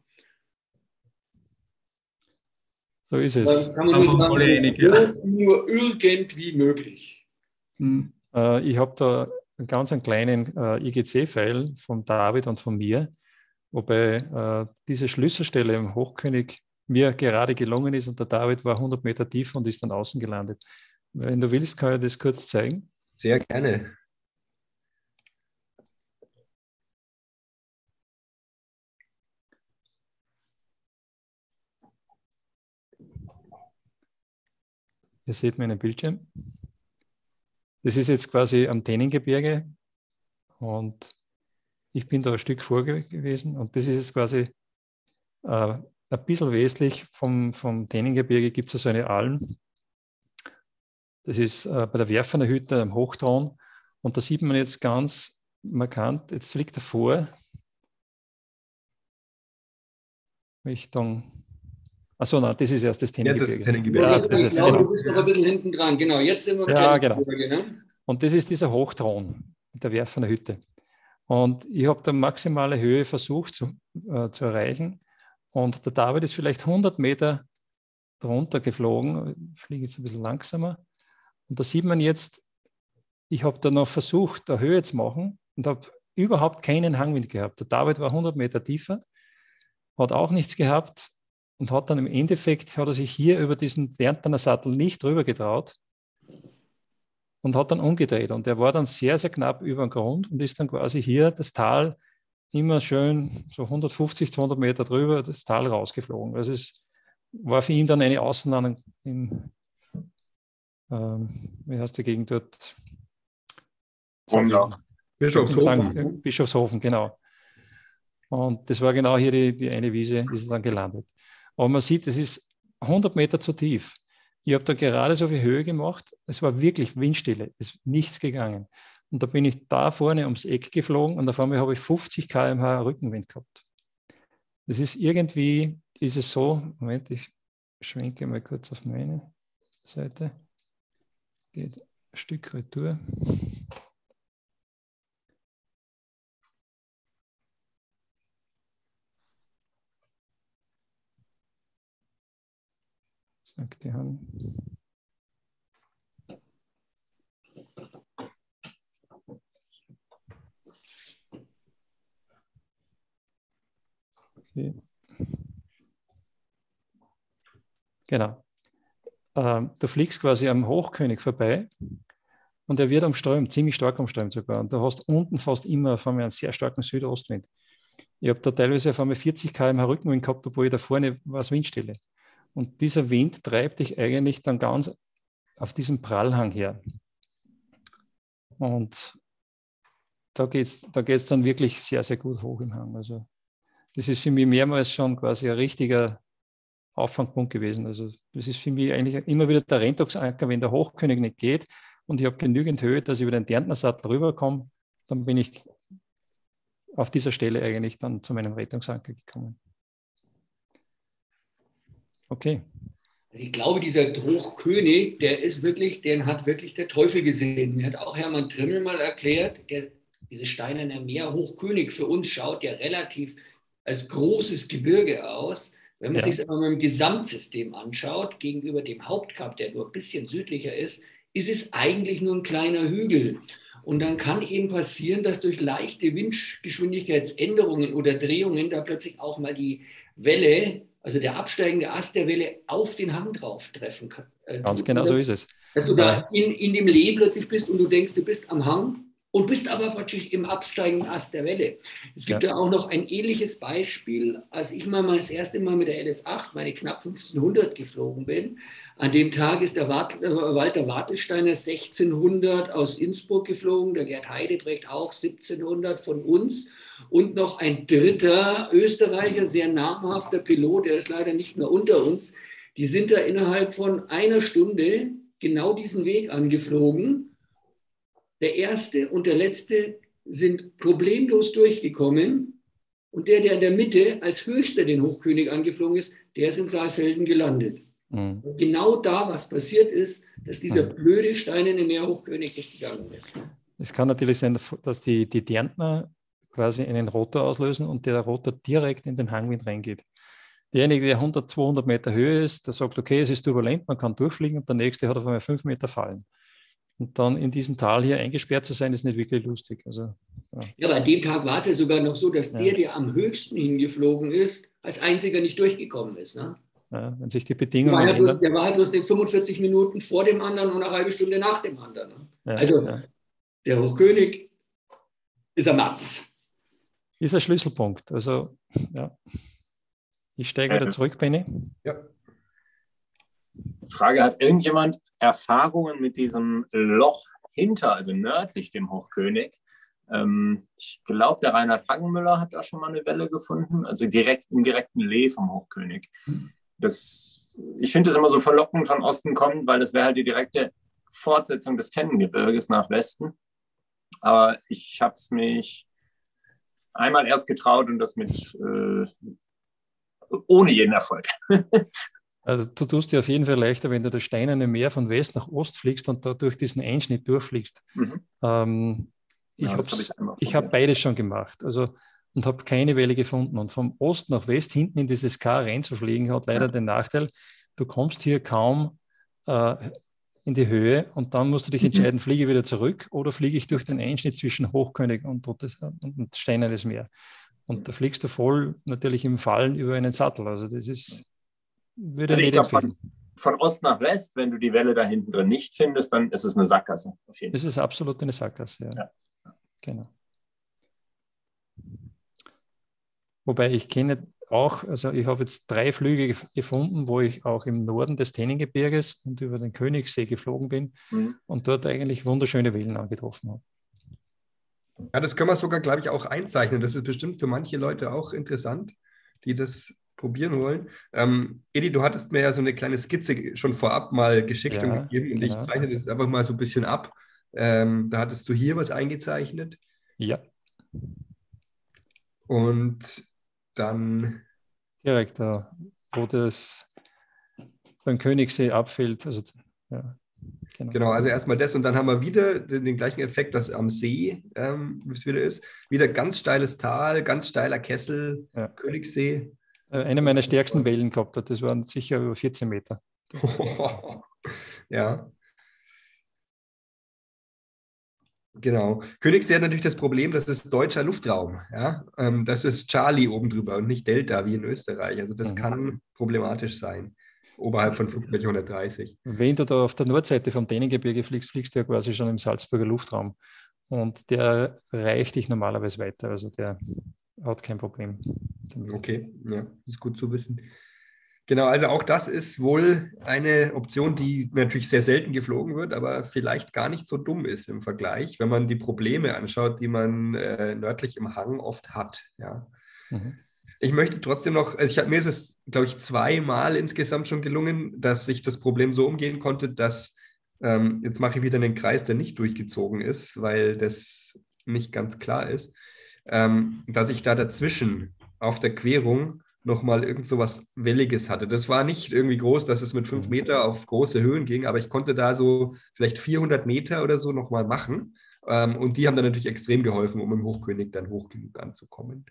So ist es.
Dann kann man nur sagen, nur irgendwie möglich.
Ich habe da einen kleinen IGC-File von David und von mir, wobei diese Schlüsselstelle im Hochkönig mir gerade gelungen ist und der David war 100 Meter tief und ist dann außen gelandet. Wenn du willst, kann ich das kurz zeigen.
Sehr gerne.
Ihr seht meinen Bildschirm. Das ist jetzt quasi am Tennengebirge und ich bin da ein Stück vor gewesen und das ist jetzt quasi ein bisschen westlich vom Tennengebirge gibt es so eine Alm. Das ist bei der Werfener Hütte am Hochtraun und da sieht man jetzt ganz markant, jetzt fliegt er vor Richtung, achso, nein, das ist erst das Tennengebirge.
Ja, das Tennengebirge.
Ja, das ist, genau. Du bist noch ein bisschen hinten dran, genau. Jetzt sind wir im Tennengebirge.
Genau. Ne? Und das ist dieser Hochtraun der Werfener Hütte. Und ich habe da maximale Höhe versucht zu erreichen. Und der David ist vielleicht 100 Meter drunter geflogen. Ich fliege jetzt ein bisschen langsamer. Und da sieht man jetzt, ich habe da noch versucht, eine Höhe zu machen und habe überhaupt keinen Hangwind gehabt. Der David war 100 Meter tiefer, hat auch nichts gehabt und hat dann im Endeffekt, hat er sich hier über diesen Lerntner Sattel nicht drüber getraut und hat dann umgedreht. Und er war dann sehr, sehr knapp über dem Grund und ist dann quasi hier das Tal immer schön so 150, 200 Meter drüber das Tal rausgeflogen. Also es war für ihn dann eine Außenlandung in, wie heißt die Gegend dort?
Brummbach.
Bischofshofen.
Bischofshofen, genau. Und das war genau hier die eine Wiese, ist dann gelandet. Aber man sieht, es ist 100 Meter zu tief. Ich habe da gerade so viel Höhe gemacht, es war wirklich Windstille, es ist nichts gegangen. Und da bin ich da vorne ums Eck geflogen und auf einmal habe ich 50 km/h Rückenwind gehabt. Das ist irgendwie, ist es so, Moment, ich schwenke mal kurz auf meine Seite, geht ein Stück retour. Sagt die Hand. Okay. Genau. Du fliegst quasi am Hochkönig vorbei und er wird umströmt, ziemlich stark umströmt sogar. Und du hast unten fast immer auf einmal einen sehr starken Südostwind. Ich habe da teilweise auf einmal 40 km/h Rückenwind gehabt, obwohl da vorne war es Windstille. Und dieser Wind treibt dich eigentlich dann ganz auf diesen Prallhang her. Und da geht's dann wirklich sehr, sehr gut hoch im Hang. Also das ist für mich mehrmals schon quasi ein richtiger Auffangpunkt gewesen. Also das ist für mich eigentlich immer wieder der Rettungsanker, wenn der Hochkönig nicht geht und ich habe genügend Höhe, dass ich über den Därntnersattel rüberkomme, dann bin ich auf dieser Stelle eigentlich dann zu meinem Rettungsanker gekommen. Okay.
Also ich glaube, dieser Hochkönig, den hat wirklich der Teufel gesehen. Mir hat auch Hermann Trimmel mal erklärt, diese Steinerne Meer Hochkönig für uns schaut ja relativ als großes Gebirge aus. Wenn man sich das aber mit dem Gesamtsystem anschaut, gegenüber dem Hauptkap, der nur ein bisschen südlicher ist es eigentlich nur ein kleiner Hügel. Und dann kann eben passieren, dass durch leichte Windgeschwindigkeitsänderungen oder Drehungen da plötzlich auch mal die Welle, also der absteigende Ast der Welle, auf den Hang drauf treffen kann.
Ganz genau so ist es.
Dass du da in dem Lee plötzlich bist und du denkst, du bist am Hang und bist aber praktisch im absteigenden Ast der Welle. Es gibt ja auch noch ein ähnliches Beispiel, als ich mal das erste Mal mit der LS8, meine knapp 1500 geflogen bin. An dem Tag ist der Walter Wartelsteiner 1600 aus Innsbruck geflogen, der Gerd Heidebrecht auch 1700 von uns und noch ein dritter Österreicher, sehr namhafter Pilot, der ist leider nicht mehr unter uns. Die sind da innerhalb von einer Stunde genau diesen Weg angeflogen. Der erste und der letzte sind problemlos durchgekommen und der in der Mitte als höchster den Hochkönig angeflogen ist, der ist in Saalfelden gelandet. Mhm. Genau da, was passiert ist, dass dieser blöde steinerne Meerhochkönig nicht gegangen ist.
Es kann natürlich sein, dass die Därntner quasi einen Rotor auslösen und der Rotor direkt in den Hangwind reingeht. Derjenige, der 100, 200 Meter Höhe ist, der sagt, okay, es ist turbulent, man kann durchfliegen und der nächste hat auf einmal 5 Meter fallen. Und dann in diesem Tal hier eingesperrt zu sein, ist nicht wirklich lustig. Also,
ja, aber an dem Tag war es ja sogar noch so, dass der am höchsten hingeflogen ist, als einziger nicht durchgekommen ist. Ne?
Ja, wenn sich die Bedingungen
ändern. Der war halt bloß 45 Minuten vor dem anderen und eine halbe Stunde nach dem anderen. Ne? Ja, also der Hochkönig ist ein Matz.
Ist ein Schlüsselpunkt. Also ja. Ich steige wieder zurück, Benni.
Ja.
Frage, hat irgendjemand Erfahrungen mit diesem Loch hinter, also nördlich dem Hochkönig? Ich glaube, der Reinhard Hagenmüller hat da schon mal eine Welle gefunden, also im direkten Lee vom Hochkönig. Ich finde es immer so verlockend von Osten kommt, weil das wäre halt die direkte Fortsetzung des Tennengebirges nach Westen. Aber ich habe es mich einmal erst getraut und das mit ohne jeden Erfolg.
Also du tust dir auf jeden Fall leichter, wenn du das Steinerne Meer von West nach Ost fliegst und da durch diesen Einschnitt durchfliegst. Mhm. Ich habe beides schon gemacht und habe keine Welle gefunden. Und vom Ost nach West hinten in dieses K reinzufliegen, hat leider den Nachteil, du kommst hier kaum in die Höhe und dann musst du dich entscheiden, fliege ich wieder zurück oder fliege ich durch den Einschnitt zwischen Hochkönig und Steinernes Meer. Und da fliegst du voll natürlich im Fallen über einen Sattel. Also das ist...
Also ich glaube, von Ost nach West, wenn du die Welle da hinten drin nicht findest, dann ist es eine Sackgasse.
Das ist absolut eine Sackgasse, ja. Genau. Wobei ich kenne auch, also ich habe jetzt 3 Flüge gefunden, wo ich auch im Norden des Tennengebirges und über den Königssee geflogen bin und dort eigentlich wunderschöne Wellen angetroffen habe.
Ja, das können wir sogar, glaube ich, auch einzeichnen. Das ist bestimmt für manche Leute auch interessant, die das probieren wollen. Edi, du hattest mir ja so eine kleine Skizze schon vorab mal geschickt und
Ja,
gegeben und ich
genau.
zeichne das jetzt einfach mal so ein bisschen ab. Da hattest du hier was eingezeichnet
Ja,
und dann,
direkt da, wo das beim Königssee abfällt. Also, ja, genau.
genau, also erstmal das und dann haben wir wieder den gleichen Effekt, dass am See, wie es wieder ist, wieder ganz steiles Tal, ganz steiler Kessel,
Ja.
Königssee.
Eine meiner stärksten Wellen gehabt hat, das waren sicher über 14 Meter.
Ja. Genau. Königssee hat natürlich das Problem, das ist deutscher Luftraum. Ja? Das ist Charlie oben drüber und nicht Delta wie in Österreich. Also das kann problematisch sein, oberhalb von Flugfläche 130.
Wenn du da auf der Nordseite vom Dänengebirge fliegst, fliegst du ja quasi schon im Salzburger Luftraum. Und der reicht dich normalerweise weiter. Also der hat kein Problem damit.
Okay, ja, ist gut zu wissen. Genau, also auch das ist wohl eine Option, die natürlich sehr selten geflogen wird, aber vielleicht gar nicht so dumm ist im Vergleich, wenn man die Probleme anschaut, die man nördlich im Hang oft hat. Ja. Ich möchte trotzdem noch, also mir ist es, glaube ich, 2-mal insgesamt schon gelungen, dass ich das Problem so umgehen konnte, dass, jetzt mache ich wieder einen Kreis, der nicht durchgezogen ist, weil das nicht ganz klar ist, dass ich da dazwischen auf der Querung nochmal irgend so was Welliges hatte. Das war nicht irgendwie groß, dass es mit 5 Meter auf große Höhen ging, aber ich konnte da so vielleicht 400 Meter oder so nochmal machen. Und die haben dann natürlich extrem geholfen, um im Hochkönig dann hoch genug anzukommen.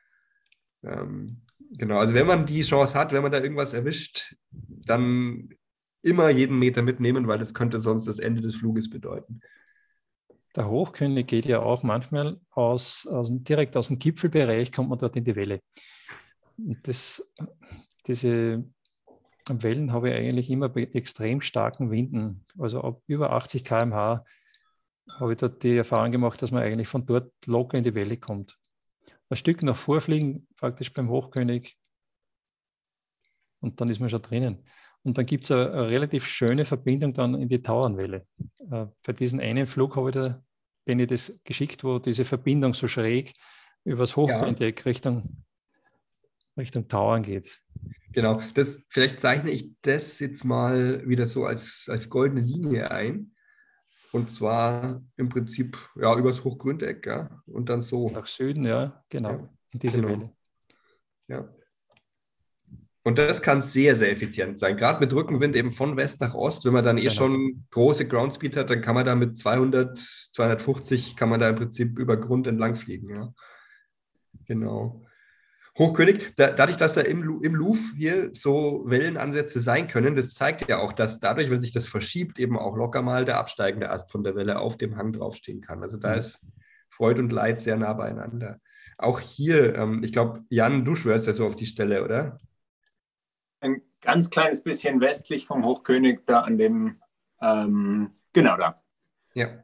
Genau, also wenn man die Chance hat, wenn man da irgendwas erwischt, dann immer jeden Meter mitnehmen, weil das könnte sonst das Ende des Fluges bedeuten.
Der Hochkönig geht ja auch manchmal direkt aus dem Gipfelbereich, kommt man dort in die Welle. Und diese Wellen habe ich eigentlich immer bei extrem starken Winden, also ab über 80 km/h habe ich dort die Erfahrung gemacht, dass man eigentlich von dort locker in die Welle kommt. Ein Stück nach vorfliegen, praktisch beim Hochkönig, und dann ist man schon drinnen. Und dann gibt es eine relativ schöne Verbindung dann in die Tauernwelle. Bei diesem einen Flug bin ich das geschickt, wo diese Verbindung so schräg übers Hochkönigdeck Richtung Tauern geht.
Genau, vielleicht zeichne ich das jetzt mal wieder so als goldene Linie ein. Und zwar im Prinzip übers Hochgründeck, ja, und dann so.
Nach Süden, ja, genau, ja, in diese Welle.
Ja. Und das kann sehr, sehr effizient sein. Gerade mit Rückenwind eben von West nach Ost, wenn man dann schon große Groundspeed hat, dann kann man da mit 200, 250 kann man da im Prinzip über Grund entlang fliegen. Ja. Genau. Hochkönig, dadurch, dass da im Louvre hier so Wellenansätze sein können, das zeigt ja auch, dass dadurch, wenn sich das verschiebt, eben auch locker mal der absteigende Ast von der Welle auf dem Hang draufstehen kann. Also da ist Freud und Leid sehr nah beieinander. Auch hier, ich glaube, Jan, du schwörst ja so auf die Stelle, oder?
Ein ganz kleines bisschen westlich vom Hochkönig, da an dem, genau da.
Ja.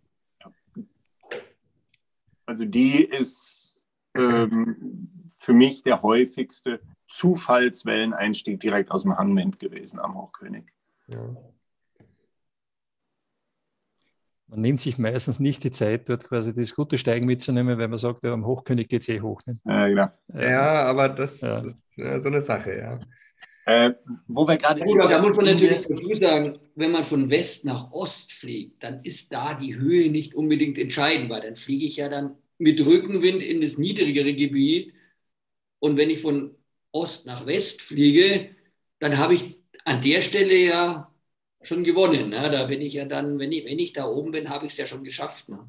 Also die ist für mich der häufigste Zufallswelleneinstieg direkt aus dem Hangwind gewesen am Hochkönig.
Ja.
Man nimmt sich meistens nicht die Zeit, dort quasi das gute Steigen mitzunehmen, weil man sagt, ja, am Hochkönig geht es eh hoch. Ne?
Genau.
Ja, aber das ist so eine Sache, ja.
Wo wir gerade
da muss man natürlich dazu sagen, wenn man von West nach Ost fliegt, dann ist da die Höhe nicht unbedingt entscheidend, weil dann fliege ich ja dann mit Rückenwind in das niedrigere Gebiet. Und wenn ich von Ost nach West fliege, dann habe ich an der Stelle ja schon gewonnen. Ne? Da bin ich ja dann, wenn ich da oben bin, habe ich es ja schon geschafft. Ne?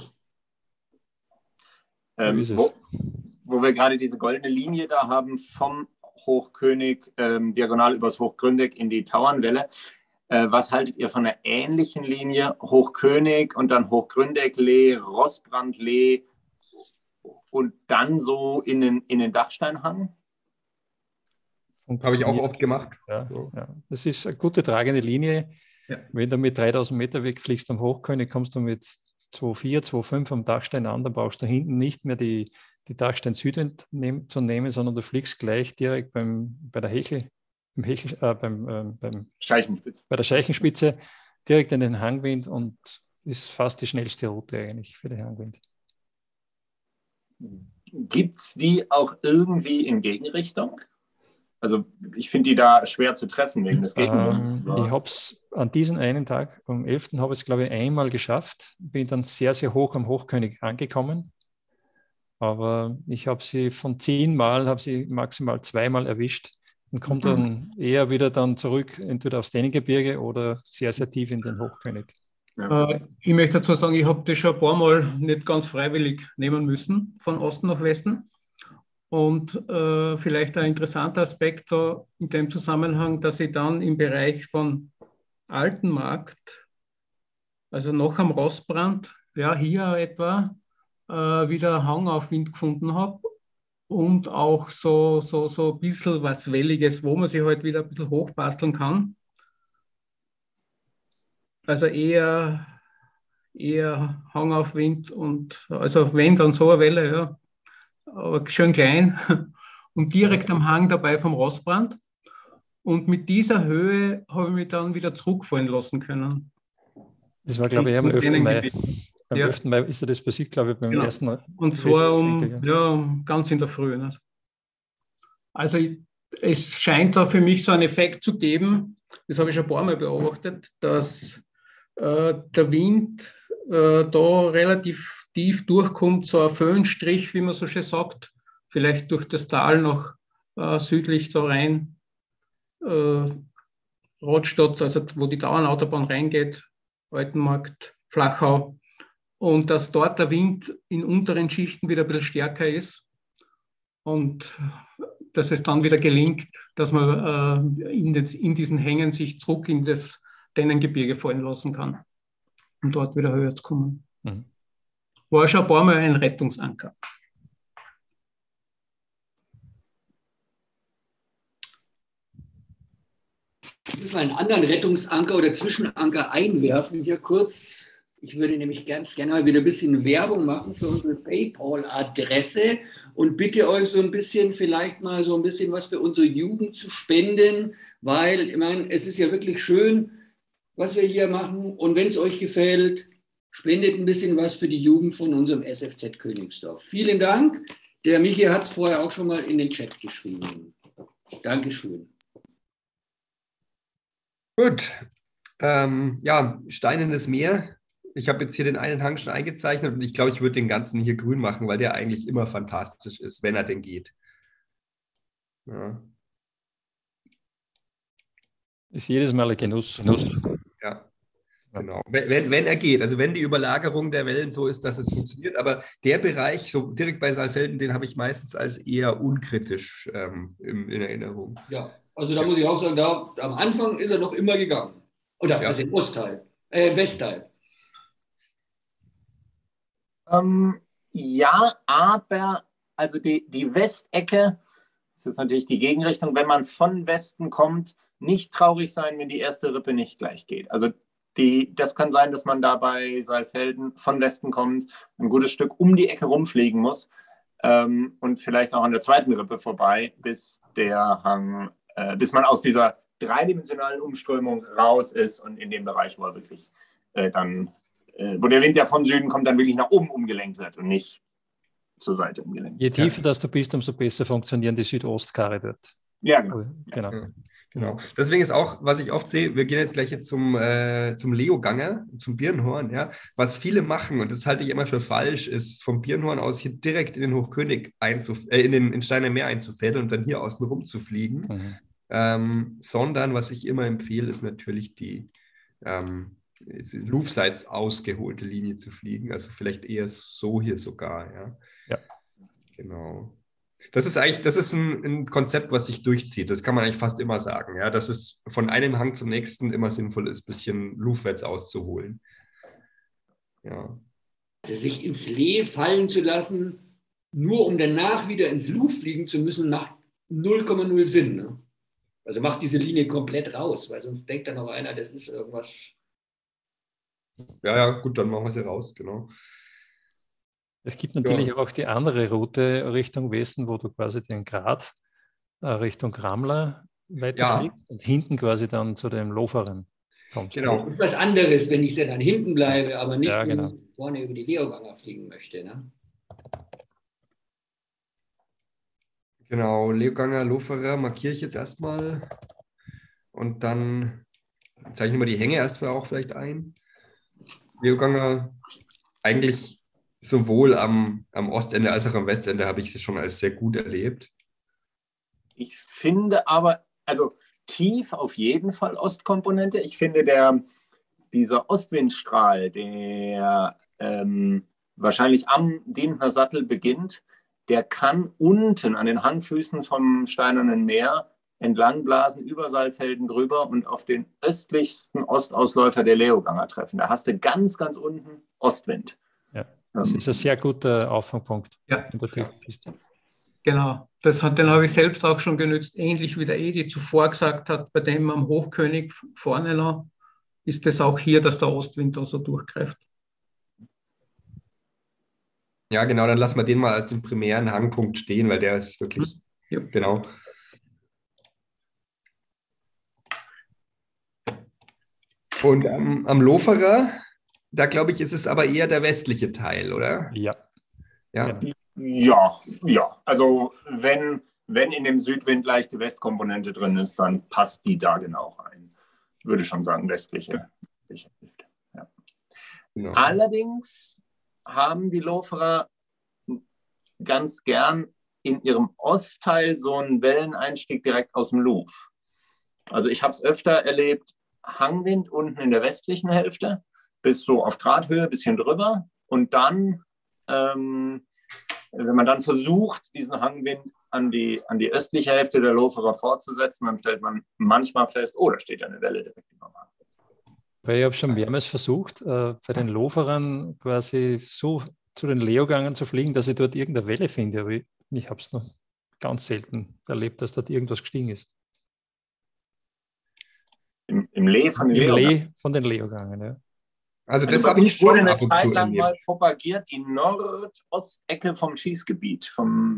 Wo wir gerade diese goldene Linie da haben vom Hochkönig diagonal übers Hochgründeck in die Tauernwelle. Was haltet ihr von einer ähnlichen Linie? Hochkönig und dann Hochgründeck-Lee, Rossbrand-Lee und dann so in den Dachsteinhang?
Habe ich auch oft gemacht.
Ja. Das ist eine gute tragende Linie. Ja. Wenn du mit 3000 Meter wegfliegst am Hochkönig, kommst du mit 2,4, 2,5 am Dachstein an, dann brauchst du hinten nicht mehr die Dachstein Südwind zu nehmen, sondern du fliegst gleich direkt bei der Scheichenspitze direkt in den Hangwind und ist fast die schnellste Route eigentlich für den Hangwind.
Gibt es die auch irgendwie in Gegenrichtung? Also ich finde die da schwer zu treffen wegen des Gegenwinds.
Ich habe es an diesem einen Tag, am 11. habe ich es, glaube ich, einmal geschafft. Bin dann sehr, sehr hoch am Hochkönig angekommen. Aber ich habe sie von 10 Mal, habe sie maximal 2-mal erwischt und komme dann eher wieder dann zurück, entweder aufs Dänengebirge oder sehr, sehr tief in den Hochkönig.
Ja. Ich möchte dazu sagen, ich habe das schon ein paar Mal nicht ganz freiwillig nehmen müssen, von Osten nach Westen. Und vielleicht ein interessanter Aspekt da in dem Zusammenhang, dass ich dann im Bereich von Altenmarkt, also noch am Rossbrand, ja, hier etwa, wieder Hang auf Wind gefunden habe und auch so ein bisschen was Welliges, wo man sich halt wieder ein bisschen hochbasteln kann. Also eher Hang auf Wind und also wenn dann so eine Welle, ja, aber schön klein und direkt am Hang dabei vom Rossbrand. Und mit dieser Höhe habe ich mich dann wieder zurückfallen lassen können.
Das war, glaube ich, am 11. Mai. Am
Ja.
11. Mai ist das passiert, glaube ich, beim
Genau.
ersten.
Und zwar ganz in der Früh. Ne? Also es scheint da für mich so einen Effekt zu geben, das habe ich schon ein paar Mal beobachtet, dass der Wind da relativ tief durchkommt, so ein Föhnstrich, wie man so schön sagt, vielleicht durch das Tal noch südlich da rein, Rottstadt, also wo die Dauernautobahn reingeht, Altenmarkt, Flachau, und dass dort der Wind in unteren Schichten wieder ein bisschen stärker ist und dass es dann wieder gelingt, dass man in diesen Hängen sich zurück in das Dennengebirge fallen lassen kann, um dort wieder höher zu kommen. Mhm. War schon ein paar Mal ein Rettungsanker.
Ich will mal einen anderen Rettungsanker oder Zwischenanker einwerfen hier kurz. Ich würde nämlich ganz gerne mal wieder ein bisschen Werbung machen für unsere PayPal-Adresse und bitte euch so ein bisschen, vielleicht mal so ein bisschen was für unsere Jugend zu spenden, weil, ich meine, es ist ja wirklich schön, was wir hier machen, und wenn es euch gefällt, spendet ein bisschen was für die Jugend von unserem SFZ Königsdorf. Vielen Dank. Der Michi hat es vorher auch schon mal in den Chat geschrieben. Dankeschön.
Gut. Ja, Steinernes Meer. Ich habe jetzt hier den einen Hang schon eingezeichnet und ich glaube, ich würde den ganzen hier grün machen, weil der eigentlich immer fantastisch ist, wenn er denn geht. Ja.
Ist jedes Mal ein Genuss.
Ja, genau. Wenn er geht, also wenn die Überlagerung der Wellen so ist, dass es funktioniert. Aber der Bereich, so direkt bei Saalfelden, den habe ich meistens als eher unkritisch in Erinnerung.
Ja, also da muss ich auch sagen, da am Anfang ist er noch immer gegangen. Oder also im Westteil.
Ja, aber also die Westecke ist jetzt natürlich die Gegenrichtung. Wenn man von Westen kommt, nicht traurig sein, wenn die erste Rippe nicht gleich geht. Also das kann sein, dass man da bei Saalfelden von Westen kommt, ein gutes Stück um die Ecke rumfliegen muss und vielleicht auch an der zweiten Rippe vorbei, bis man aus dieser dreidimensionalen Umströmung raus ist und in dem Bereich, wo er wirklich wo der Wind ja von Süden kommt, dann wirklich nach oben umgelenkt wird und nicht zur Seite umgelenkt.
Je tiefer das du bist, umso besser funktionieren die Südostkarre dort.
Ja, genau.
Genau. Deswegen ist auch, was ich oft sehe, wir gehen jetzt gleich zum Leoganger, zum Birnhorn, ja, was viele machen, und das halte ich immer für falsch, ist vom Birnhorn aus hier direkt in den Hochkönig in Steiner Meer einzufädeln und dann hier außen rum zu fliegen. Sondern, was ich immer empfehle, ist natürlich die Lufseits ausgeholte Linie zu fliegen, also vielleicht eher so hier sogar, ja.
Ja.
Genau. Das ist ein Konzept, was sich durchzieht. Das kann man eigentlich fast immer sagen, ja, dass es von einem Hang zum nächsten immer sinnvoll ist, ein bisschen luftwärts auszuholen. Ja.
Also sich ins Lee fallen zu lassen, nur um danach wieder ins Luft fliegen zu müssen, macht 0,0 Sinn. Ne? Also macht diese Linie komplett raus, weil sonst denkt dann auch einer, das ist irgendwas.
Ja, gut, dann machen wir sie raus, genau.
Es gibt natürlich auch die andere Route Richtung Westen, wo du quasi den Grat Richtung Ramla weiterfliegst und hinten quasi dann zu dem Loferen kommst.
Genau. Das ist was anderes, wenn ich dann hinten bleibe, aber nicht, wenn ich vorne über die Leoganger fliegen möchte. Ne?
Genau, Leoganger, Loferer markiere ich jetzt erstmal. Und dann zeichne ich mal die Hänge erstmal auch vielleicht ein. Leoganger, eigentlich sowohl am Ostende als auch am Westende habe ich sie schon als sehr gut erlebt.
Ich finde aber, also tief auf jeden Fall Ostkomponente. Ich finde, dieser Ostwindstrahl, der wahrscheinlich am Dientner Sattel beginnt, der kann unten an den Hangfüßen vom Steinernen Meer entlangblasen, über Saalfelden drüber und auf den östlichsten Ostausläufer der Leoganger treffen. Da hast du ganz, ganz unten Ostwind.
Ja, das ist ein sehr guter Auffangpunkt in der Tiefpiste.
Genau, den habe ich selbst auch schon genützt, ähnlich wie der Edi zuvor gesagt hat, bei dem am Hochkönig vorne noch, ist es auch hier, dass der Ostwind da so durchgreift.
Ja, genau, dann lassen wir den mal als den primären Hangpunkt stehen, weil der ist wirklich, genau. Und am Loferer, da glaube ich, ist es aber eher der westliche Teil, oder?
Ja.
Ja. Also wenn in dem Südwind leichte Westkomponente drin ist, dann passt die da genau rein. Würde schon sagen, westliche Hälfte. Ja. Genau. Allerdings haben die Loferer ganz gern in ihrem Ostteil so einen Welleneinstieg direkt aus dem Louvre. Also ich habe es öfter erlebt, Hangwind unten in der westlichen Hälfte, bis so auf Drahthöhe, ein bisschen drüber. Und dann, wenn man dann versucht, diesen Hangwind an die östliche Hälfte der Loferer fortzusetzen, dann stellt man manchmal fest, oh, da steht ja eine Welle direkt über dem Hang.
Weil ich habe schon mehrmals versucht, bei den Loferern quasi so zu den Leogangern zu fliegen, dass ich dort irgendeine Welle finde. Aber ich habe es noch ganz selten erlebt, dass dort irgendwas gestiegen ist.
Im Lee von den Leogangern? Im Lee
von den Leogangern, ja.
Also das habe ich
wurde eine Zeit lang mal propagiert, die Nordostecke vom Schießgebiet.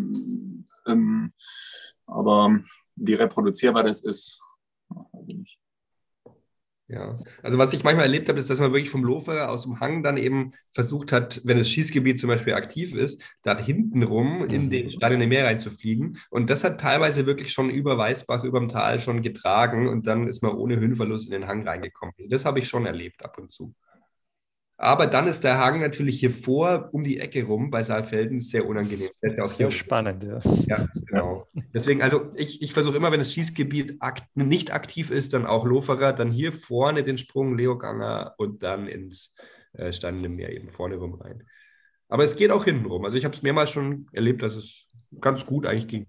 Aber wie reproduzierbar das ist, weiß ich nicht.
Ja, also was ich manchmal erlebt habe, ist, dass man wirklich vom Loferer aus dem Hang dann eben versucht hat, wenn das Schießgebiet zum Beispiel aktiv ist, dann hintenrum in den Steinerne Meer reinzufliegen. Und das hat teilweise wirklich schon über Weißbach, über dem Tal schon getragen und dann ist man ohne Höhenverlust in den Hang reingekommen. Das habe ich schon erlebt ab und zu. Aber dann ist der Hang natürlich hier vor, um die Ecke rum, bei Saalfelden, sehr unangenehm.
Sehr spannend, ja.
Ja, genau. Deswegen, also ich versuche immer, wenn das Schießgebiet nicht aktiv ist, dann auch Loferer, dann hier vorne den Sprung Leoganger und dann ins Steinerne Meer eben vorne rum rein. Aber es geht auch hinten rum. Also ich habe es mehrmals schon erlebt, dass es ganz gut eigentlich ging.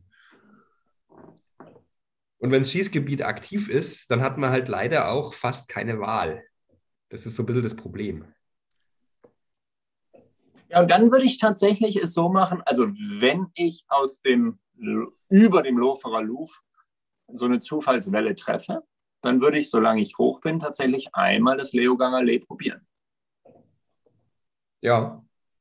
Und wenn das Schießgebiet aktiv ist, dann hat man halt leider auch fast keine Wahl. Das ist so ein bisschen das Problem.
Ja, und dann würde ich tatsächlich es so machen, also wenn ich über dem Loferer Louvre so eine Zufallswelle treffe, dann würde ich, solange ich hoch bin, tatsächlich einmal das Leoganger Lee probieren.
Ja.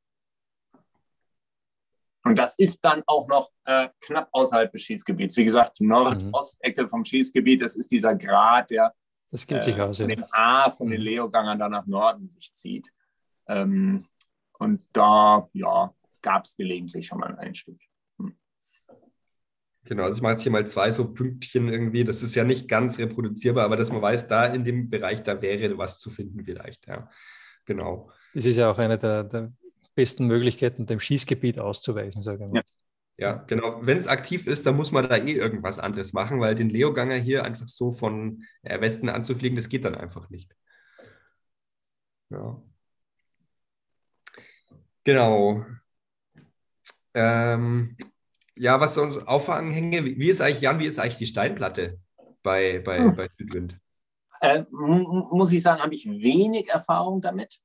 Und das ist dann auch noch knapp außerhalb des Schießgebiets. Wie gesagt, Nordostecke vom Schießgebiet, das ist dieser Grat, der
das geht sich aus,
den A von den Leogangern dann nach Norden sich zieht. Und da, gab es gelegentlich schon mal einen Einstieg.
Genau, also ich mache jetzt hier mal 2 so Pünktchen irgendwie. Das ist ja nicht ganz reproduzierbar, aber dass man weiß, da in dem Bereich, da wäre was zu finden vielleicht. Ja, genau.
Das ist ja auch eine der besten Möglichkeiten, dem Schießgebiet auszuweichen, sage ich mal.
Ja, genau. Wenn es aktiv ist, dann muss man da irgendwas anderes machen, weil den Leoganger hier einfach so von Westen anzufliegen, das geht dann einfach nicht. Ja. Genau. Was sonst Auffanghänge? Wie ist eigentlich die Steinplatte bei Südwind?
Muss ich sagen, habe ich wenig Erfahrung damit,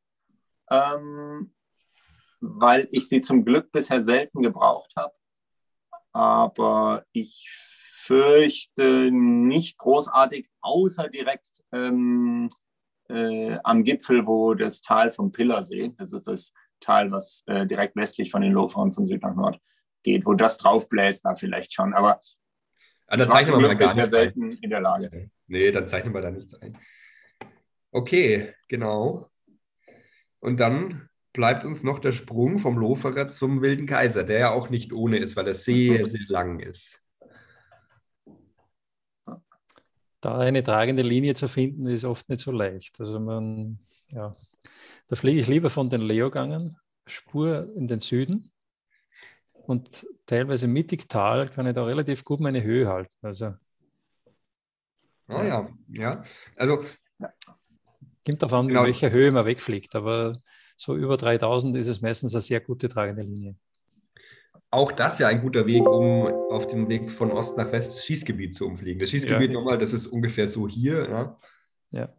weil ich sie zum Glück bisher selten gebraucht habe. Aber ich fürchte nicht großartig, außer direkt am Gipfel, wo das Tal vom Pillersee, das ist das Tal, was direkt westlich von den Loferern von Süd nach Nord geht, wo das draufbläst, da vielleicht schon. Aber
da zeichnen wir mal gar
nicht selten in der Lage.
Nee, dann zeichnen wir da nichts ein. Okay, genau. Und dann bleibt uns noch der Sprung vom Loferer zum Wilden Kaiser, der ja auch nicht ohne ist, weil er sehr, sehr lang ist.
Da eine tragende Linie zu finden, ist oft nicht so leicht. Also da fliege ich lieber von den Leogangen, Spur in den Süden und teilweise mittig Tal kann ich da relativ gut meine Höhe halten. Also,
ja. Also,
kommt davon,
genau.
in welcher Höhe man wegfliegt, aber so über 3000 ist es meistens eine sehr gute tragende Linie.
Auch das ja ein guter Weg, um auf dem Weg von Ost nach West das Schießgebiet zu umfliegen. Das Schießgebiet nochmal, das ist ungefähr so hier. Ja.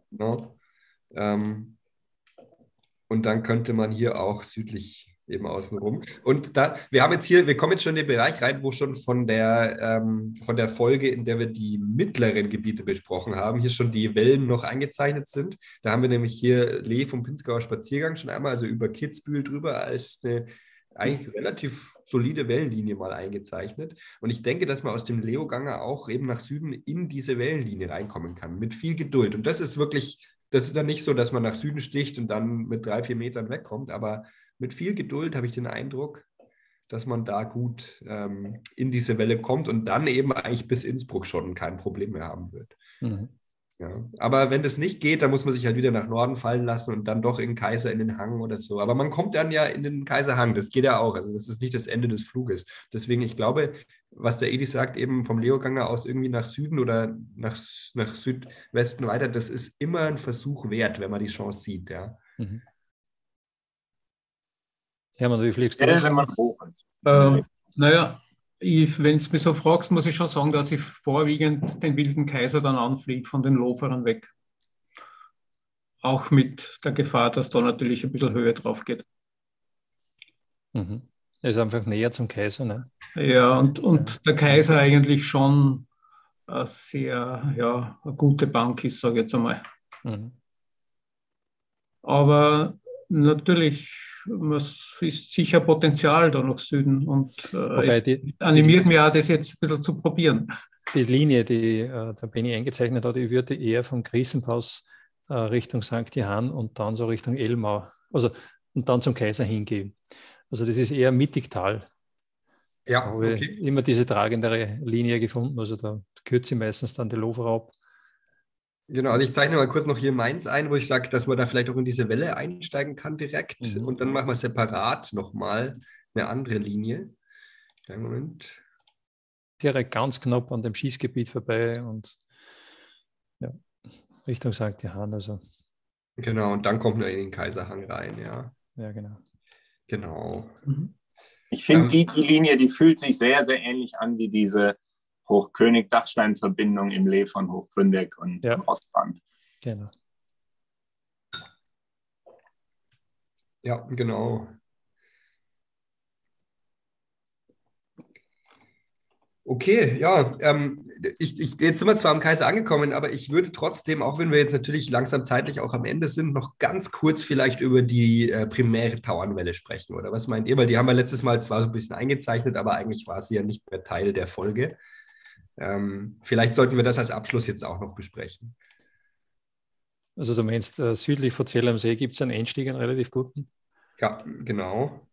Und dann könnte man hier auch südlich eben außenrum. Und wir kommen jetzt schon in den Bereich rein, wo schon von der Folge, in der wir die mittleren Gebiete besprochen haben, hier schon die Wellen noch eingezeichnet sind. Da haben wir nämlich hier Lee vom Pinzgauer Spaziergang schon einmal, also über Kitzbühel drüber, als eine eigentlich relativ solide Wellenlinie mal eingezeichnet. Und ich denke, dass man aus dem Leoganger auch eben nach Süden in diese Wellenlinie reinkommen kann, mit viel Geduld. Und das ist dann nicht so, dass man nach Süden sticht und dann mit 3-4 Metern wegkommt, aber mit viel Geduld habe ich den Eindruck, dass man da gut in diese Welle kommt und dann eben eigentlich bis Innsbruck schon kein Problem mehr haben wird.
Mhm.
Ja. Aber wenn das nicht geht, dann muss man sich halt wieder nach Norden fallen lassen und dann doch in Kaiser in den Hang oder so. Aber man kommt dann ja in den Kaiserhang, das geht ja auch. Also das ist nicht das Ende des Fluges. Deswegen, ich glaube, was der Edi sagt, eben vom Leoganger aus irgendwie nach Süden oder nach Südwesten weiter, das ist immer ein Versuch wert, wenn man die Chance sieht. Ja.
Mhm. Hermann, wie fliegst du?
Wenn man hoch ist.
Wenn du mich so fragst, muss ich schon sagen, dass ich vorwiegend den Wilden Kaiser dann anfliege, von den Loferern weg. Auch mit der Gefahr, dass da natürlich ein bisschen Höhe drauf geht.
Mhm. Er ist einfach näher zum Kaiser, ne?
Ja, und der Kaiser eigentlich schon eine sehr eine gute Bank ist, sage ich jetzt einmal.
Mhm.
Aber natürlich, es ist sicher Potenzial da nach Süden und es animiert mich auch, das jetzt ein bisschen zu probieren.
Die Linie, die der Benny eingezeichnet hat, ich würde eher vom Griesenpass Richtung St. Johann und dann so Richtung Elmau, und dann zum Kaiser hingehen. Also das ist eher mittig Tal.
Ja,
da habe ich immer diese tragendere Linie gefunden, also da kürze ich meistens dann die Lofer ab.
Genau, also ich zeichne mal kurz noch hier Mainz ein, wo ich sage, dass man da vielleicht auch in diese Welle einsteigen kann direkt.
Mhm.
Und dann machen wir separat nochmal eine andere Linie. Kleinen Moment.
Direkt ganz knapp an dem Schießgebiet vorbei und ja, Richtung St. Johann. Also.
Genau, und dann kommt man in den Kaiserhang rein, ja.
Ja, genau.
Genau.
Mhm.
Ich finde, die Linie, die fühlt sich sehr, sehr ähnlich an wie diese Hochkönig-Dachstein-Verbindung im Lee von Hochgründeck und Ostbahn.
Genau.
Ja, genau. Okay, ja, jetzt sind wir zwar am Kaiser angekommen, aber ich würde trotzdem, auch wenn wir jetzt natürlich langsam zeitlich auch am Ende sind, noch ganz kurz vielleicht über die primäre Tauernwelle sprechen, oder was meint ihr? Weil die haben wir letztes Mal zwar so ein bisschen eingezeichnet, aber eigentlich war sie ja nicht mehr Teil der Folge. Vielleicht sollten wir das als Abschluss jetzt auch noch besprechen.
Also du meinst, südlich von Zell am See gibt es einen Einstieg, einen relativ guten?
Ja, genau.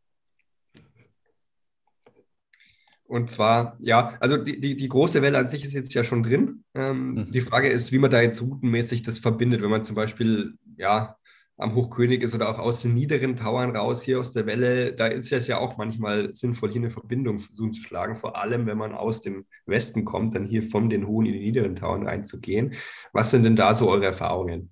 Und zwar, ja, also die große Welle an sich ist jetzt ja schon drin. Die Frage ist, wie man da jetzt routenmäßig das verbindet. Wenn man zum Beispiel am Hochkönig ist oder auch aus den niederen Tauern raus hier aus der Welle, da ist es ja auch manchmal sinnvoll, hier eine Verbindung zu schlagen. Vor allem, wenn man aus dem Westen kommt, dann hier von den hohen in die niederen Tauern reinzugehen. Was sind denn da so eure Erfahrungen?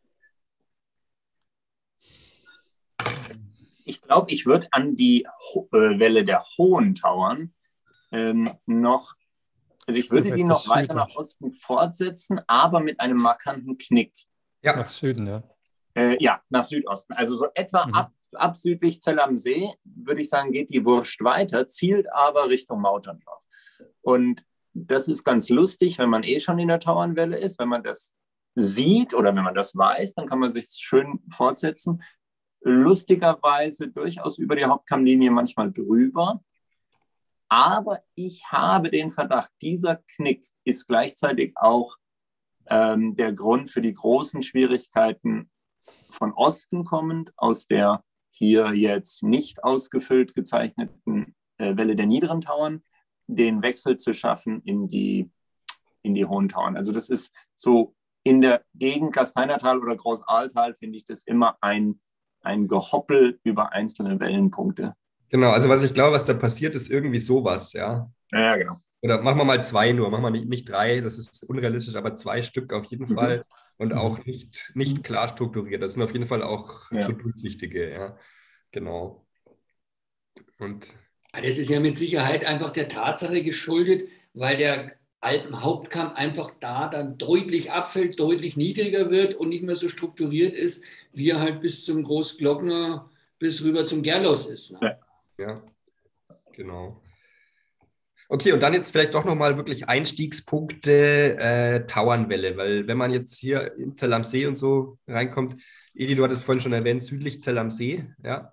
Ich glaube, ich würde an die Welle der hohen Tauern also ich würde die noch weiter nach Osten fortsetzen, aber mit einem markanten Knick.
Ja.
Nach Süden, ja.
Ja, nach Südosten. Also so etwa ab südlich Zell am See, würde ich sagen, geht die Wurst weiter, zielt aber Richtung Mauterndorf. Und das ist ganz lustig, wenn man schon in der Tauernwelle ist, wenn man das sieht oder wenn man das weiß, dann kann man sich schön fortsetzen. Lustigerweise durchaus über die Hauptkammlinie manchmal drüber. Aber ich habe den Verdacht, dieser Knick ist gleichzeitig auch der Grund für die großen Schwierigkeiten von Osten kommend, aus der hier jetzt nicht ausgefüllt gezeichneten Welle der niederen Tauern, den Wechsel zu schaffen in die in die Hohen Tauern. Also das ist so in der Gegend Kasteinertal oder Großaaltal, finde ich das immer ein Gehoppel über einzelne Wellenpunkte.
Genau, also was ich glaube, was da passiert, ist irgendwie sowas, ja.
Ja, genau.
Oder machen wir mal 2 nur, machen wir nicht 3, das ist unrealistisch, aber 2 Stück auf jeden Fall und auch nicht klar strukturiert. Das sind auf jeden Fall auch so durchsichtige, ja. Genau. Und
das ist ja mit Sicherheit einfach der Tatsache geschuldet, weil der Alpenhauptkamm einfach da dann deutlich abfällt, deutlich niedriger wird und nicht mehr so strukturiert ist, wie er halt bis zum Großglockner, bis rüber zum Gerlos ist. Ne?
Ja, genau. Okay, und dann jetzt vielleicht doch nochmal wirklich Einstiegspunkte Tauernwelle, weil wenn man jetzt hier in Zell am See und so reinkommt, Edi, du hattest vorhin schon erwähnt, südlich Zell am See, ja.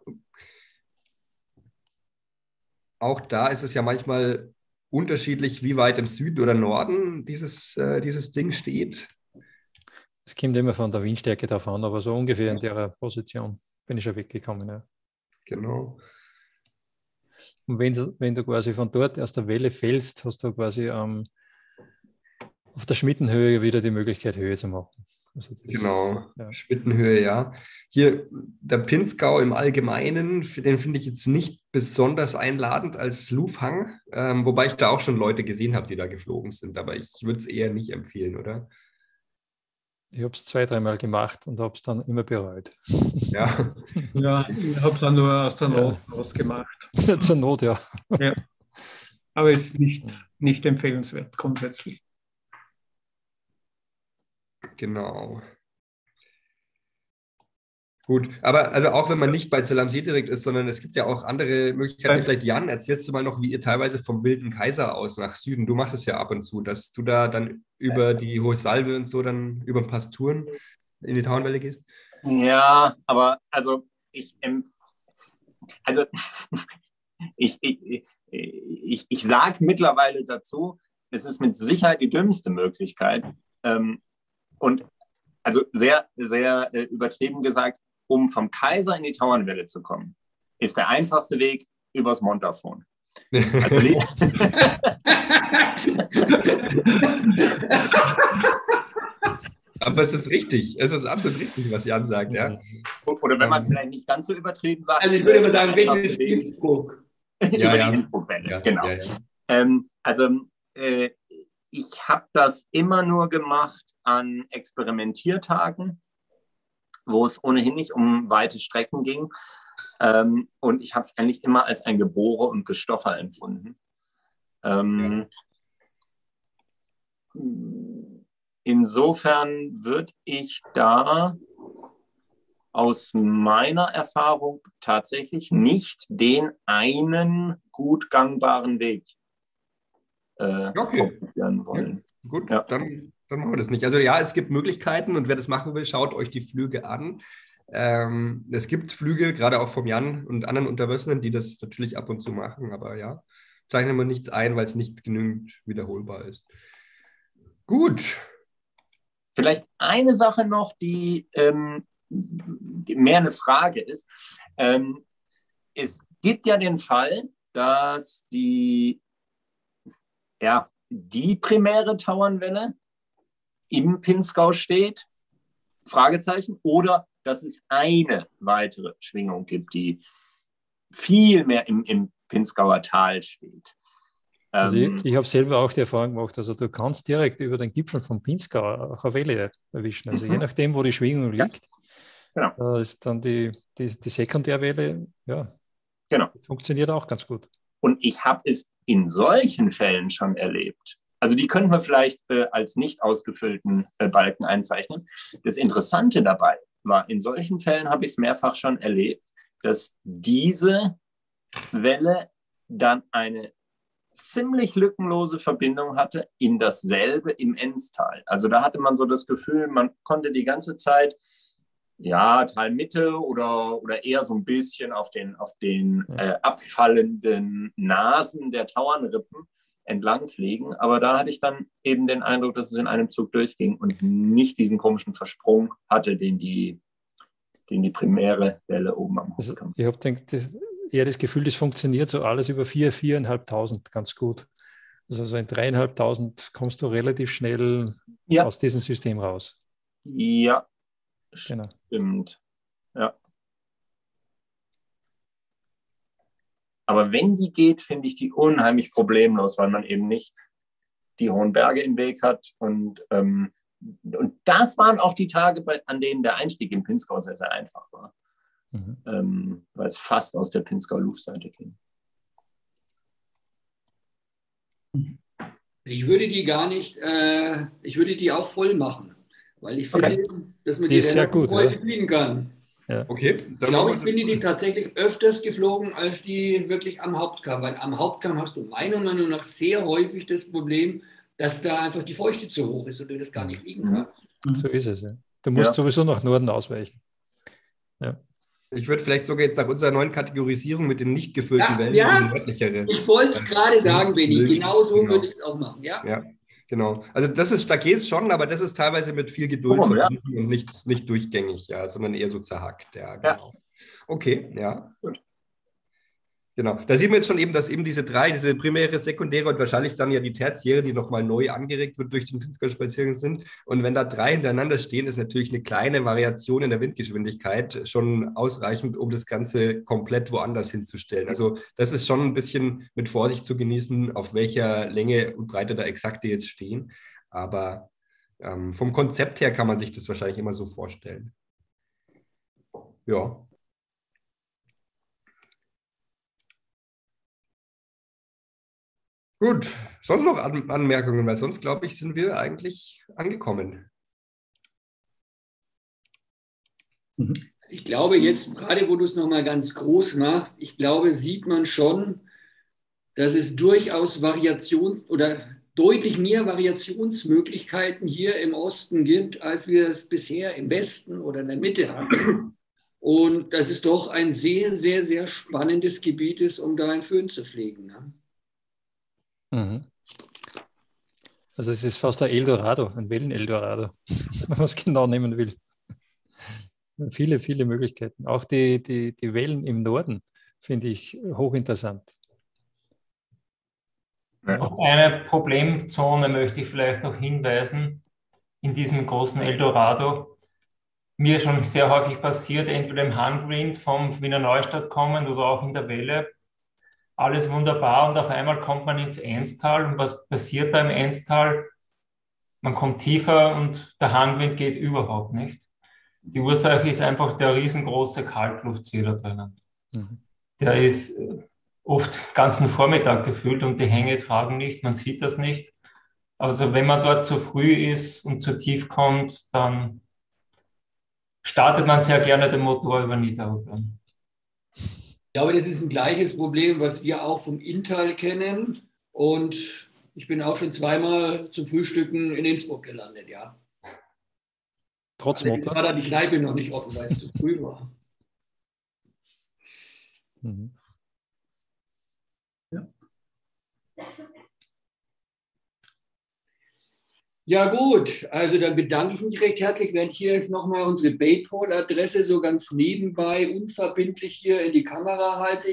Auch da ist es ja manchmal unterschiedlich, wie weit im Süden oder Norden dieses Ding steht.
Es kommt immer von der Windstärke drauf an, aber so ungefähr in der Position bin ich schon weggekommen. Ja.
Genau.
Und wenn du quasi von dort aus der Welle fällst, hast du quasi auf der Schmittenhöhe wieder die Möglichkeit, Höhe zu machen. Also
genau, ja. Schmittenhöhe, ja. Hier der Pinzgau im Allgemeinen, den finde ich jetzt nicht besonders einladend als Lufhang, wobei ich da auch schon Leute gesehen habe, die da geflogen sind, aber ich würde es eher nicht empfehlen, oder?
Ich habe es 2-3 Mal gemacht und habe es dann immer bereut.
Ja,
ja, ich habe es dann nur aus der Not ausgemacht.
Zur Not, ja.
Aber es ist nicht empfehlenswert grundsätzlich.
Genau. Gut, aber also auch wenn man nicht bei Zell am See direkt ist, sondern es gibt ja auch andere Möglichkeiten. Vielleicht Jan, erzählst du mal noch, wie ihr teilweise vom Wilden Kaiser aus nach Süden, du machst es ja ab und zu, dass du da dann über die Hohe Salve und so dann über ein paar Touren in die Tauernwelle gehst?
Ja, aber also ich sage mittlerweile dazu, es ist mit Sicherheit die dümmste Möglichkeit. Und also sehr, sehr übertrieben gesagt, um vom Kaiser in die Tauernwelle zu kommen, ist der einfachste Weg übers Montafon. Also
aber es ist richtig, es ist absolut richtig, was Jan sagt, ja.
Oder wenn man es vielleicht nicht ganz so übertrieben sagt.
Also ich würde mal sagen, Welle ist Innsbruck.
Über die Innsbruck-Welle, genau. Ja. Ich habe das immer nur gemacht an Experimentiertagen, wo es ohnehin nicht um weite Strecken ging. Und ich habe es eigentlich immer als ein Gebohre und Gestocher empfunden. Insofern würde ich da aus meiner Erfahrung tatsächlich nicht den einen gut gangbaren Weg probieren wollen.
Ja, gut, dann machen wir das nicht. Also ja, es gibt Möglichkeiten und wer das machen will, schaut euch die Flüge an. Es gibt Flüge, gerade auch vom Jan und anderen Unterwössenen, die das natürlich ab und zu machen, aber ja, zeichnen wir nichts ein, weil es nicht genügend wiederholbar ist. Gut.
Vielleicht eine Sache noch, die mehr eine Frage ist. Es gibt ja den Fall, dass die primäre Tauernwelle im Pinzgau steht, Fragezeichen, oder dass es eine weitere Schwingung gibt, die viel mehr im Pinzgauer Tal steht.
Also ich habe selber auch die Erfahrung gemacht, also du kannst direkt über den Gipfel vom Pinzgau auch eine Welle erwischen. Also je nachdem, wo die Schwingung liegt, ist dann die Sekundärwelle, funktioniert auch ganz gut.
Und ich habe es in solchen Fällen schon erlebt. Also die können wir vielleicht als nicht ausgefüllten Balken einzeichnen. Das Interessante dabei war, in solchen Fällen habe ich es mehrfach schon erlebt, dass diese Welle dann eine ziemlich lückenlose Verbindung hatte in dasselbe im Enztal. Also da hatte man so das Gefühl, man konnte die ganze Zeit Talmitte oder eher so ein bisschen auf den abfallenden Nasen der Tauernrippen entlang fliegen. Aber da hatte ich dann eben den Eindruck, dass es in einem Zug durchging und nicht diesen komischen Versprung hatte, den die primäre Welle oben am Hauptkamm.
Ich habe eher das Gefühl, das funktioniert so alles über 4.000, 4.500 ganz gut. Also so in 3.500 kommst du relativ schnell aus diesem System raus.
Ja,
Genau.
stimmt. Ja. Aber wenn die geht, finde ich die unheimlich problemlos, weil man eben nicht die hohen Berge im Weg hat. Und das waren auch die Tage, an denen der Einstieg im Pinzgau sehr, sehr einfach war. Weil es fast aus der Pinzgau-Luftseite ging.
Ich würde die gar nicht, ich würde die auch voll machen, weil ich finde, dass man
die
die
sehr gut,
heute fliegen kann.
Ja.
Okay.
Ich glaube, ich bin die tatsächlich öfters geflogen, als die wirklich am Hauptkamm, weil am Hauptkamm hast du meiner Meinung nach sehr häufig das Problem, dass da einfach die Feuchte zu hoch ist und du das gar nicht fliegen kannst.
So ist es, ja. Du musst sowieso nach Norden ausweichen. Ja.
Ich würde vielleicht sogar jetzt nach unserer neuen Kategorisierung mit den nicht gefüllten Wellen
ja.
nördlichere.
Ich wollte es gerade sagen, Benni. Genau so würde ich es auch machen. Ja,
genau. Also das ist Stakets schon, aber das ist teilweise mit viel Geduld verbunden und nicht durchgängig, sondern eher so zerhackt. Ja, genau. Okay, ja. Gut. Genau. Da sehen wir jetzt schon eben, dass eben diese primäre, sekundäre und wahrscheinlich dann ja die tertiäre, die nochmal neu angeregt wird durch den Pinzgau-Spaziergang sind. Und wenn da 3 hintereinander stehen, ist natürlich eine kleine Variation in der Windgeschwindigkeit schon ausreichend, um das Ganze komplett woanders hinzustellen. Also das ist schon ein bisschen mit Vorsicht zu genießen, auf welcher Länge und Breite da exakte jetzt stehen. Aber vom Konzept her kann man sich das wahrscheinlich immer so vorstellen. Ja. Gut, sonst noch Anmerkungen, weil sonst, glaube ich, sind wir eigentlich angekommen.
Ich glaube jetzt, gerade wo du es nochmal ganz groß machst, ich glaube, sieht man schon, dass es durchaus Variation oder deutlich mehr Variationsmöglichkeiten hier im Osten gibt, als wir es bisher im Westen oder in der Mitte hatten. Und dass es doch ein sehr, sehr, sehr spannendes Gebiet ist, um da einen Föhn zu pflegen. Ne?
Also es ist fast ein Eldorado, ein Wellen-Eldorado, wenn man es genau nehmen will. Viele, viele Möglichkeiten. Auch die Wellen im Norden finde ich hochinteressant.
Auf eine Problemzone möchte ich vielleicht noch hinweisen, in diesem großen Eldorado. Mir schon sehr häufig passiert, entweder im Handwind vom Wiener Neustadt kommend oder auch in der Welle. Alles wunderbar und auf einmal kommt man ins Enstal. Und was passiert da im Enstal? Man kommt tiefer und der Handwind geht überhaupt nicht. Die Ursache ist einfach der riesengroße Kaltluftsee da drinnen. Der ist oft ganzen Vormittag gefüllt und die Hänge tragen nicht, man sieht das nicht. Also wenn man dort zu früh ist und zu tief kommt, dann startet man sehr gerne den Motor über Niederrhein.
Ich glaube, das ist ein gleiches Problem, was wir auch vom Inntal kennen. Und ich bin auch schon zweimal zum Frühstücken in Innsbruck gelandet, ja.
Trotz Motor?
War da die Kneipe noch nicht offen, weil es zu früh war. Ja. Ja gut, also dann bedanke ich mich recht herzlich, während hier nochmal unsere Bayport-Adresse so ganz nebenbei unverbindlich hier in die Kamera halte,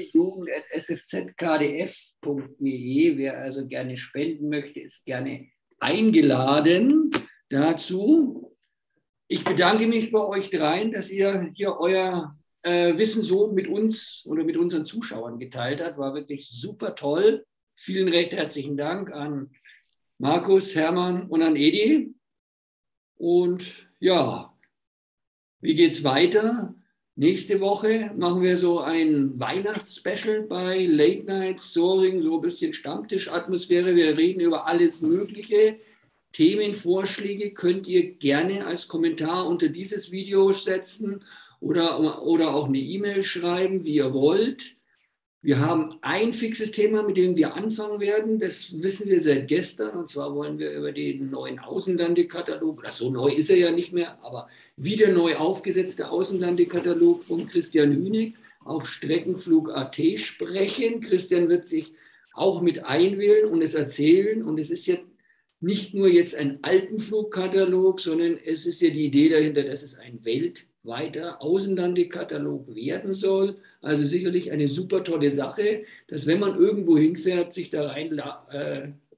jugend@sfzkdf.de. Wer also gerne spenden möchte, ist gerne eingeladen dazu. Ich bedanke mich bei euch dreien, dass ihr hier euer Wissen so mit uns oder mit unseren Zuschauern geteilt habt. War wirklich super toll. Vielen recht herzlichen Dank an Markus, Hermann und an Edi. Und ja, wie geht's weiter? Nächste Woche machen wir so ein Weihnachtsspecial bei Late Night Soaring, so ein bisschen Stammtischatmosphäre. Wir reden über alles Mögliche. Themenvorschläge könnt ihr gerne als Kommentar unter dieses Video setzen oder auch eine E-Mail schreiben, wie ihr wollt. Wir haben ein fixes Thema, mit dem wir anfangen werden. Das wissen wir seit gestern. Und zwar wollen wir über den neuen Außenlandekatalog, oder so neu ist er ja nicht mehr, aber wieder neu aufgesetzte Außenlandekatalog von Christian Hünig auf Streckenflug.at sprechen. Christian wird sich auch mit einwählen und es erzählen. Und es ist jetzt nicht nur jetzt ein Alpenflugkatalog, sondern es ist ja die Idee dahinter, dass es ein weltweiter Außenlandekatalog werden soll. Also sicherlich eine super tolle Sache, dass wenn man irgendwo hinfährt, sich da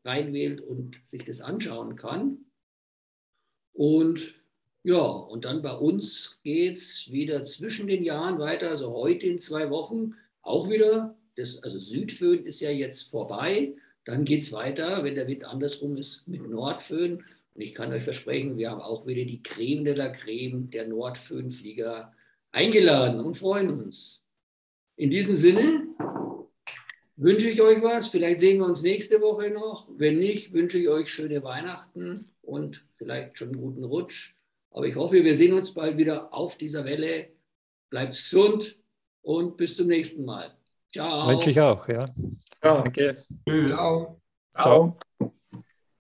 reinwählt und sich das anschauen kann. Und ja, und dann bei uns geht es wieder zwischen den Jahren weiter, also heute in 2 Wochen auch wieder. Also Südföhn ist ja jetzt vorbei. Dann geht es weiter, wenn der Wind andersrum ist, mit Nordföhn. Und ich kann euch versprechen, wir haben auch wieder die Creme de la Creme der Nordföhnflieger eingeladen und freuen uns. In diesem Sinne wünsche ich euch was. Vielleicht sehen wir uns nächste Woche noch. Wenn nicht, wünsche ich euch schöne Weihnachten und vielleicht schon einen guten Rutsch. Aber ich hoffe, wir sehen uns bald wieder auf dieser Welle. Bleibt gesund und bis zum nächsten Mal. Ciao.
Wünsche ich auch, ja.
Ja.
Danke.
Tschüss.
Ciao.
Ciao.